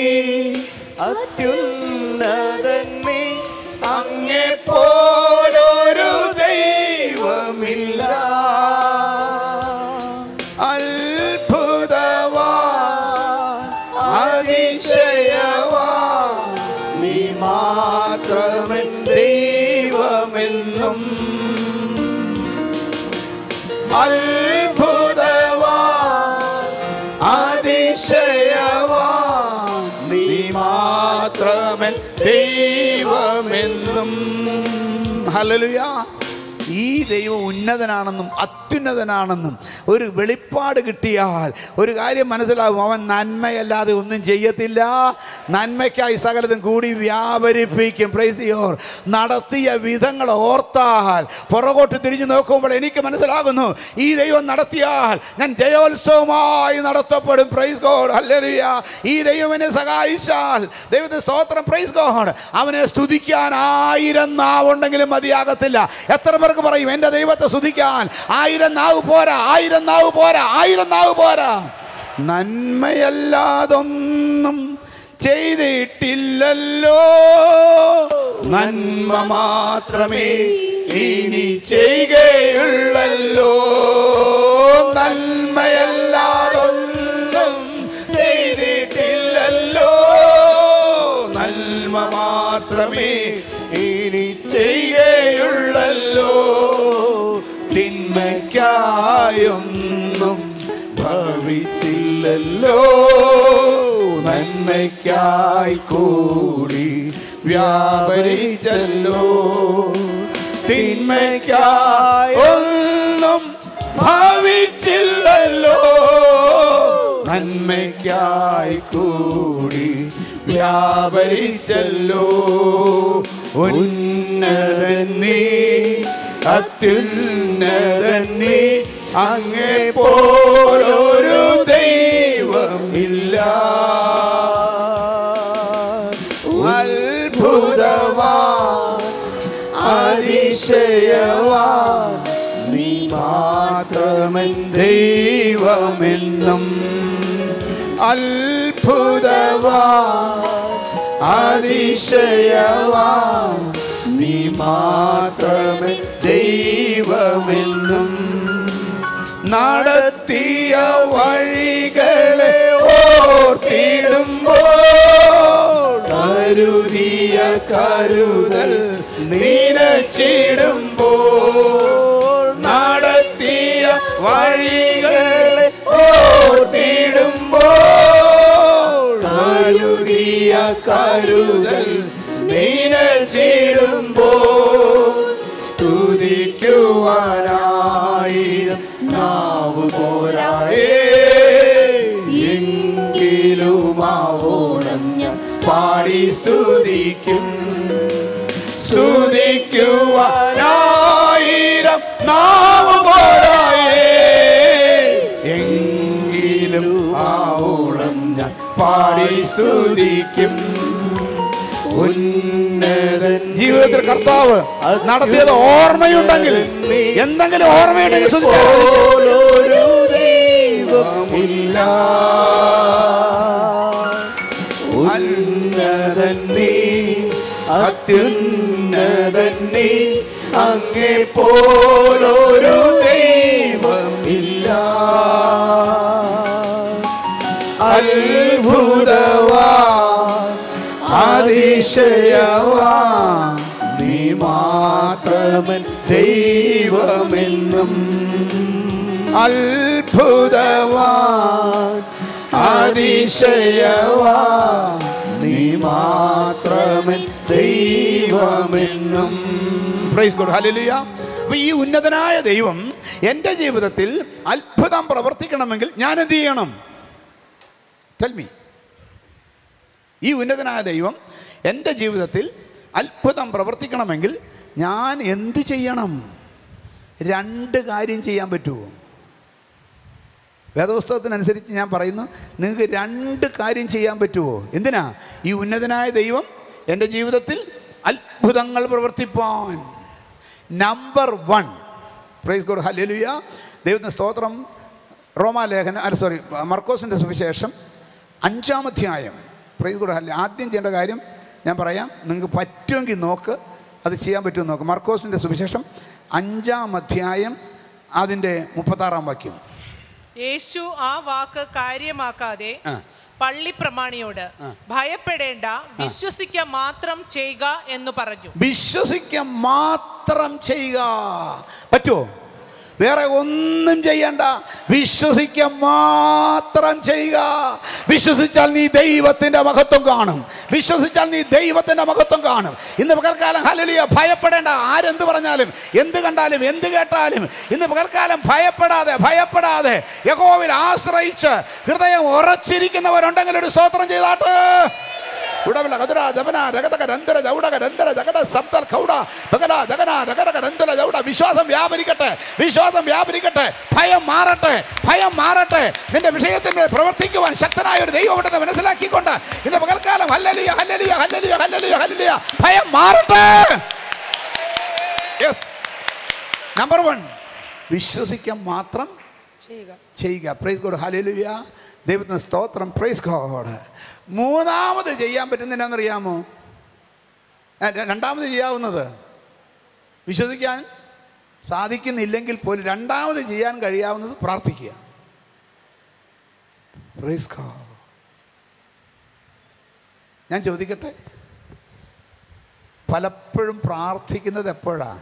അത്യുന്നതൻ നീ, അങ്ങെപ്പോലൊരു ദൈവമില്ല. അത്ഭുതവാൻ അതിശയവാൻ നീ മാത്രമേ ദൈവമെന്നും. അത്ഭുതവാൻ അതിശയവാൻ നീ മാത്രമേ ദൈവമെന്നും. ഹല്ലേലൂയ. ഈ ദൈവം ഉന്നതനാണെന്നും അത്യുന്നതനാണെന്നും ഒരു വെളിപ്പാട് കിട്ടിയാൽ ഒരു കാര്യം മനസ്സിലാകും, അവൻ നന്മയല്ലാതെ ഒന്നും ചെയ്യത്തില്ല, നന്മയ്ക്കായി സകലതും കൂടി വ്യാപരിപ്പിക്കും. Price the Lord. നടത്തിയ വിധങ്ങൾ ഓർത്താൽ പുറകോട്ട് തിരിഞ്ഞു നോക്കുമ്പോൾ എനിക്ക് മനസ്സിലാകുന്നു, ഈ ദൈവം നടത്തിയാൽ ഞാൻ ജയോത്സവമായി നടത്തപ്പെടും. പ്രൈസ് ഗോഡ്, ഹല്ലേലൂയ. ഈ ദൈവം എന്നെ സഹായിച്ചാൽ ദൈവത്തെ സ്തോത്രം. Praise God. അവനെ സ്തുതിക്കാൻ ആയിരം നാവുണ്ടെങ്കിലും മതിയാകത്തില്ല. എത്ര പേർക്ക് പറയും എൻ്റെ ദൈവത്തെ സ്തുതിക്കാൻ ആയിരം നാവ് പോരാ, ആയിരം നാവ് പോരാ, ആയിരം നാവ് പോരാ. നന്മയല്ലാതൊന്നും ചെയ്തിട്ടില്ലല്ലോ, നന്മ മാത്രമേ ഇനി ചെയ്യുകയുള്ളല്ലോ. നന്മയല്ലാതൊന്നും ചെയ്തിട്ടില്ലല്ലോ, നന്മ മാത്രമേ ഇനി ചെയ്യുകയുള്ളല്ലോ. തിന്മയ്ക്കായൊന്നും ഭവിച്ചില്ലല്ലോ, നന്മയ്ക്കായി കൂടി വ്യാപരിച്ചല്ലോ. തിന്മയ്ക്കായി ഒന്നും ഭവിച്ചില്ലല്ലോ, നന്മയ്ക്കായി കൂടി വ്യാപരിച്ചല്ലോ. ഉന്നതൻ നീ, അത്യുന്നതൻ നീ, അങ്ങേ പോലൊരു ദൈവം ഇല്ല. അത്ഭുതവാൻ, അതിശയവാൻ, നീ മാത്രമൻ ദൈവമെന്നും. അത്ഭുതവാൻ, അതിശയവാൻ, നീ മാത്രമേ ദൈവമെന്നും. നടത്തിയ വഴികളെ ഓർത്തിടുമ്പോൾ, കരുതിയ കരുതൽ നിനച്ചിടുമ്പോൾ, നടത്തിയ വഴികളെ ഓർത്തിടുമ്പോൾ, കരുതിയ കരുതൽ നിനച്ചിടുമ്പോൾ, സ്തുതിക്കുവാനായിരം നാവ് പോരായേ, എങ്കിലും ആവോളം ഞാൻ പാടി സ്തുതിക്കും. സ്തുതിക്കുവാനായിരം നാവ് പോരായേ, എങ്കിലും ആവോളം ഞാൻ പാടി സ്തുതിക്കും. ഉന്നതൻ. ജീവിതത്തിൽ കർത്താവ് നടത്തിയത് ഓർമ്മയുണ്ടെങ്കിൽ, എന്തെങ്കിലും ഓർമ്മയുണ്ടെങ്കിൽ ഓരോരോ ദൈവമില്ല. ഉന്നതൻ നീ, അത്യുന്നതൻ നീ, അങ്ങേ പോലൊരു ദൈവമില്ല. അത്ഭുതവാൻ, അതിശയവാൻ, നീ മാത്രമൻ ദൈവമെന്നും. അത്ഭുതവാൻ, അതിശയവാൻ, നീ മാത്രമൻ ദൈവമെന്നും. പ്രൈസ് ഗോഡ്, ഹല്ലേലൂയ. അപ്പോൾ ഈ ഉന്നതനായ ദൈവം എൻ്റെ ജീവിതത്തിൽ അത്ഭുതം പ്രവർത്തിക്കണമെങ്കിൽ ഞാൻ എന്ത് ചെയ്യണം? Tell me. ഈ ഉന്നതനായ ദൈവം എൻ്റെ ജീവിതത്തിൽ അത്ഭുതം പ്രവർത്തിക്കണമെങ്കിൽ ഞാൻ എന്ത് ചെയ്യണം? രണ്ട് കാര്യം ചെയ്യാൻ പറ്റുമോ? വേദപുസ്തകത്തിനനുസരിച്ച് ഞാൻ പറയുന്നു, നിങ്ങൾക്ക് രണ്ട് കാര്യം ചെയ്യാൻ പറ്റുമോ? എന്തിനാ? ഈ ഉന്നതനായ ദൈവം എൻ്റെ ജീവിതത്തിൽ അത്ഭുതങ്ങൾ പ്രവർത്തിപ്പാൻ. നമ്പർ വൺ, പ്രൈസ് ഗോഡ്, ഹല്ലേലൂയ. ദൈവത്തിൻ്റെ സ്തോത്രം. റോമാലേഖനം അല്ല സോറി മർക്കോസിൻ്റെ സുവിശേഷം അഞ്ചാം അധ്യായം. പ്രൈസ് ഗോഡ്, ഹല്ലേലൂയ. ആദ്യം ചെയ്യേണ്ട കാര്യം ഞാൻ പറയാം, നിങ്ങൾക്ക് പറ്റുമെങ്കിൽ നോക്ക്, അത് ചെയ്യാൻ പറ്റുമെന്ന് നോക്ക്. മർക്കോസിൻ്റെ സുവിശേഷം അഞ്ചാം അധ്യായം അതിൻ്റെ മുപ്പത്താറാം വാക്യം. യേശു ആ വാക്ക് കാര്യമാക്കാതെ പള്ളി പ്രമാണിയോട് ഭയപ്പെടേണ്ട, വിശ്വസിക്കുക മാത്രം ചെയ്യുക എന്ന് പറഞ്ഞു. വിശ്വസിക്കുക മാത്രം ചെയ്യുക. പറ്റുമോ? വേറെ ഒന്നും ചെയ്യണ്ട, വിശ്വസിക്കുക മാത്രം ചെയ്യുക. വിശ്വസിച്ചാൽ നീ ദൈവത്തിന്റെ മഹത്വം കാണും. വിശ്വസിച്ചാൽ നീ ദൈവത്തിന്റെ മഹത്വം കാണും. ഇന്ന് പകൽക്കാലം ഹല്ലേലൂയ ഭയപ്പെടേണ്ട. ആരെന്ത് പറഞ്ഞാലും എന്ത് കണ്ടാലും എന്ത് കേട്ടാലും ഇന്ന് പകൽക്കാലം ഭയപ്പെടാതെ ഭയപ്പെടാതെ യഹോവയിൽ ആശ്രയിച്ച് ഹൃദയം ഉറച്ചിരിക്കുന്നവരുണ്ടെങ്കിൽ ഒരു സ്തോത്രം ചെയ്താട്ട്. വിശ്വാസം വ്യാപരിക്കട്ടെ, വിശ്വാസം വ്യാപരിക്കട്ടെ. ഭയം മാറട്ടെ, ഭയം മാറട്ടെ. നിന്റെ വിഷയത്തിൽ പ്രവർത്തിക്കുവാൻ ശക്തനായ ഒരു ദൈവമുണ്ടെന്ന് മനസ്സിലാക്കിക്കൊണ്ട് ഇന്ന് പകൽക്കാലം ഹല്ലേലൂയ ഹല്ലേലൂയ ഹല്ലേലൂയ ഹല്ലേലൂയ ഹല്ലേലൂയ ഭയം മാറട്ടെ. യെസ്, നമ്പർ വൺ, വിശ്വസിക്കാൻ മാത്രം ചെയ്യുക. പ്രൈസ് ഗോഡ്, ഹല്ലേലൂയ, ദൈവത്തിന് സ്തോത്രം, പ്രൈസ് ഗോഡ്. മൂന്നാമത് ചെയ്യാൻ പറ്റുന്നതിനാണെന്നറിയാമോ? രണ്ടാമത് ചെയ്യാവുന്നത്, വിശ്വസിക്കാൻ സാധിക്കുന്നില്ലെങ്കിൽ പോലും രണ്ടാമത് ചെയ്യാൻ കഴിയാവുന്നത് പ്രാർത്ഥിക്കുക. Praise God. ഞാൻ ചോദിക്കട്ടെ, പലപ്പോഴും പ്രാർത്ഥിക്കുന്നത് എപ്പോഴാണ്?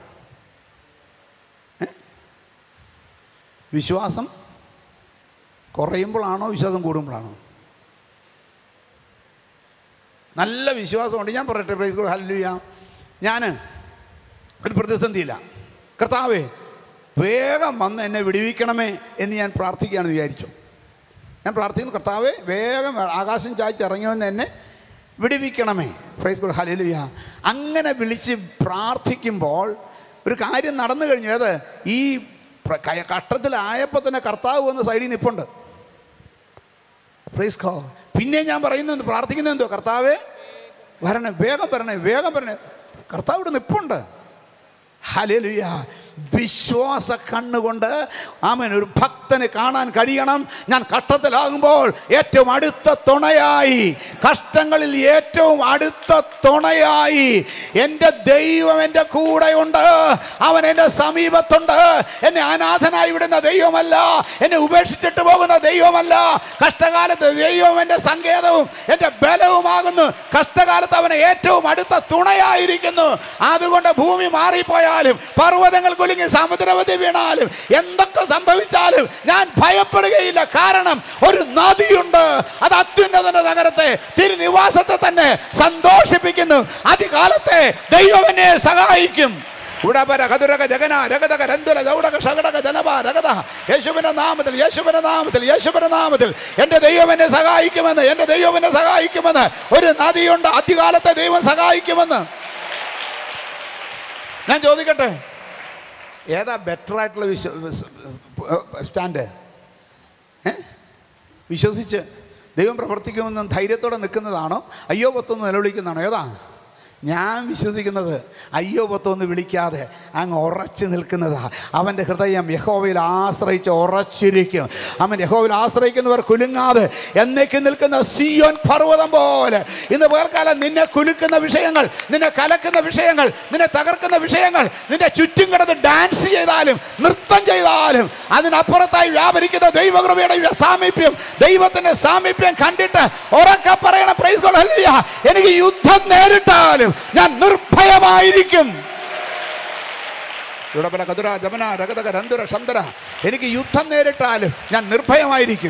വിശ്വാസം കുറയുമ്പോഴാണോ വിശ്വാസം കൂടുമ്പോഴാണോ? നല്ല വിശ്വാസമുണ്ട്. ഞാൻ പറയട്ടെ, പ്രൈസ് ഗോഡ്, ഹല്ലേലൂയ. ഞാൻ ഒരു പ്രതിസന്ധിയില്ല. കർത്താവേ വേഗം വന്ന് എന്നെ വിടുവിക്കണമേ എന്ന് ഞാൻ പ്രാർത്ഥിക്കുകയാണെന്ന് വിചാരിച്ചു. ഞാൻ പ്രാർത്ഥിക്കുന്നു, കർത്താവേ വേഗം ആകാശം ചായ്ച്ച് ഇറങ്ങിവന്ന് എന്നെ വിടുവിക്കണമേ. പ്രൈസ് ഗോഡ്, ഹല്ലേലൂയ. അങ്ങനെ വിളിച്ച് പ്രാർത്ഥിക്കുമ്പോൾ ഒരു കാര്യം നടന്നു കഴിഞ്ഞു. ഏത്? ഈ കഷ്ടത്തിലായപ്പോൾ തന്നെ കർത്താവ് വന്ന് സൈഡിൽ നിൽപ്പുണ്ട്. Praise God. പിന്നെ ഞാൻ പറയുന്നത്, പ്രാർത്ഥിക്കുന്നത് എന്തോ, കർത്താവേ വരണേ, വേഗം വരണേ, വേഗം വരണേ. കർത്താവ് ഇവിടെ നിൽപ്പുണ്ട്. ഹല്ലേലൂയ. വിശ്വാസ കണ്ണുകൊണ്ട് ആമേൻ ഒരു ഭക്തന് കാണാൻ കഴിയണം. ഞാൻ കഷ്ടത്തിലാകുമ്പോൾ ഏറ്റവും അടുത്ത തുണയായി, കഷ്ടങ്ങളിൽ ഏറ്റവും അടുത്ത തുണയായി എൻ്റെ ദൈവം എൻ്റെ കൂടെയുണ്ട്. അവൻ എൻ്റെ സമീപത്തുണ്ട്. എന്നെ അനാഥനായി വിടുന്ന ദൈവമല്ല, എന്നെ ഉപേക്ഷിച്ചിട്ട് പോകുന്ന ദൈവമല്ല. കഷ്ടകാലത്ത് ദൈവം എൻ്റെ സങ്കേതവും എൻ്റെ ബലവുമാകുന്നു. കഷ്ടകാലത്ത് അവന് ഏറ്റവും അടുത്ത തുണയായിരിക്കുന്നു. അതുകൊണ്ട് ഭൂമി മാറിപ്പോയാലും പർവ്വതങ്ങൾ കുലുങ്ങി സമുദ്രവതി വീണാലും എന്തൊക്കെ സംഭവിച്ചാലും ഞാൻ ഭയപ്പെടുകയില്ല. കാരണം ഒരു നദിയുണ്ട്. അത് അത്യുന്നതന്റെ നഗരത്തെ, തിരുനിവാസത്തെ തന്നെ സന്തോഷിപ്പിക്കുന്നു. അതികാലത്തെ ദൈവം എന്നെ സഹായിക്കും. യേശുവിന്റെ നാമത്തിൽ, യേശുവിന്റെ നാമത്തിൽ, യേശുവിന്റെ നാമത്തിൽ എൻ്റെ ദൈവം എന്നെ സഹായിക്കുമെന്ന്, എൻ്റെ ദൈവം എന്നെ സഹായിക്കുമെന്ന്. ഒരു നദിയുണ്ട്, അതികാലത്തെ ദൈവം സഹായിക്കുമെന്ന്. ഞാൻ ചോദിക്കട്ടെ, ഏതാ ബെറ്റർ ആയിട്ടുള്ള വിശ്വ സ്റ്റാൻഡ്? വിശ്വസിച്ച് ദൈവം പ്രവർത്തിക്കുമെന്ന് ധൈര്യത്തോടെ നിൽക്കുന്നതാണോ, അയ്യോ പൊത്തൊന്ന് നിലവിളിക്കുന്നതാണോ? ഏതാ? ഞാൻ വിശ്വസിക്കുന്നത് അയ്യോ പൊത്തൊന്ന് വിളിക്കാതെ അങ്ങ് ഉറച്ചു നിൽക്കുന്നതാ. അവൻ്റെ ഹൃദയം യഹോവയിൽ ആശ്രയിച്ച് ഉറച്ചിരിക്കും. അവൻ യഹോവയിൽ ആശ്രയിക്കുന്നവർ കുലുങ്ങാതെ എന്നേക്ക് നിൽക്കുന്ന സിയോൻ പർവ്വതം പോലെ. ഇന്ന് പകൽക്കാലം നിന്നെ കുലുക്കുന്ന വിഷയങ്ങൾ, നിന്നെ കലക്കുന്ന വിഷയങ്ങൾ, നിന്നെ തകർക്കുന്ന വിഷയങ്ങൾ, നിന്റെ ചുറ്റും കിടന്ന് ഡാൻസ് ചെയ്താലും നൃത്തം ചെയ്താലും അതിനപ്പുറത്തായി വ്യാപരിക്കുന്ന ദൈവകൃപയുടെ സാമീപ്യം, ദൈവത്തിന്റെ സാമീപ്യം കണ്ടിട്ട് ഉറക്കെ പറയണം, പ്രൈസ് ഗോഡ്, ഹല്ലേലൂയ. എനിക്ക് യുദ്ധം നേരിട്ടാലും ഞാൻ നിർഭയമായിരിക്കും. എനിക്ക് യുദ്ധം നേരിട്ടാലും ഞാൻ നിർഭയമായിരിക്കും.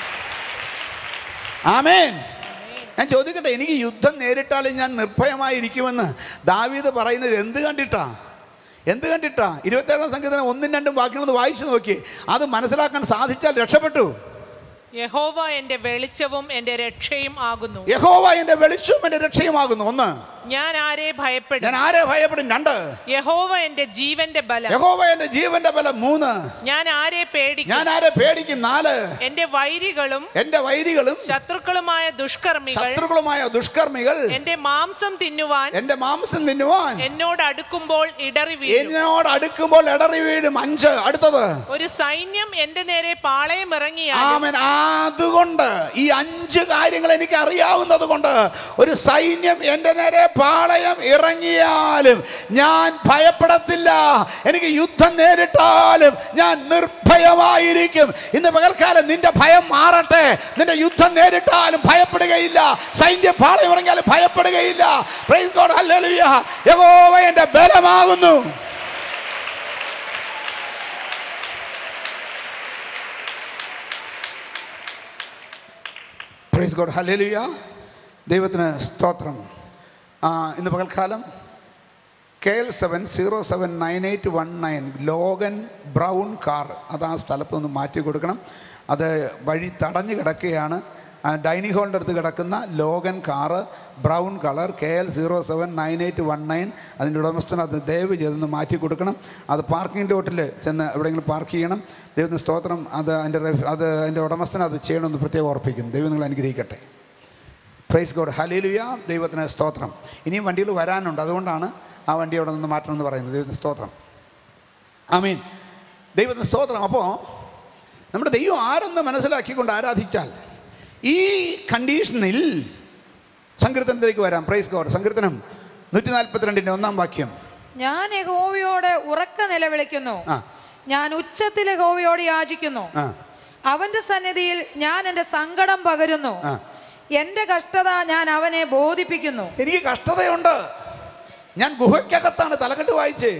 ആമേൻ. ഞാൻ ചോദിക്കട്ടെ, എനിക്ക് യുദ്ധം നേരിട്ടാലും ഞാൻ നിർഭയമായിരിക്കുമെന്ന് ദാവീദ് പറയുന്നത് എന്ത് കണ്ടിട്ടാ? എന്ത് കണ്ടിട്ടാ? ഇരുപത്തേഴാം സങ്കീർത്തനം ഒന്നും രണ്ടും വാക്യങ്ങൾ വായിച്ചു നോക്കി. അത് മനസ്സിലാക്കാൻ സാധിച്ചാൽ രക്ഷപ്പെട്ടു. യഹോവ എന്റെ വെളിച്ചവും എന്റെ രക്ഷയും ആകുന്നു. യഹോവ എന്റെ വെളിച്ചവും എന്റെ രക്ഷയുമാകുന്നു. ഒന്ന്, ഞാൻ ആരെ ഭയപ്പെടും? ഞാൻ ആരെ ഭയപ്പെടും? രണ്ട്, യഹോവ എന്റെ ജീവന്റെ ബലം. യഹോവ എന്റെ ജീവന്റെ ബലം. മൂന്ന്, ഞാൻ ആരെ പേടിക്കും? ഞാൻ ആരെ പേടിക്കും? നാല്, എന്റെ വൈരികളും എന്റെ വൈരികളും ശത്രുക്കളുമായ ദുഷ്കർമ്മികൾ ശത്രുക്കളുമായ ദുഷ്കർമ്മികൾ എന്റെ മാംസം തിന്നുവാൻ എന്റെ മാംസം തിന്നുവാൻ എന്നോട് അടുക്കുമ്പോൾ ഇടറി വീഴും. എന്നോട് അടുക്കുമ്പോൾ ഇടറി വീഴും. അഞ്ച്, അടുത്തത്, ഒരു സൈന്യം എന്റെ നേരെ പാളയം ഇറങ്ങിയാൽ. ആമേൻ. അതുകൊണ്ട് ഈ അഞ്ച് കാര്യങ്ങൾ എനിക്ക് അറിയാവുന്നത് കൊണ്ട് ഒരു സൈന്യം എൻ്റെ നേരെ പാളയം ഇറങ്ങിയാലും ഞാൻ ഭയപ്പെടത്തില്ല. എനിക്ക് യുദ്ധം നേരിട്ടാലും ഞാൻ നിർഭയമായിരിക്കും. ഇന്ന് പകൽക്കാലം നിന്റെ ഭയം മാറട്ടെ. നിന്റെ യുദ്ധം നേരിട്ടാലും ഭയപ്പെടുകയില്ല. സൈന്യം പാളയം ഇറങ്ങിയാലും ഭയപ്പെടുകയില്ല. പ്രൈസ് ഗോഡ്, ഹല്ലേലൂയ. യഹോവ എൻ്റെ ബലമാകുന്നു. പ്രൈസ് ഗോഡ്, ഹല്ലേലൂയ. ദൈവത്തിന് സ്തോത്രം. ഇന്ന് പകൽക്കാലം K L seven zero seven nine eight one nine Logan brown car അത് ആ സ്ഥലത്തൊന്ന് മാറ്റി കൊടുക്കണം. അത് വഴി തടഞ്ഞു കിടക്കുകയാണ്. ഡൈനിങ് ഹാളിൻ്റെ അടുത്ത് കിടക്കുന്ന Logan car brown colour K L zero seven nine eight one nine അതിൻ്റെ ഉടമസ്ഥൻ അത് ദയവ് ചെയ്തൊന്ന് മാറ്റി കൊടുക്കണം. അത് പാർക്കിംഗ് ലോട്ടിൽ ചെന്ന് എവിടെയെങ്കിലും പാർക്ക് ചെയ്യണം. ദൈവത്തിന് സ്തോത്രം. അത് അതിൻ്റെ അത് അതിൻ്റെ ഉടമസ്ഥൻ അത് ചെയ്യണമെന്ന് പ്രത്യേകം ഓർപ്പിക്കുന്നു. ദൈവം നിങ്ങൾ അനുഗ്രഹിക്കട്ടെ. പ്രൈസ് ഗോഡ്, ഹല്ലേലൂയ. ദൈവത്തിന് സ്തോത്രം. ഇനിയും വണ്ടികൾ വരാനുണ്ട്, അതുകൊണ്ടാണ് ആ വണ്ടി അവിടെ നിന്ന് മാറ്റണമെന്ന് പറയുന്നത്. ദൈവത്തിന് സ്തോത്രം, ആമീൻ. ദൈവത്തിന് സ്തോത്രം. അപ്പോൾ നമ്മുടെ ദൈവം ആരെന്ന് മനസ്സിലാക്കിക്കൊണ്ട് ആരാധിച്ചാൽ ഈ കണ്ടീഷനിൽ സങ്കീർത്തനത്തിലേക്ക് വരാം. Praise God. സങ്കീർത്തനം നൂറ്റി നാൽപ്പത്തിരണ്ടിൻ്റെ ഒന്നാം വാക്യം. ഞാൻ യഹോവയോട് ഉറക്ക നിലവിളിക്കുന്നു, ഞാൻ ഉച്ചത്തിൽ യഹോവയോട് യാചിക്കുന്നു, അവന്റെ സന്നിധിയിൽ ഞാൻ എൻ്റെ സങ്കടം പകരുന്നു, എൻ്റെ കഷ്ടത ഞാൻ അവനെ ബോധിപ്പിക്കുന്നു. എനിക്ക് കഷ്ടതയുണ്ട്, ഞാൻ ഗുഹയ്ക്കകത്താണ്. തലക്കെട്ട് വായിച്ചേ.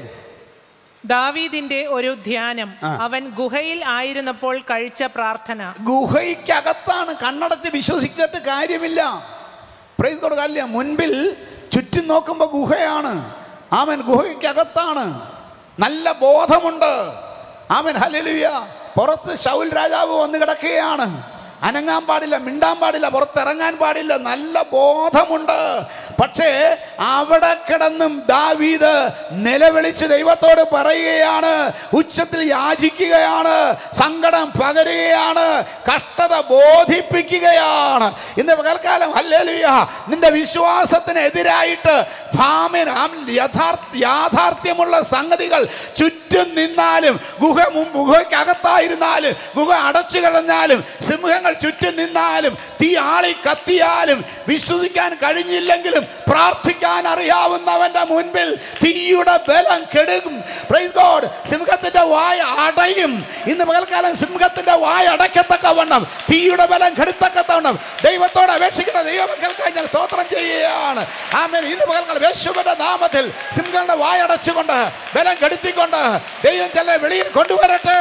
ദാവീദിന്റെ ഒരു ധ്യാനം. അവൻ ഗുഹയിൽ ആയിരുന്നപ്പോൾ കഴിച്ച പ്രാർത്ഥന. ഗുഹയ്ക്കകത്താണ്. കണ്ണടച്ച് വിശ്വസിച്ചിട്ട് കാര്യമില്ല. പ്രൈസ് ഗോഡ്, ഹല്ലേലൂയ. മുൻപിൽ ചുറ്റും നോക്കുമ്പോൾ ഗുഹയാണ്. ആമേൻ. ഗുഹയ്ക്കകത്താണ്. നല്ല ബോധമുണ്ട്. ആമേൻ, ഹല്ലേലൂയ. പുറത്ത് ശൗൽ രാജാവ് വന്ന് കിടക്കുകയാണ്. അനങ്ങാൻ പാടില്ല, മിണ്ടാൻ പാടില്ല, പുറത്തിറങ്ങാൻ പാടില്ല. നല്ല ബോധമുണ്ട്. പക്ഷേ അവിടെ കിടന്നും ദാവീദ് നിലവിളിച്ച് ദൈവത്തോട് പറയുകയാണ്, ഉച്ചത്തിൽ യാചിക്കുകയാണ്, സങ്കടം പകരുകയാണ്, കഷ്ടത ബോധിപ്പിക്കുകയാണ്. ഇന്ന് പകൽക്കാലം ഹല്ലേലൂയ, നിന്റെ വിശ്വാസത്തിനെതിരായിട്ട് ഭാമൻ യഥാർത്ഥ യാഥാർത്ഥ്യമുള്ള സംഗതികൾ ചുറ്റും നിന്നാലും, ഗുഹ ഗുഹയ്ക്കകത്തായിരുന്നാലും, ഗുഹ അടച്ചു കിടന്നാലും, സിംഹങ്ങൾ ചുറ്റും നിന്നാലും, തീ ആളി കത്തിയാലും, വിശ്വസിക്കാൻ കഴിഞ്ഞില്ലെങ്കിലും പ്രാർത്ഥിക്കാൻ അറിയാവുന്നവന്റെ മുൻപിൽ തീയുടെ ബലം കെടുക്കും. Praise God. സിംഹത്തിന്റെ വായ അടയും. ഇന്ന് പകൽക്കാലം സിംഹത്തിന്റെ വായ അടയ്ക്കത്തക്കവണ്ണം, തീയുടെ ബലം കെടുത്തക്കത്തവണ്ണം ദൈവത്തോട് അപേക്ഷിക്കുന്ന ദൈവമക്കൾക്കായി ഞാൻ സ്തോത്രം ചെയ്യുകയാണ്. ആമേൻ. ഇന്ന് പകൽക്കാലം യേശുവിന്റെ നാമത്തിൽ സിംഹങ്ങളുടെ വായ അടച്ചുകൊണ്ട് ബലം കെടുത്തിക്കൊണ്ട് ദൈവം ചില വെളിയിൽ കൊണ്ടുവരട്ടെ.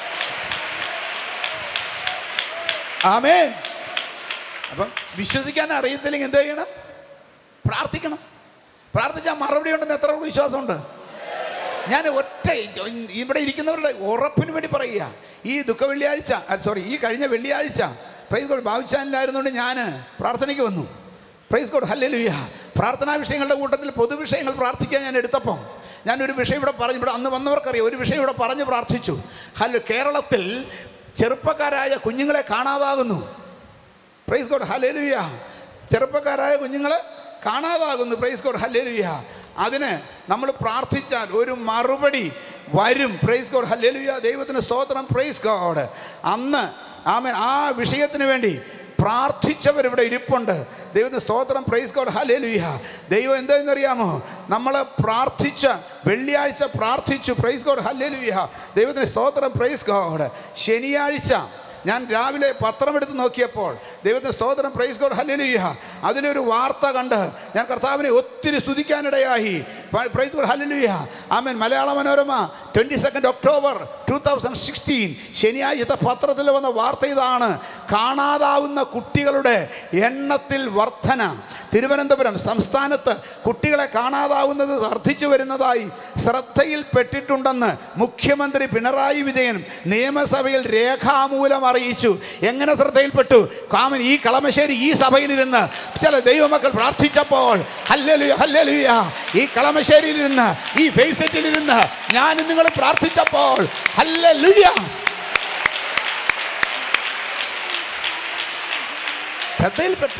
ആമേൻ. അപ്പം വിശ്വസിക്കാൻ അറിയത്തില്ലെങ്കിൽ എന്ത് ചെയ്യണം? പ്രാർത്ഥിക്കണം. പ്രാർത്ഥിച്ചാൽ മറുപടി ഉണ്ടെന്ന് എത്ര വിശ്വാസമുണ്ട്? ഞാൻ ഒറ്റ ഇവിടെ ഇരിക്കുന്നവരുടെ ഉറപ്പിന് വേണ്ടി പറയുക. ഈ ദുഃഖ വെള്ളിയാഴ്ച, സോറി ഈ കഴിഞ്ഞ വെള്ളിയാഴ്ച പ്രൈസ് ഗോഡ് ഭാവിച്ചാനിലായിരുന്നുകൊണ്ട് ഞാൻ പ്രാർത്ഥനയ്ക്ക് വന്നു. പ്രൈസ് ഗോഡ്, ഹല്ലേലൂയ. പ്രാർത്ഥനാ വിഷയങ്ങളുടെ കൂട്ടത്തിൽ പൊതുവിഷയങ്ങൾ പ്രാർത്ഥിക്കാൻ ഞാൻ എടുത്തപ്പം ഞാനൊരു വിഷയം ഇവിടെ പറഞ്ഞു. ഇവിടെ അന്ന് വന്നവർക്കറിയാം, ഒരു വിഷയം ഇവിടെ പറഞ്ഞ് പ്രാർത്ഥിച്ചു. ഹല്ലോ, കേരളത്തിൽ ചെറുപ്പക്കാരായ കുഞ്ഞുങ്ങളെ കാണാതാകുന്നു. Price God, hallelujah. ചെറുപ്പക്കാരായ കുഞ്ഞുങ്ങളെ കാണാതാകുന്നു. Price God, hallelujah. അതിന് നമ്മൾ പ്രാർത്ഥിച്ചാൽ ഒരു മറുപടി വരും. പ്രൈസ് ഗോഡ്, ഹല്ലേലൂയ. ദൈവത്തിന് സ്തോത്രം. Praise God. അന്ന് ആമേൻ ആ വിഷയത്തിന് വേണ്ടി പ്രാർത്ഥിച്ചവരിവിടെ ഇരിപ്പുണ്ട്. ദൈവത്തിന് സ്തോത്രം. പ്രൈസ് ഗോഡ്, ഹല്ലേലൂയ. ദൈവം എന്താണെന്നറിയാമോ? നമ്മൾ പ്രാർത്ഥിച്ച വെള്ളിയാഴ്ച പ്രാർത്ഥിച്ചു. പ്രൈസ് ഗോഡ്, ഹല്ലേലൂയ. ദൈവത്തിന് സ്തോത്രം. Praise God. ശനിയാഴ്ച ഞാൻ രാവിലെ പത്രമെടുത്ത് നോക്കിയപ്പോൾ ദൈവത്തിന് സ്തോത്രം. പ്രൈസ് ഗോഡ്, ഹല്ലേലൂയ. അതിലൊരു വാർത്ത കണ്ട് ഞാൻ കർത്താവിനെ ഒത്തിരി സ്തുതിക്കാനിടയായി. പ്രൈസ് ഗോഡ്, ഹല്ലേലൂയ. ആമേൻ. Malayala Manorama twenty second October two thousand sixteen ശനിയാഴ്ചത്തെ പത്രത്തിൽ വന്ന വാർത്ത ഇതാണ്: കാണാതാവുന്ന കുട്ടികളുടെ എണ്ണത്തിൽ വർധന. തിരുവനന്തപുരം സംസ്ഥാനത്ത് കുട്ടികളെ കാണാതാവുന്നത് വർദ്ധിച്ചു വരുന്നതായി ശ്രദ്ധയിൽപ്പെട്ടിട്ടുണ്ടെന്ന് മുഖ്യമന്ത്രി പിണറായി വിജയൻ നിയമസഭയിൽ രേഖാമൂലം അറിയിച്ചു. എങ്ങനെ ശ്രദ്ധയിൽപ്പെട്ടു? കാമൻ ഈ കളമശ്ശേരി ഈ സഭയിലിരുന്ന് ചില ദൈവമക്കൾ പ്രാർത്ഥിച്ചപ്പോൾ, ഹല്ലേലൂയ ഹല്ലേലൂയ, ഈ കളമശ്ശേരിയിലിരുന്ന് ഈ ഫേസറ്റിലിരുന്ന് ഞാൻ നിങ്ങൾ പ്രാർത്ഥിച്ചപ്പോൾ, ഹല്ലേലൂയ, ശ്രദ്ധയിൽപ്പെട്ടു.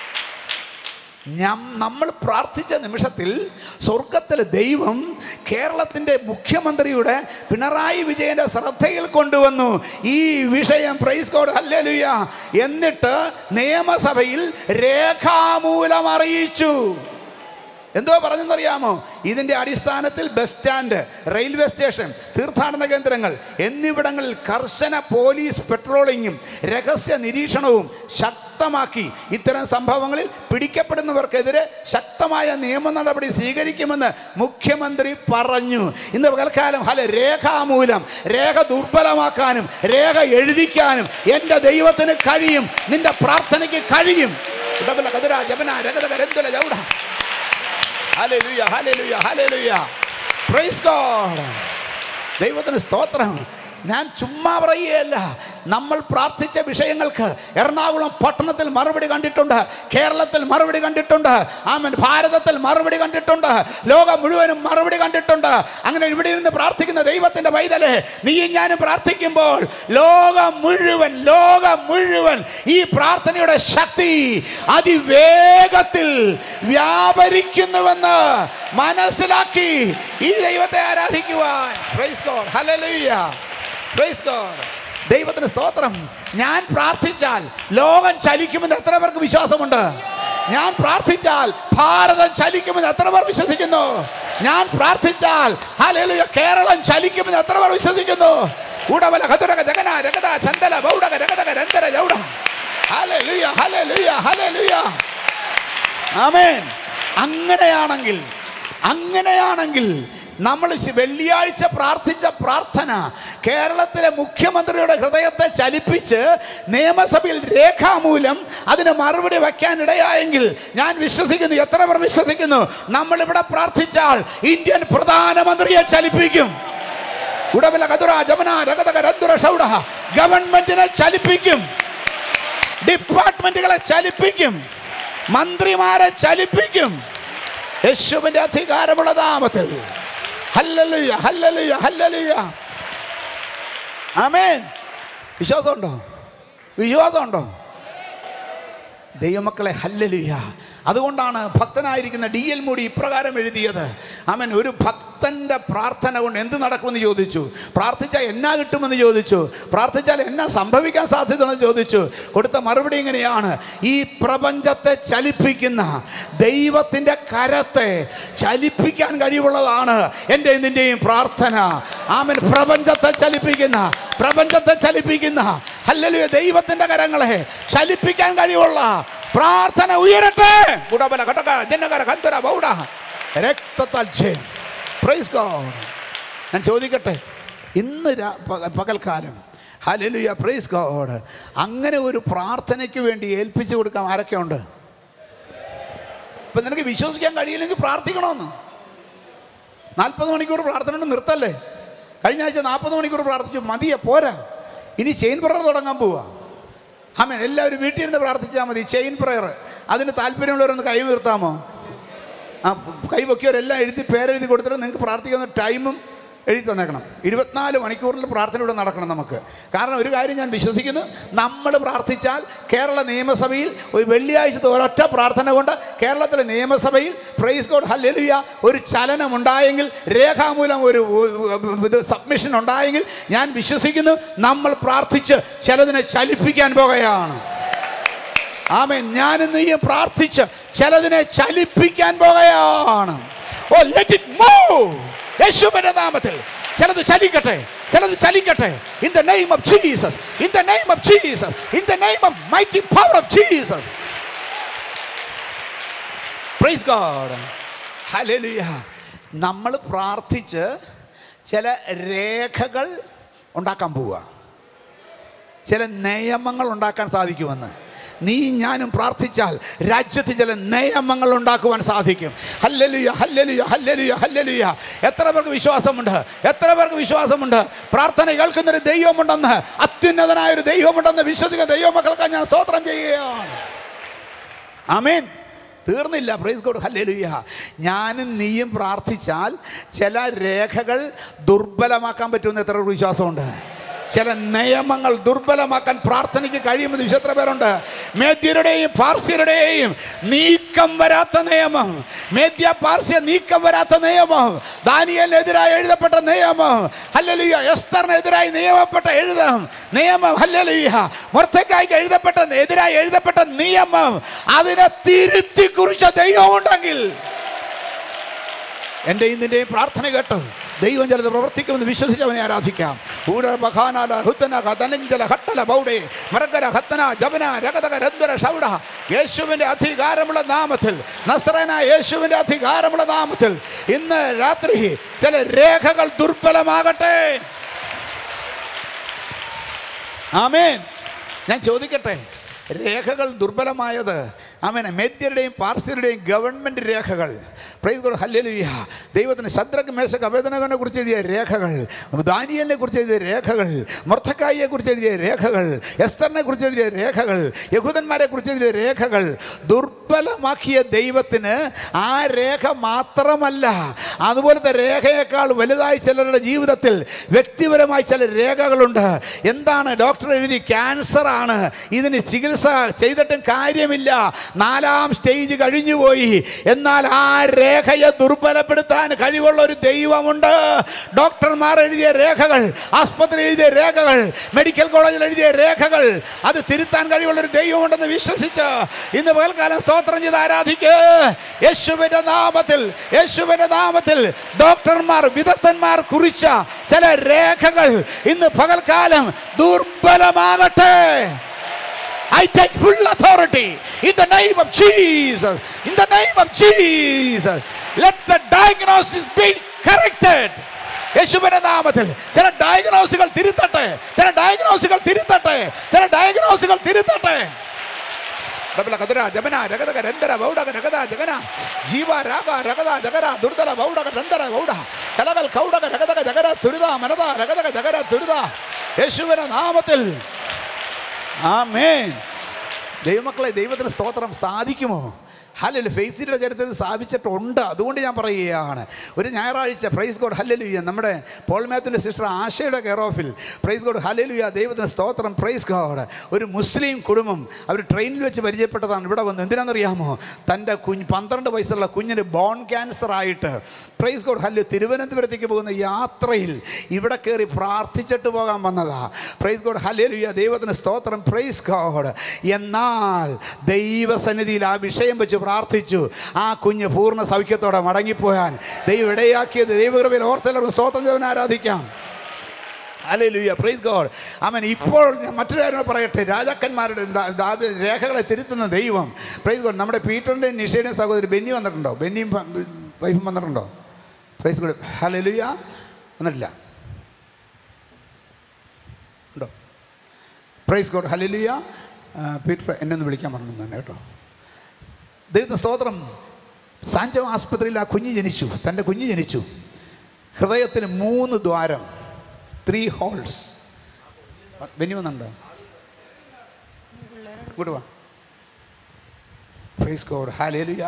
ഞാൻ നമ്മൾ പ്രാർത്ഥിച്ച നിമിഷത്തിൽ സ്വർഗത്തിലെ ദൈവം കേരളത്തിൻ്റെ മുഖ്യമന്ത്രിയുടെ പിണറായി വിജയൻ്റെ ശ്രദ്ധയിൽ കൊണ്ടുവന്നു ഈ വിഷയം. പ്രൈസ് ഗോഡ്, ഹല്ലേലൂയ. എന്നിട്ട് നിയമസഭയിൽ രേഖാമൂലം അറിയിച്ചു. എന്തോ പറഞ്ഞെന്നറിയാമോ? ഇതിൻ്റെ അടിസ്ഥാനത്തിൽ ബസ് സ്റ്റാൻഡ്, റെയിൽവേ സ്റ്റേഷൻ, തീർത്ഥാടന കേന്ദ്രങ്ങൾ എന്നിവിടങ്ങളിൽ കർശന പോലീസ് പെട്രോളിങ്ങും രഹസ്യ നിരീക്ഷണവും ശക്തമാക്കി ഇത്തരം സംഭവങ്ങളിൽ പിടിക്കപ്പെടുന്നവർക്കെതിരെ ശക്തമായ നിയമ നടപടി സ്വീകരിക്കുമെന്ന് മുഖ്യമന്ത്രി പറഞ്ഞു. ഇന്ന് പകൽക്കാലം ഹല രേഖാമൂലം രേഖ ദുർബലമാക്കാനും രേഖ എഴുതിക്കാനും എൻ്റെ ദൈവത്തിന് കഴിയും. നിന്റെ പ്രാർത്ഥനയ്ക്ക് കഴിയും. ഹല്ലേലൂയ, ഹല്ലേലൂയ, ഹല്ലേലൂയ. Praise God. ദൈവത്തിന് സ്തോത്രം. ഞാൻ ചുമ്മാ പറയുകയല്ല. നമ്മൾ പ്രാർത്ഥിച്ച വിഷയങ്ങൾക്ക് എറണാകുളം പട്ടണത്തിൽ മറുപടി കണ്ടിട്ടുണ്ട്, കേരളത്തിൽ മറുപടി കണ്ടിട്ടുണ്ട്, ആമേൻ, ഭാരതത്തിൽ മറുപടി കണ്ടിട്ടുണ്ട്, ലോകം മുഴുവനും മറുപടി കണ്ടിട്ടുണ്ട്. അങ്ങനെ ഇവിടെ ഇരുന്ന് പ്രാർത്ഥിക്കുന്ന ദൈവത്തിൻ്റെ പൈതലേ, നീയും ഞാനും പ്രാർത്ഥിക്കുമ്പോൾ ലോകം മുഴുവൻ ലോകം മുഴുവൻ ഈ പ്രാർത്ഥനയുടെ ശക്തി അതിവേഗത്തിൽ വ്യാപരിക്കുന്നുവെന്ന് മനസ്സിലാക്കി ഈ ദൈവത്തെ ആരാധിക്കുവാൻ. Praise God, hallelujah, praise God. ദൈവത്തിന് സ്തോത്രം. ഞാൻ പ്രാർത്ഥിച്ചാൽ ലോകം ചലിക്കുമെന്ന് എത്ര പേർക്ക് വിശ്വാസമുണ്ട്? ഞാൻ പ്രാർത്ഥിച്ചാൽ ഭാരതം ചലിക്കുമെന്ന് എത്ര പേർ വിശ്വസിക്കുന്നു? ഞാൻ പ്രാർത്ഥിച്ചാൽ ഹല്ലേലൂയ കേരളം ചലിക്കുമെന്ന് എത്ര പേർ വിശ്വസിക്കുന്നു? ഉടവല ഖതുരക ജഗന രഗത ചന്ദല ബൗഡക രഗതക രന്തര ജൗഡ. ഹല്ലേലൂയ, ഹല്ലേലൂയ, ഹല്ലേലൂയ. ആമേൻ. അങ്ങനെയാണെങ്കിൽ അങ്ങനെയാണെങ്കിൽ നമ്മൾ വെള്ളിയാഴ്ച പ്രാർത്ഥിച്ച പ്രാർത്ഥന കേരളത്തിലെ മുഖ്യമന്ത്രിയുടെ ഹൃദയത്തെ ചലിപ്പിച്ച് നിയമസഭയിൽ രേഖാമൂലം അതിന് മറുപടി വയ്ക്കാനിടയായെങ്കിൽ ഞാൻ വിശ്വസിക്കുന്നു, എത്ര പേർ വിശ്വസിക്കുന്നു, നമ്മളിവിടെ പ്രാർത്ഥിച്ചാൽ ഇന്ത്യൻ പ്രധാനമന്ത്രിയെ ചലിപ്പിക്കും. ഉടവല കതുറ ജമന രഗതക രന്തുര ഷൗഡ. ഗവൺമെന്റിനെ ചലിപ്പിക്കും, ഡിപ്പാർട്ട്മെന്റുകളെ ചലിപ്പിക്കും, മന്ത്രിമാരെ ചലിപ്പിക്കും. യേശുവിന്റെ അധികാരമുള്ള നാമത്തിൽ. ഹല്ലേലൂയ, ഹല്ലേലൂയ, ഹല്ലേലൂയ. ആമേൻ. വിശ്വാസമുണ്ടോ? വിശ്വാസമുണ്ടോ ദൈവമക്കളെ? ഹല്ലേലൂയ. അതുകൊണ്ടാണ് ഭക്തനായിരിക്കുന്ന ഡി എൽ മൂടി ഇപ്രകാരം എഴുതിയത്. ആമേൻ. ഒരു ഭക്തന്റെ പ്രാർത്ഥന കൊണ്ട് എന്ത് നടക്കുമെന്ന് ചോദിച്ചു. പ്രാർത്ഥിച്ചാൽ എന്നാ കിട്ടുമെന്ന് ചോദിച്ചു. പ്രാർത്ഥിച്ചാൽ എന്നാ സംഭവിക്കാൻ സാധ്യതയെന്ന് ചോദിച്ചു. കൊടുത്ത മറുപടി ഇങ്ങനെയാണ്: ഈ പ്രപഞ്ചത്തെ ചലിപ്പിക്കുന്ന ദൈവത്തിൻ്റെ കരത്തെ ചലിപ്പിക്കാൻ കഴിവുള്ളതാണ് എൻ്റെ നിൻ്റെയും പ്രാർത്ഥന. ആമേൻ. പ്രപഞ്ചത്തെ ചലിപ്പിക്കുന്ന പ്രപഞ്ചത്തെ ചലിപ്പിക്കുന്ന ഹല്ലേലൂയ ദൈവത്തിൻ്റെ കരങ്ങളെ ചലിപ്പിക്കാൻ കഴിവുള്ള പ്രാർത്ഥന ഉയരട്ടെ. രക്തത്താൽ ജയം. Praise God. ഞാൻ ചോദിക്കട്ടെ, ഇന്ന് പകൽക്കാലം ഹല്ലേലൂയ പ്രൈസ് ഗോഡ് അങ്ങനെ ഒരു പ്രാർത്ഥനയ്ക്ക് വേണ്ടി ഏൽപ്പിച്ചു കൊടുക്കാൻ ആരൊക്കെ ഉണ്ട്? ഇപ്പം നിനക്ക് വിശ്വസിക്കാൻ കഴിയില്ലെങ്കിൽ പ്രാർത്ഥിക്കണമെന്ന്. നാൽപ്പത് മണിക്കൂർ പ്രാർത്ഥന കൊണ്ട് നിർത്തല്ലേ. കഴിഞ്ഞ ആഴ്ച നാൽപ്പത് മണിക്കൂർ പ്രാർത്ഥിച്ചു, മതിയെ പോരാ. ഇനി ചെയിൻ പ്രയർ തുടങ്ങാൻ പോവാ. ആമേൻ. എല്ലാവരും വീട്ടിൽ ഇരുന്ന് പ്രാർത്ഥിച്ചാൽ മതി. Chain prayer. അതിന് താല്പര്യമുള്ളവരൊന്ന് കൈ ഉയർത്താമോ? ആ കൈ പൊക്കിയവരെല്ലാം എഴുതി പേരെഴുതി കൊടുത്തിട്ട് നിങ്ങൾക്ക് പ്രാർത്ഥിക്കുന്ന ടൈമും എഴുതി തന്നേക്കണം. ഇരുപത്തിനാല് മണിക്കൂറിൽ പ്രാർത്ഥന ഇവിടെ നടക്കണം നമുക്ക്. കാരണം ഒരു കാര്യം ഞാൻ വിശ്വസിക്കുന്നു, നമ്മൾ പ്രാർത്ഥിച്ചാൽ കേരള നിയമസഭയിൽ ഒരു വെള്ളിയാഴ്ചത്തെ ഒരൊറ്റ പ്രാർത്ഥന കൊണ്ട് കേരളത്തിലെ നിയമസഭയിൽ പ്രൈസ് ഗോഡ് ഹല്ലേലൂയ ഒരു ചലനം ഉണ്ടായെങ്കിൽ, രേഖാമൂലം ഒരു ഇത് സബ്മിഷൻ ഉണ്ടായെങ്കിൽ ഞാൻ വിശ്വസിക്കുന്നു നമ്മൾ പ്രാർത്ഥിച്ച് ചിലതിനെ ചലിപ്പിക്കാൻ പോകുകയാണ്. ആമേൻ. ഞാനും നീയും പ്രാർത്ഥിച്ച് ചിലതിനെ ചലിപ്പിക്കാൻ പോകുകയാണ്. Oh let it move. യേശുവിന്റെ നാമത്തിൽ ചിലത് ചലിക്കട്ടെ, ചിലത് ചലിക്കട്ടെ. In the name of Jesus, in the name of Jesus, in the name of mighty power of Jesus. Praise God. ഹല്ലേലൂയ. നമ്മൾ പ്രാർത്ഥിച്ച് ചില രേഖകൾ ഉണ്ടാക്കാൻ പോവുക, ചില നിയമങ്ങൾ ഉണ്ടാക്കാൻ സാധിക്കുമെന്ന്. നീ ഞാനും പ്രാർത്ഥിച്ചാൽ രാജ്യത്ത് ചില നിയമങ്ങൾ ഉണ്ടാക്കുവാൻ സാധിക്കും. ഹല്ലേലൂയ, ഹല്ലേലൂയ, ഹല്ലേലൂയ, ഹല്ലേലൂയ. എത്ര പേർക്ക് വിശ്വാസമുണ്ട്? എത്ര പേർക്ക് വിശ്വാസമുണ്ട് പ്രാർത്ഥന കേൾക്കുന്നൊരു ദൈവമുണ്ടെന്ന്, അത്യുന്നതനായൊരു ദൈവമുണ്ടെന്ന് വിശ്വസിക്കുന്ന ദൈവമക്കൾക്ക് ഞാൻ സ്തോത്രം ചെയ്യുകയാണ്. ആമേൻ. തീർന്നില്ല. Praise God. ഹല്ലേലൂയ. ഞാനും നീയും പ്രാർത്ഥിച്ചാൽ ചില രേഖകൾ ദുർബലമാക്കാൻ പറ്റുമെന്ന് എത്ര വിശ്വാസമുണ്ട്? ചില നിയമങ്ങൾ ദുർബലമാക്കാൻ പ്രാർത്ഥനയ്ക്ക് കഴിയുമെന്ന് വിശ്വത്ര പേരുണ്ട്. മേദ്യരുടെയും പാർസ്യരുടെയും നീക്കം വരാത്ത നിയമം, മേദ്യ പാർസ്യ നീക്കം വരാത്ത നിയമം, ദാനിയേലിനെതിരായി എഴുതപ്പെട്ട നിയമം, ഹല്ലേലൂയ എസ്തറിനെതിരായി നിയമപ്പെട്ട എഴുതം നിയമം, ഹല്ലേലൂയ മൊർദെഖായിക്ക് എഴുതപ്പെട്ട എതിരായി എഴുതപ്പെട്ട നിയമം, അതിനെ തിരുത്തി കുറിച്ച ദൈവമുണ്ടെങ്കിൽ എൻ്റെയും നിൻ്റെയും പ്രാർത്ഥന കേട്ട് ദൈവം ചിലത് പ്രവർത്തിക്കുമെന്ന് വിശ്വസിച്ച് അവനെ ആരാധിക്കാം. യേശുവിൻ്റെ അധികാരമുള്ള നാമത്തിൽ, നസ്രയനായ യേശുവിൻ്റെ അധികാരമുള്ള നാമത്തിൽ ഇന്ന് രാത്രി ചില രേഖകൾ ദുർബലമാകട്ടെ. ആമേൻ. ഞാൻ ചോദിക്കട്ടെ, രേഖകൾ ദുർബലമായത് ആമേൻ മേദ്യരുടെയും പാർസ്യരുടെയും ഗവൺമെൻറ് രേഖകൾ, പ്രൈസ് ഗോഡ് ഹല്ലേലൂയ, ദൈവത്തിന് ശദ്രക്ക് മേശക്ക് അബേദ്നെഗോനെ കുറിച്ച് എഴുതിയ രേഖകൾ, ദാനിയേലിനെ കുറിച്ച് എഴുതിയ രേഖകൾ, മൊർദെഖായിയെ കുറിച്ച് എഴുതിയ രേഖകൾ, എസ്തറിനെ കുറിച്ച് എഴുതിയ രേഖകൾ, യഹൂദന്മാരെ കുറിച്ച് എഴുതിയ രേഖകൾ ദുർബലമാക്കിയ ദൈവത്തിന് ആ രേഖ മാത്രമല്ല, അതുപോലത്തെ രേഖയേക്കാൾ വലുതായി ചിലരുടെ ജീവിതത്തിൽ വ്യക്തിപരമായി ചില രേഖകളുണ്ട്. എന്താണ്? ഡോക്ടർ എഴുതി ക്യാൻസറാണ്, ഇതിന് ചികിത്സ ചെയ്തിട്ടും കാര്യമില്ല, നാലാം സ്റ്റേജ് കഴിഞ്ഞുപോയി. എന്നാൽ ആ രേഖയെ ദുർബലപ്പെടുത്താൻ കഴിവുള്ള ഒരു ദൈവമുണ്ട്. ഡോക്ടർമാർ എഴുതിയ രേഖകൾ, ആസ്പത്രി എഴുതിയ രേഖകൾ, മെഡിക്കൽ കോളേജിൽ എഴുതിയ രേഖകൾ, അത് തിരുത്താൻ കഴിവുള്ള ഒരു ദൈവമുണ്ടെന്ന് വിശ്വസിച്ച് ഇന്ന് പകൽക്കാലം സ്തോത്രം ചെയ്ത് ആരാധിക്കുക. യേശുവിന്റെ നാമത്തിൽ, യേശുവിന്റെ നാമത്തിൽ ഡോക്ടർമാർ, വിദഗ്ധന്മാർ കുറിച്ച ചില രേഖകൾ ഇന്ന് പകൽക്കാലം ദുർബലമാകട്ടെ. I take full authority in the name of Jesus. In the name of Jesus. Let the diagnosis be corrected. യേശുവിന്റെ നാമത്തിൽ ചില ഡയഗ്നോസുകൾ തിരുത്തട്ടെ, ചില ഡയഗ്നോസുകൾ തിരുത്തട്ടെ, ചില ഡയഗ്നോസുകൾ തിരുത്തട്ടെ. യേശുവിന്റെ നാമത്തിൽ ആമേൻ. ദൈവമക്കളെ, ദൈവത്തിന് സ്തോത്രം. സാധിക്കുമോ? ഹല്ലേലൂയ. ഫേസിയുടെ ചരിത്രത്തിൽ സ്ഥാപിച്ചിട്ടുണ്ട്. അതുകൊണ്ട് ഞാൻ പറയുകയാണ്, ഒരു ഞായറാഴ്ച പ്രൈസ് ഗോഡ് ഹല്ലേലൂയ നമ്മുടെ പോൾ മാത്യുവിൻ്റെ സിസ്റ്റർ ആശയുടെ കെയർ ഓഫിൽ പ്രൈസ് ഗോഡ് ഹല്ലേലൂയ, ദൈവത്തിന് സ്തോത്രം, പ്രൈസ് ഗോഡ്, ഒരു മുസ്ലിം കുടുംബം അവർ ട്രെയിനിൽ വെച്ച് പരിചയപ്പെട്ടതാണ്. ഇവിടെ വന്നു. എന്തിനാണെന്നറിയാമോ? തൻ്റെ കുഞ്ഞ് പന്ത്രണ്ട് വയസ്സുള്ള കുഞ്ഞിന് ബോൺ ക്യാൻസർ ആയിട്ട് പ്രൈസ് ഗോഡ് ഹല്ലേലൂയ തിരുവനന്തപുരത്തേക്ക് പോകുന്ന യാത്രയിൽ ഇവിടെ കയറി പ്രാർത്ഥിച്ചിട്ട് പോകാൻ വന്നതാ. പ്രൈസ് ഗോഡ് ഹല്ലേലൂയ, ദൈവത്തിന് സ്തോത്രം, പ്രൈസ് ഗോഡ്. എന്നാൽ ദൈവസന്നിധിയിൽ ആ വിഷയം വെച്ച് പ്രാർത്ഥിച്ചു. ആ കുഞ്ഞ് പൂർണ്ണ സൗഖ്യത്തോടെ മടങ്ങിപ്പോയാൻ ദൈവം ഇടയാക്കിയത് ദൈവകൃപയിൽ ഓർത്തെല്ലാവരും സ്തോത്രം ചെയ്തവനെ ആരാധിക്കാം. ഹല്ലേലൂയ, പ്രൈസ് ഗോഡ്. ആമേൻ. ഇപ്പോൾ ഞാൻ മറ്റൊരു കാര്യം പറയട്ടെ. രാജാക്കന്മാരുടെ രേഖകളെ തിരുത്തുന്ന ദൈവം, പ്രൈസ് ഗോഡ്. നമ്മുടെ പീറ്ററിൻ്റെയും നിഷയുടെയും സഹോദരി ബെന്നി വന്നിട്ടുണ്ടോ? ബെന്നിയും വൈഫും വന്നിട്ടുണ്ടോ? Praise God. ഹല്ലേലൂയ. വന്നിട്ടില്ല? ഉണ്ടോ? Price God. ഹല്ലേലൂയ. പീറ്റർ എന്നെ ഒന്ന് വിളിക്കാൻ പറഞ്ഞു തന്നെ കേട്ടോ. ദൈവത്തിന് സ്തോത്രം. സാഞ്ചോ ആസ്പത്രിയിൽ ആ കുഞ്ഞ് ജനിച്ചു, തൻ്റെ കുഞ്ഞ് ജനിച്ചു. ഹൃദയത്തിന് മൂന്ന് ദ്വാരം, ത്രീ ഹോൾസ്. ബെന്നി വന്നുണ്ടോ? ഇങ്ങോട്ട് വാ. Praise God. ഹല്ലേലൂയ.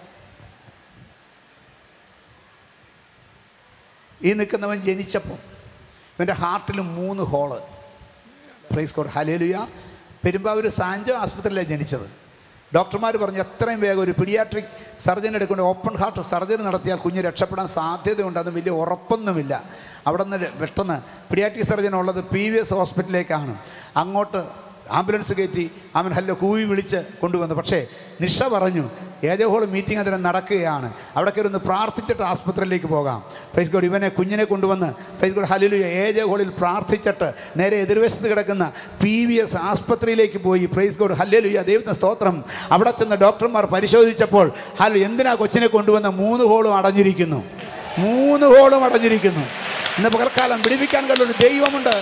ഈ നിൽക്കുന്നവൻ ജനിച്ചപ്പോൾ ഇവൻ്റെ ഹാർട്ടിൽ മൂന്ന് ഹോള്. Praise God. ഹല്ലേലൂയ. പെരുമ്പാവൂർ സാഞ്ചോ ആസ്പത്രിയിലാണ് ജനിച്ചത്. ഡോക്ടർമാർ പറഞ്ഞു എത്രയും വേഗം ഒരു പീഡിയാട്രിക് സർജൻ എടുക്കൊണ്ട് ഓപ്പൺ ഹാർട്ട് സർജറി നടത്തിയാൽ കുഞ്ഞ് രക്ഷപ്പെടാൻ സാധ്യതയുണ്ട്. അത് വലിയ ഉറപ്പൊന്നുമില്ല. അവിടെ നിന്ന് പെട്ടെന്ന് പീഡിയാട്രിക് സർജൻ ഉള്ളത് പി വി എസ് ഹോസ്പിറ്റലിലേക്കാണ്. അങ്ങോട്ട് ആംബുലൻസ് കയറ്റി അവൻ ഹല്ലോ കൂവി വിളിച്ച് കൊണ്ടുവന്നു. പക്ഷേ നിഷ പറഞ്ഞു ഏജ് ഹോൾ മീറ്റിംഗ് അതിന് നടക്കുകയാണ്, അവിടെ കയറി ഒന്ന് പ്രാർത്ഥിച്ചിട്ട് ആസ്പത്രിയിലേക്ക് പോകാം. Praise God. ഇവനെ കുഞ്ഞിനെ കൊണ്ടുവന്ന് പ്രൈസ് ഗോഡ് ഹല്ലേലൂയ ഏജ് ഹോളിൽ പ്രാർത്ഥിച്ചിട്ട് നേരെ എതിർവശത്ത് കിടക്കുന്ന പി വി എസ് ആസ്പത്രിയിലേക്ക് പോയി. Praise God. ഹല്ലേലൂയ. ദൈവത്തിന് സ്തോത്രം. അവിടെ ചെന്ന് ഡോക്ടർമാർ പരിശോധിച്ചപ്പോൾ ഹലോ എന്തിനാ കൊച്ചിനെ കൊണ്ടുവന്ന മൂന്ന് ഹോളും അടഞ്ഞിരിക്കുന്നു, മൂന്ന് ഹോളും അടഞ്ഞിരിക്കുന്നു. ഇന്ന് പകൽക്കാലം വിടിവിക്കാൻ കഴിയുന്ന ദൈവമുണ്ട്.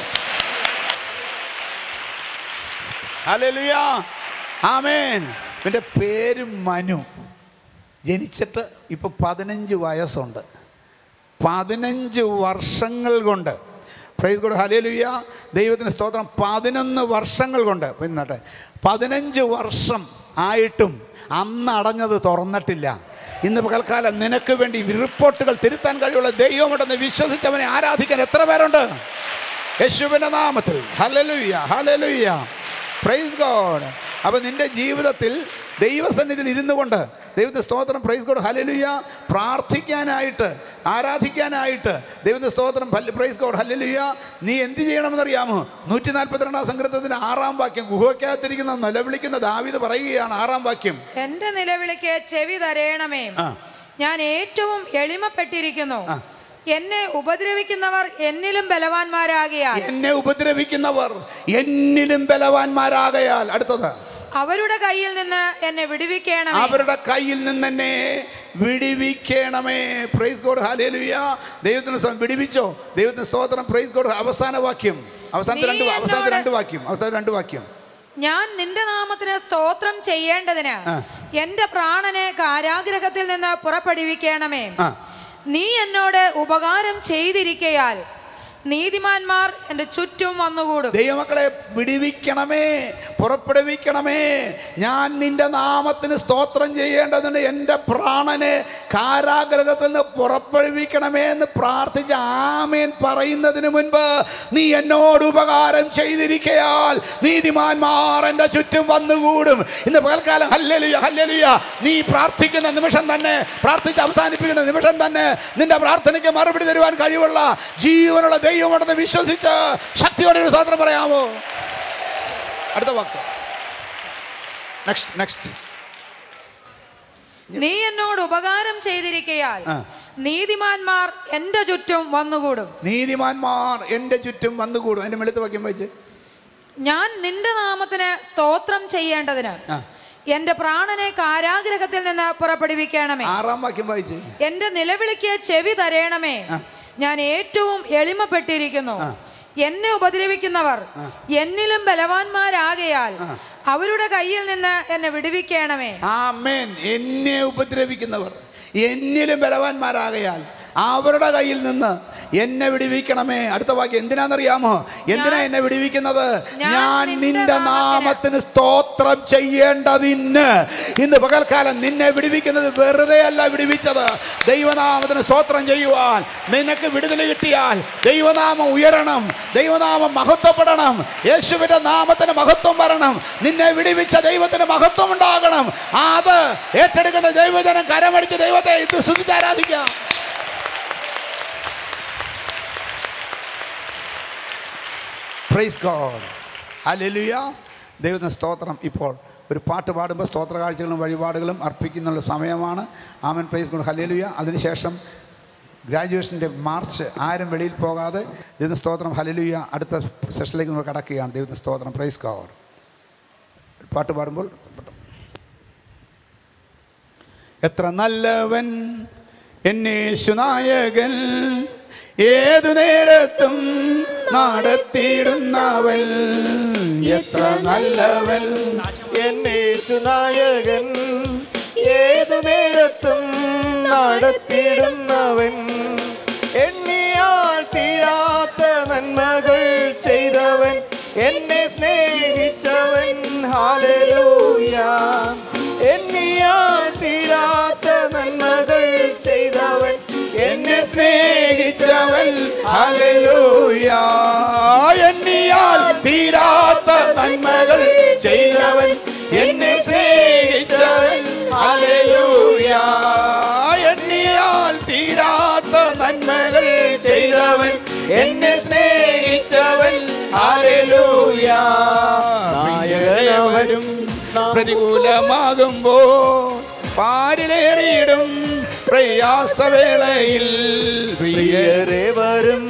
ഹല്ലേലൂയ. ആമേൻ. എൻ്റെ പേര് മനു. ജനിച്ചിട്ട് ഇപ്പോൾ പതിനഞ്ച് വയസ്സുണ്ട്. പതിനഞ്ച് വർഷങ്ങൾ കൊണ്ട് പ്രൈസ് ഗോഡ് ഹല്ലേലൂയ ദൈവത്തിന് സ്തോത്രം. പതിനൊന്ന് വർഷങ്ങൾ കൊണ്ട് പിന്നട്ടെ പതിനഞ്ച് വർഷം ആയിട്ടും അന്ന് അടഞ്ഞത് തുറന്നിട്ടില്ല. ഇന്ന് പകൽക്കാലം നിനക്ക് വേണ്ടി റിപ്പോർട്ടുകൾ തിരുത്താൻ കഴിയുള്ള ദൈവമുണ്ടെന്ന് വിശ്വസിച്ചവനെ ആരാധിക്കാൻ എത്ര പേരുണ്ട്? യേശുവിൻ്റെ നാമത്തിൽ. ഹല്ലേലൂയ, ഹല്ലേലൂയ, പ്രൈസ് ഗോഡ്. അപ്പോൾ നിൻ്റെ ജീവിതത്തിൽ ദൈവസന്നിധിയിൽ ഇരുന്നു കൊണ്ട് ദൈവത്തെ സ്തോത്രം, പ്രൈസ് ഗോഡ്, ഹല്ലേലൂയ, പ്രാർത്ഥിക്കാനായിട്ട്, ആരാധിക്കാനായിട്ട് ദൈവത്തെ സ്തോത്രം, പ്രൈസ് ഗോഡ്, ഹല്ലേലൂയ. നീ എന്ത് ചെയ്യണമെന്നറിയാമോ? നൂറ്റി നാൽപ്പത്തിരണ്ടാം സങ്കീർത്തനത്തിന്റെ ആറാം വാക്യം, ഗുഹയ്ക്കകത്തിരിക്കുന്ന നിലവിളിക്കുന്ന ദാവീദ് പറയുകയാണ്. ആറാം വാക്യം, എന്റെ നിലവിളിക്ക് ചെവി തരയണമേ, ഞാൻ ഏറ്റവും എളിമപ്പെട്ടിരിക്കുന്നു. എന്നെ ഉപദ്രവിക്കുന്നവർ എന്നിലും ബലവാന്മാരാകയാൽ എന്നെ ഉപദ്രവിക്കുന്നവർ എന്നിലും ബലവാന്മാരാകയാൽ അടുത്തത് അവരുടെ കയ്യിൽ നിന്ന് എന്നെ വിടുവിക്കണമേ. അവരുടെ കയ്യിൽ നിന്ന് എന്നെ വിടുവിക്കണമേ. പ്രൈസ് ഗോഡ്, ഹല്ലേലൂയ. ദൈവത്തിന് സ്തോത്രം. വിടുവിച്ചോ? ദൈവത്തിന് സ്തോത്രം. Praise God. അവസാന വാക്യം, അവസാനത്തെ രണ്ട് അവസാനത്തെ രണ്ട് വാക്യം അവസാന രണ്ട് വാക്യം ഞാൻ നിന്റെ നാമത്തിന് സ്തോത്രം ചെയ്യേണ്ടതിന് എന്റെ പ്രാണനെ കാരാഗ്രഹത്തിൽ നിന്ന് പുറപ്പെടുവിക്കണമേ. നീ എന്നോട് ഉപകാരം ചെയ്തിരിക്കയാൽ നീതിമാന്മാർ എൻ്റെ ചുറ്റും വന്നുകൂടും. ദൈവമക്കളെ, വിടുവിക്കണമേ, പുറപ്പെടുവിക്കണമേ. ഞാൻ നിന്റെ നാമത്തിന് സ്തോത്രം ചെയ്യേണ്ടതിന് എൻ്റെ പ്രാണനെ കാരാഗ്രഹത്തിൽ നിന്ന് പുറപ്പെടുവിക്കണമേ എന്ന് പ്രാർത്ഥിച്ച് ആമേൻ പറയുന്നതിന് മുൻപ് നീ എന്നോട് ഉപകാരം ചെയ്തിരിക്കയാൽ നീതിമാന്മാർ എൻ്റെ ചുറ്റും വന്നുകൂടും. ഇന്ന് പകൽക്കാലം ഹല്ലേലൂയ, ഹല്ലേലൂയ. നീ പ്രാർത്ഥിക്കുന്ന നിമിഷം തന്നെ, പ്രാർത്ഥിച്ച് അവസാനിപ്പിക്കുന്ന നിമിഷം തന്നെ നിന്റെ പ്രാർത്ഥനയ്ക്ക് മറുപടി തരുവാൻ കഴിവുള്ള ജീവനുള്ള ദൈവമാണെന്ന് വിശ്വസിച്ച് ശക്തിയോടെ ഒരു സ്തോത്രം പറയാമോ? അടുത്ത വാക്ക്. നെക്സ്റ്റ് നെക്സ്റ്റ് നീ എന്നോട് ഉപകാരം ചെയ്തിരിക്കയാൽ നീതിമാന്മാർ എൻ്റെ ചുറ്റും വന്നുകൂടും. നീതിമാന്മാർ എൻ്റെ ചുറ്റും വന്നുകൂടും. അതിന്റെ വെളുത്ത് വാക്യം വായിച്ച്. ഞാൻ നിന്റെ നാമത്തിന് സ്തോത്രം ചെയ്യേണ്ടതിന് എന്റെ പ്രാണനെ കാരാഗ്രഹത്തിൽ നിന്ന് പുറപ്പെടുവിക്കണമേ. ആറാം വാക്യം വായിച്ച്. എന്റെ നിലവിളിക്ക് ചെവി തരേണമേ. ഞാൻ ഏറ്റവും എളിമപ്പെട്ടിരിക്കുന്നു. എന്നെ ഉപദ്രവിക്കുന്നവർ എന്നിലും ബലവാന്മാരാകയാൽ അവരുടെ കയ്യിൽ നിന്ന് എന്നെ വിടുവിക്കണമേ. ആമേൻ. എന്നെ ഉപദ്രവിക്കുന്നവർ എന്നിലും ബലവാന്മാരാകയാൽ അവരുടെ കയ്യിൽ നിന്ന് എന്നെ വിടുവിക്കണമേ. അടുത്ത വാക്യം എന്തിനാണെന്നറിയാമോ? എന്തിനാ എന്നെ വിടുവിക്കുന്നത്? ഞാൻ നിന്റെ നാമത്തിന് സ്തോത്രം ചെയ്യേണ്ടതിന്. ഇന്ന് പകൽക്കാലം നിന്നെ വിടുവിക്കുന്നത് വെറുതെ അല്ല വിടുവിച്ചത്. ദൈവനാമത്തിന് സ്തോത്രം ചെയ്യുവാൻ നിനക്ക് വിടുതൽ കിട്ടിയാൽ ദൈവനാമം ഉയരണം, ദൈവനാമം മഹത്വപ്പെടണം, യേശുവിന്റെ നാമത്തിന് മഹത്വം വരണം, നിന്നെ വിടുവിച്ച ദൈവത്തിന് മഹത്വം ഉണ്ടാകണം. അത് ഏറ്റെടുക്കുന്ന ദൈവജനം കരമടിച്ച് ദൈവത്തെ ഇത് സ്തുതിച്ച് ആരാധിക്കാം. പ്രൈസ് ഗോഡ്, ഹല്ലേലൂയ. ദൈവത്തിന് സ്തോത്രം. ഇപ്പോൾ ഒരു പാട്ട് പാടുമ്പോൾ സ്തോത്ര കാഴ്ചകളും വഴിപാടുകളും അർപ്പിക്കുന്നുള്ള സമയമാണ്. ആമേൻ, പ്രൈസ് ഗോഡ്, ഹല്ലേലൂയ. അതിനുശേഷം ഗ്രാജുവേഷൻ്റെ മാർച്ച്. ആരും വെളിയിൽ പോകാതെ ദൈവത്തിന് സ്തോത്രം, ഹല്ലേലൂയ. അടുത്ത സെഷനിലേക്ക് നമ്മൾ കടക്കുകയാണ്. ദൈവത്തിന് സ്തോത്രം, പ്രൈസ് ഗോഡ്. പാട്ട് പാടുമ്പോൾ എത്ര നല്ലവൻ എന്നേശുനായകൻ, ഏതു നേരത്തും നടത്തിയിടുന്നവൻ. എത്ര നല്ലവൻ എന്നേശുനായകൻ, ഏതു നേരത്തും നടത്തിയിടുന്നവൻ. എണ്ണിയാൽ തീരാത്ത നന്മകൾ ചെയ്തവൻ, എന്നെ സ്നേഹിച്ചവൻ. ഹല്ലേലൂയ. എണ്ണിയാൽ തീരാത്ത നന്മകൾ ചെയ്തവൻ, എന്നെ സ്നേഹിച്ചവൻ. ഹല്ലേലൂയ. എണ്ണിയാൽ തീരാത്ത നന്മകൾ ചെയ്തവൻ, എന്നെ സ്നേഹിച്ചവൻ. ഹല്ലേലൂയ. എണ്ണിയാൽ തീരാത്ത നന്മകൾ ചെയ്തവൻ, എന്നെ സ്നേഹിച്ചവൻ. ഹല്ലേലൂയ. നായകനവരും പ്രതികൂലമാകുമ്പോൾ പാരിലേറിയിടും പ്രയാസവേളയിൽ. പ്രിയരെ വരും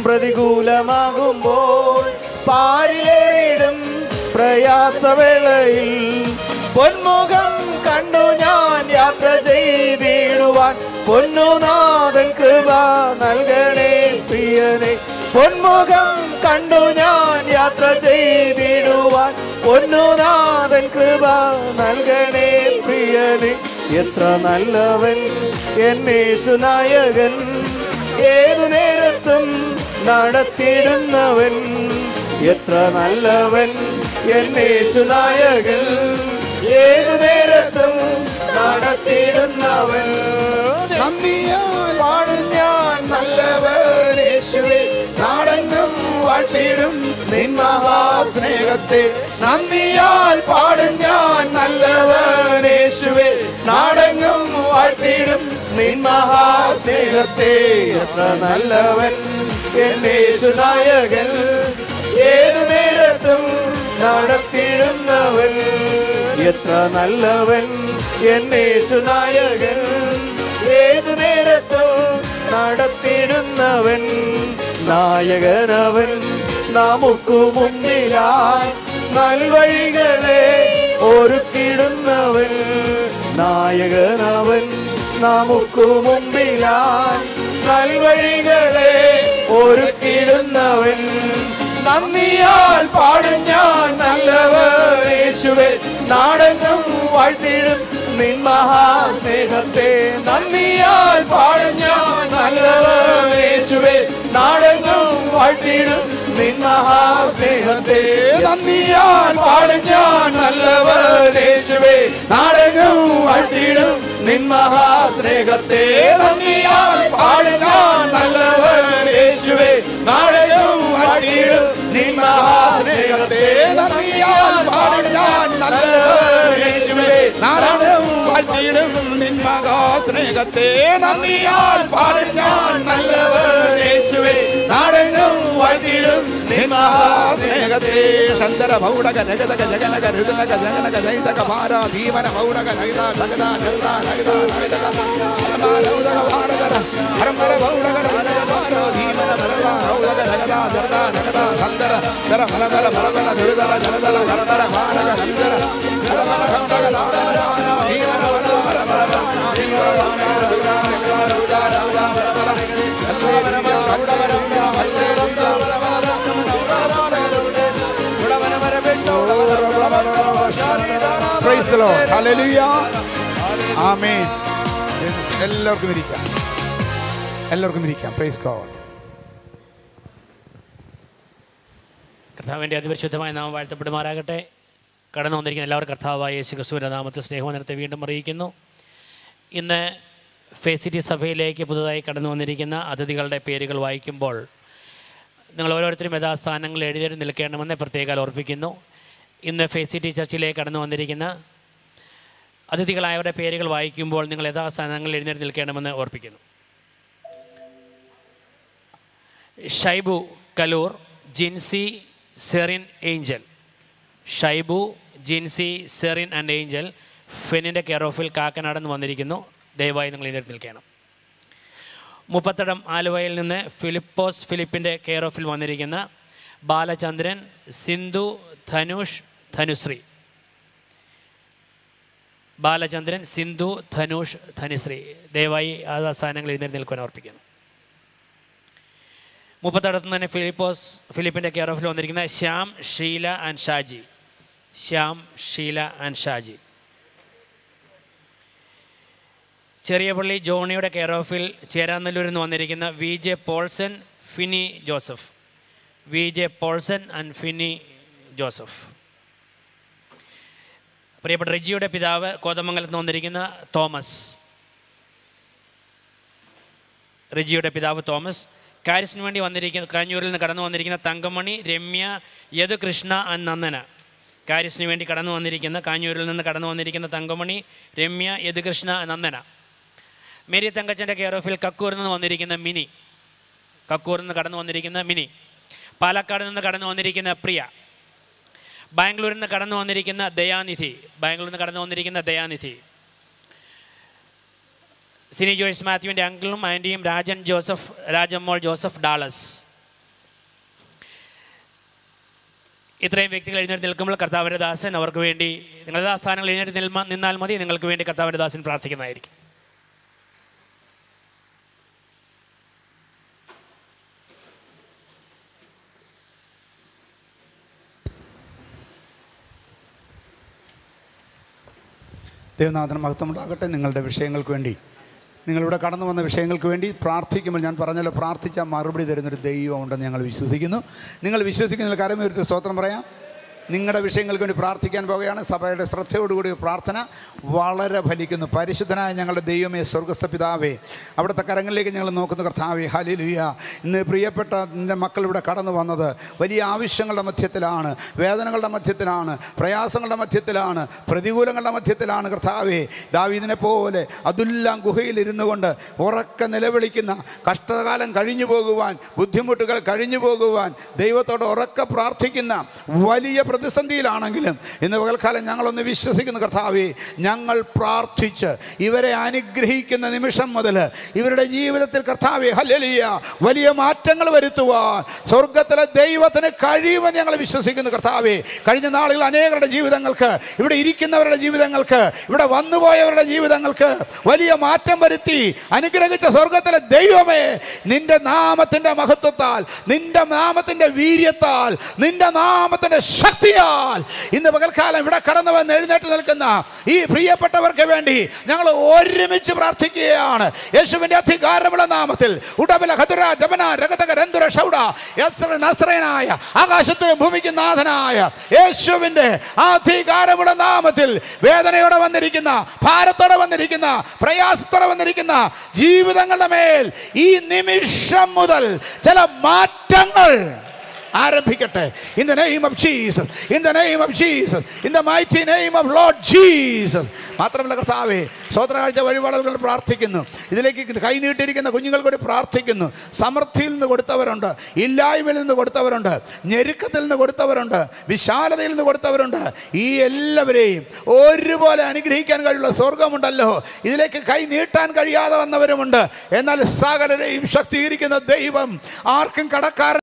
പ്രതികൂലമാകുമ്പോൾ പാരിലേറിടും പ്രയാസവേളയിൽ. പൊന്മുഖം കണ്ടു ഞാൻ യാത്ര ചെയ്തിടുവാൻ, പൊന്നുനാഥൻ കൃപ നൽകണേ പ്രിയനെ. പൊന്മുഖം കണ്ടു ഞാൻ യാത്ര ചെയ്തിടുവാൻ, പൊന്നുനാഥൻ കൃപ നൽകണേ പ്രിയനെ. എത്ര നല്ലവൻ എന്നേശുനായകൻ, ഏതു നേരത്തും നടത്തിയിടുന്നവൻ. എത്ര നല്ലവൻ എന്നേശുനായകൻ, ഏതു നേരത്തും നടത്തിയിടുന്നവൻ. നന്ദിയാൽ പാടും ഞാൻ നല്ലവൻ യേശുവേ, നാടെങ്ങും വാഴ്ത്തിയിടും നിൻ മഹാസ്നേഹത്തെ. നന്ദിയാൽ പാടും ഞാൻ നല്ലവൻ യേശുവേ, നാടെങ്ങും വാഴ്ത്തിയിടും നിൻ മഹാസ്നേഹത്തെ. എത്ര നല്ലവൻ എന്നേശുനായകൻ, ഏതു നേരത്തും നടത്തിയിടുന്നവൻ. എത്ര നല്ലവൻ എന്നേശുനായകൻ, ഏതു നേരത്തും നടത്തിടുന്നവൻ. നായകനവൻ നമുക്കു മുന്നിലായി നൽവഴികളെ ഒരുക്കിടുന്നവൻ. നായകനവൻ നമുക്കു മുമ്പിലായി നൽവഴികളെ ഒരുക്കിടുന്നവൻ. നന്ദിയാൽ പാടും ഞാൻ നല്ലവൻ യേശുവേ, നാടെങ്ങും വാഴ്ത്തിടും നിൻ മഹാസ്നേഹത്തെ. നന്ദിയാൽ പാടും ഞാൻ നല്ലവൻ യേശുവേ, നാടെങ്ങും വാഴ്ത്തിടും നിൻ മഹാസ്നേഹത്തെ. നന്ദിയാൽ പാടും ഞാൻ നല്ലവൻ യേശുവേ, നാടെങ്ങും വാഴ്ത്തിടും നിൻ മഹാസ്നേഹത്തെ. നന്ദിയാൽ പാടും ഞാൻ നല്ലവൻ യേശുവേ, നാടെങ്ങും വാഴ്ത്തിടും നിൻ മഹാസ്നേഹത്തെ. നന്ദിയാൽ പാടും ഞാൻ നല്ലവൻ യേശുവേ, നാടെങ്ങും വാഴ്ത്തിടും നിൻ മഹാസ്നേഹത്തെ. നന്ദിയാൽ പാടും ഞാൻ നല്ലവൻ യേശുവേ, നാടെങ്ങും വാഴ്ത്തിടും നിൻ മഹാസ്നേഹത്തെ. ശന്തര ഭൗടക നഗതക ജഗനക ഹൃദനക ജഗനക ജൈതക ഭാര ഭീമന ഭൗടക നഗത നഗത നഗത നഗത നഗതക ഭൗടക ഭാരതര ഹരമര ഭൗടക നഗത ഭാര ഭീമന ഭരത ഭൗടക നഗത ജഗത നഗത ശന്തര ശര ഭരമര ഭരമര ധുരിതര ജനതര ജനതര ഭാരക നഗതര ശരമര ഭൗടക നാദന ഭീമന ഭരത ഭരമര ഭീമന Praise the Lord. Hallelujah. Amen. എല്ലാവർക്കും ഇരിക്കാം, എല്ലാവർക്കും ഇരിക്കാം. Praise God. കർത്താവിൻ്റെ അതിപരിശുദ്ധമായ നാമം വാഴ്ത്തപ്പെടുമാറാകട്ടെ. കടന്നു വന്നിരിക്കുന്ന എല്ലാവർക്കും കർത്താവായ യേശു ക്രിസ്തുവിന്റെ നാമത്തിൽ സ്നേഹവന്ദനത്തെ വീണ്ടും അറിയിക്കുന്നു. ഇന്ന് ഫേസിറ്റി സഭയിലേക്ക് പുതുതായി കടന്നു വന്നിരിക്കുന്ന അതിഥികളുടെ പേരുകൾ വായിക്കുമ്പോൾ നിങ്ങൾ ഓരോരുത്തരും യഥാസ്ഥാനങ്ങൾ എഴുതി നിൽക്കണമെന്ന് പ്രത്യേകം ഓർപ്പിക്കുന്നു. ഇന്ന് ഫേസിറ്റി ചർച്ചിലേക്ക് കടന്നു വന്നിരിക്കുന്ന അതിഥികളായവരുടെ പേരുകൾ വായിക്കുമ്പോൾ നിങ്ങൾ യഥാസ്ഥാനങ്ങൾ എഴുന്നേറ്റ് നിൽക്കണമെന്ന് ഓർപ്പിക്കുന്നു. Shaibu Kaloor, Jincy, Serin, Angel. Shaibu, Jincy, Serin and Angel ഫെനിൻ്റെ കെയർ ഓഫിൽ കാക്കനാട് നിന്ന് വന്നിരിക്കുന്നു. ദയവായി നിങ്ങൾ എഴുന്നേറ്റ് നിൽക്കണം. മുപ്പത്തടം ആലുവയിൽ നിന്ന് ഫിലിപ്പോസ് ഫിലിപ്പിൻ്റെ കെയർ ഓഫിൽ വന്നിരിക്കുന്ന ബാലചന്ദ്രൻ, സിന്ധു, ധനുഷ്, ധനുശ്രീ. ബാലചന്ദ്രൻ, സിന്ധു, ധനുഷ്, ധനുശ്രീ. ദയവായി ആ സ്ഥാനങ്ങൾ എഴുന്നേറ്റ് നിൽക്കുവാൻ ഓർപ്പിക്കുന്നു. മുപ്പത്തടത്ത് നിന്ന് തന്നെ ഫിലിപ്പോസ് ഫിലിപ്പിൻ്റെ കെയർ ഓഫിൽ വന്നിരിക്കുന്ന ശ്യാം, ഷീല ആൻഡ് ഷാജി. ശ്യാം, ഷീല ആൻഡ് ഷാജി. ചെറിയപള്ളി ജോണിയുടെ കെയർ ഓഫിൽ ചേരാനല്ലൂരിൽ നിന്ന് വന്നിരിക്കുന്ന V J Paulson, Fini Joseph. V J Paulson and Fini Joseph. പ്രിയപ്പെട്ട റിജിയുടെ പിതാവ് കോതമംഗലത്ത് നിന്ന് വന്നിരിക്കുന്ന തോമസ്. റിജിയുടെ പിതാവ് തോമസ്. കാരിസിന് വേണ്ടി വന്നിരിക്കുന്ന കാഞ്ഞൂരിൽ നിന്ന് കടന്നു വന്നിരിക്കുന്ന തങ്കമണി, രമ്യ, യദുകൃഷ്ണ ആൻഡ് നന്ദന. കാരിസിന് വേണ്ടി കടന്നു വന്നിരിക്കുന്ന കാഞ്ഞൂരിൽ നിന്ന് കടന്നു വന്നിരിക്കുന്ന തങ്കമണി, രമ്യ, യദുകൃഷ്ണ, നന്ദന. മേരി തങ്കച്ചൻ്റെ കെയർ ഓഫിൽ കക്കൂരിൽ നിന്ന് വന്നിരിക്കുന്ന മിനി. കക്കൂരിൽ നിന്ന് കടന്നു വന്നിരിക്കുന്ന മിനി. പാലക്കാട് നിന്ന് കടന്നു വന്നിരിക്കുന്ന പ്രിയ. ബാംഗ്ലൂരിൽ നിന്ന് കടന്നു വന്നിരിക്കുന്ന ദയാനിധി. ബാംഗ്ലൂരിൽ നിന്ന് കടന്നു വന്നിരിക്കുന്ന ദയാനിധി. സിനി ജോയ്സ് മാത്യുവിൻ്റെ അങ്കിളും ആൻറ്റിയും രാജൻ ജോസഫ്, രാജമ്മോൾ ജോസഫ്, ഡാളസ്. ഇത്രയും വ്യക്തികൾ എഴുന്നേറ്റ് നിൽക്കുമ്പോൾ കർത്താവിൻ്റെ ദാസൻ അവർക്ക് വേണ്ടി നിങ്ങളുടെ ആ സ്ഥാനങ്ങൾ എഴുന്നേറ്റ് നിന്നാൽ മതി. നിങ്ങൾക്ക് വേണ്ടി കർത്താവിൻ്റെ ദാസൻ പ്രാർത്ഥിക്കുന്നതായിരിക്കും. ദൈവനാഥന് മഹത്വമുണ്ടാകട്ടെ. നിങ്ങളുടെ വിഷയങ്ങൾക്ക് വേണ്ടി, നിങ്ങളിവിടെ കടന്നു വന്ന വിഷയങ്ങൾക്ക് വേണ്ടി പ്രാർത്ഥിക്കുമ്പോൾ ഞാൻ പറഞ്ഞല്ലോ, പ്രാർത്ഥിച്ചാൽ മറുപടി തരുന്നൊരു ദൈവം ഉണ്ടെന്ന് ഞങ്ങൾ വിശ്വസിക്കുന്നു. നിങ്ങൾ വിശ്വസിക്കുന്ന കരമുയർത്തി സ്തോത്രം പറയാം. നിങ്ങളുടെ വിഷയങ്ങൾക്ക് വേണ്ടി പ്രാർത്ഥിക്കാൻ പോവുകയാണ്. സഭയുടെ ശ്രദ്ധയോടുകൂടി പ്രാർത്ഥന വളരെ ഫലിക്കുന്നു. പരിശുദ്ധനായ ഞങ്ങളുടെ ദൈവമേ, സ്വർഗ്ഗസ്ഥ പിതാവേ, അവിടുത്തെ കരങ്ങളിലേക്ക് ഞങ്ങൾ നോക്കുന്ന കർത്താവേ, ഹല്ലേലൂയ. ഇന്ന് പ്രിയപ്പെട്ട നിൻ്റെ മക്കൾ ഇവിടെ കടന്നു വന്നത് വലിയ ആവശ്യങ്ങളുടെ മധ്യത്തിലാണ്, വേദനകളുടെ മധ്യത്തിലാണ്, പ്രയാസങ്ങളുടെ മധ്യത്തിലാണ്, പ്രതികൂലങ്ങളുടെ മധ്യത്തിലാണ്. കർത്താവേ, ദാവീദിനെ പോലെ അതുല്ലാം ഗുഹയിലിരുന്നു കൊണ്ട് ഉറക്കെ നിലവിളിക്കുന്ന, കഷ്ടകാലം കഴിഞ്ഞു പോകുവാൻ, ബുദ്ധിമുട്ടുകൾ കഴിഞ്ഞു പോകുവാൻ ദൈവത്തോട് ഉറക്കെ പ്രാർത്ഥിക്കുന്ന വലിയ പ്രതിസന്ധിയിലാണെങ്കിലും ഇന്ന് പകൽക്കാലം ഞങ്ങളൊന്ന് വിശ്വസിക്കുന്ന കർത്താവേ, ഞങ്ങൾ പ്രാർത്ഥിച്ച് ഇവരെ അനുഗ്രഹിക്കുന്ന നിമിഷം മുതൽ ഇവരുടെ ജീവിതത്തിൽ കർത്താവേ ഹല്ലേലൂയ വലിയ മാറ്റങ്ങൾ വരുത്തുവാൻ സ്വർഗത്തിലെ ദൈവത്തിന് കഴിയുമെന്ന് ഞങ്ങൾ വിശ്വസിക്കുന്നു കർത്താവേ. കഴിഞ്ഞ നാളുകൾ അനേകരുടെ ജീവിതങ്ങൾക്ക്, ഇവിടെ ഇരിക്കുന്നവരുടെ ജീവിതങ്ങൾക്ക്, ഇവിടെ വന്നുപോയവരുടെ ജീവിതങ്ങൾക്ക് വലിയ മാറ്റം വരുത്തി അനുഗ്രഹിച്ച സ്വർഗത്തിലെ ദൈവമേ, നിന്റെ നാമത്തിന്റെ മഹത്വത്താൽ, നിന്റെ നാമത്തിന്റെ വീര്യത്താൽ, നിന്റെ നാമത്തിന്റെ ശക്തിയാൽ ഇന്ന് പകൽക്കാലം ഇവിടെ കടന്നു വന്ന് എഴുന്നേറ്റ് നിൽക്കുന്ന ഈ പ്രിയപ്പെട്ടവർക്ക് വേണ്ടി ഞങ്ങൾ ഒരുമിച്ച് പ്രാർത്ഥിക്കുകയാണ്. യേശുവിന്റെ അധികാരമുള്ള നാമത്തിൽ ഉടബല ഹദുര ജബന രഗതക രന്ദുര ഷൗഡ യസ്ര നസ്രയനായ ആകാശത്തിനും ഭൂമിക്കും നാഥനായ യേശുവിന്റെ അധികാരമുള്ള നാമത്തിൽ വേദനയോടെ വന്നിരിക്കുന്ന, ഭാരത്തോടെ വന്നിരിക്കുന്ന, പ്രയാസത്തോടെ വന്നിരിക്കുന്ന ജീവിതങ്ങളുടെ മേൽ ഈ നിമിഷം മുതൽ ചില മാറ്റങ്ങൾ ആരംഭിക്കട്ടെ. In the name of Jesus, in the name of Jesus, in the mighty name of Lord Jesus. മാത്രമല്ല കർത്താവേ, സ്വതന്ത്രാഴ്ച വഴിപാടുകൾ പ്രാർത്ഥിക്കുന്നു. ഇതിലേക്ക് കൈ നീട്ടിയിരിക്കുന്ന കുഞ്ഞുങ്ങൾ കൂടി പ്രാർത്ഥിക്കുന്നു. സമൃദ്ധിയിൽ നിന്ന് കൊടുത്തവരുണ്ട്, ഇല്ലായ്മയിൽ നിന്ന് കൊടുത്തവരുണ്ട്, ഞെരുക്കത്തിൽ നിന്ന് കൊടുത്തവരുണ്ട്, വിശാലതയിൽ നിന്ന് കൊടുത്തവരുണ്ട്. ഈ എല്ലാവരെയും ഒരുപോലെ അനുഗ്രഹിക്കാൻ കഴിയുള്ള സ്വർഗമുണ്ടല്ലോ. ഇതിലേക്ക് കൈ നീട്ടാൻ കഴിയാതെ വന്നവരുമുണ്ട്. എന്നാൽ സകലരെയും ശക്തീകരിക്കുന്ന ദൈവം ആർക്കും കടക്കാരൻ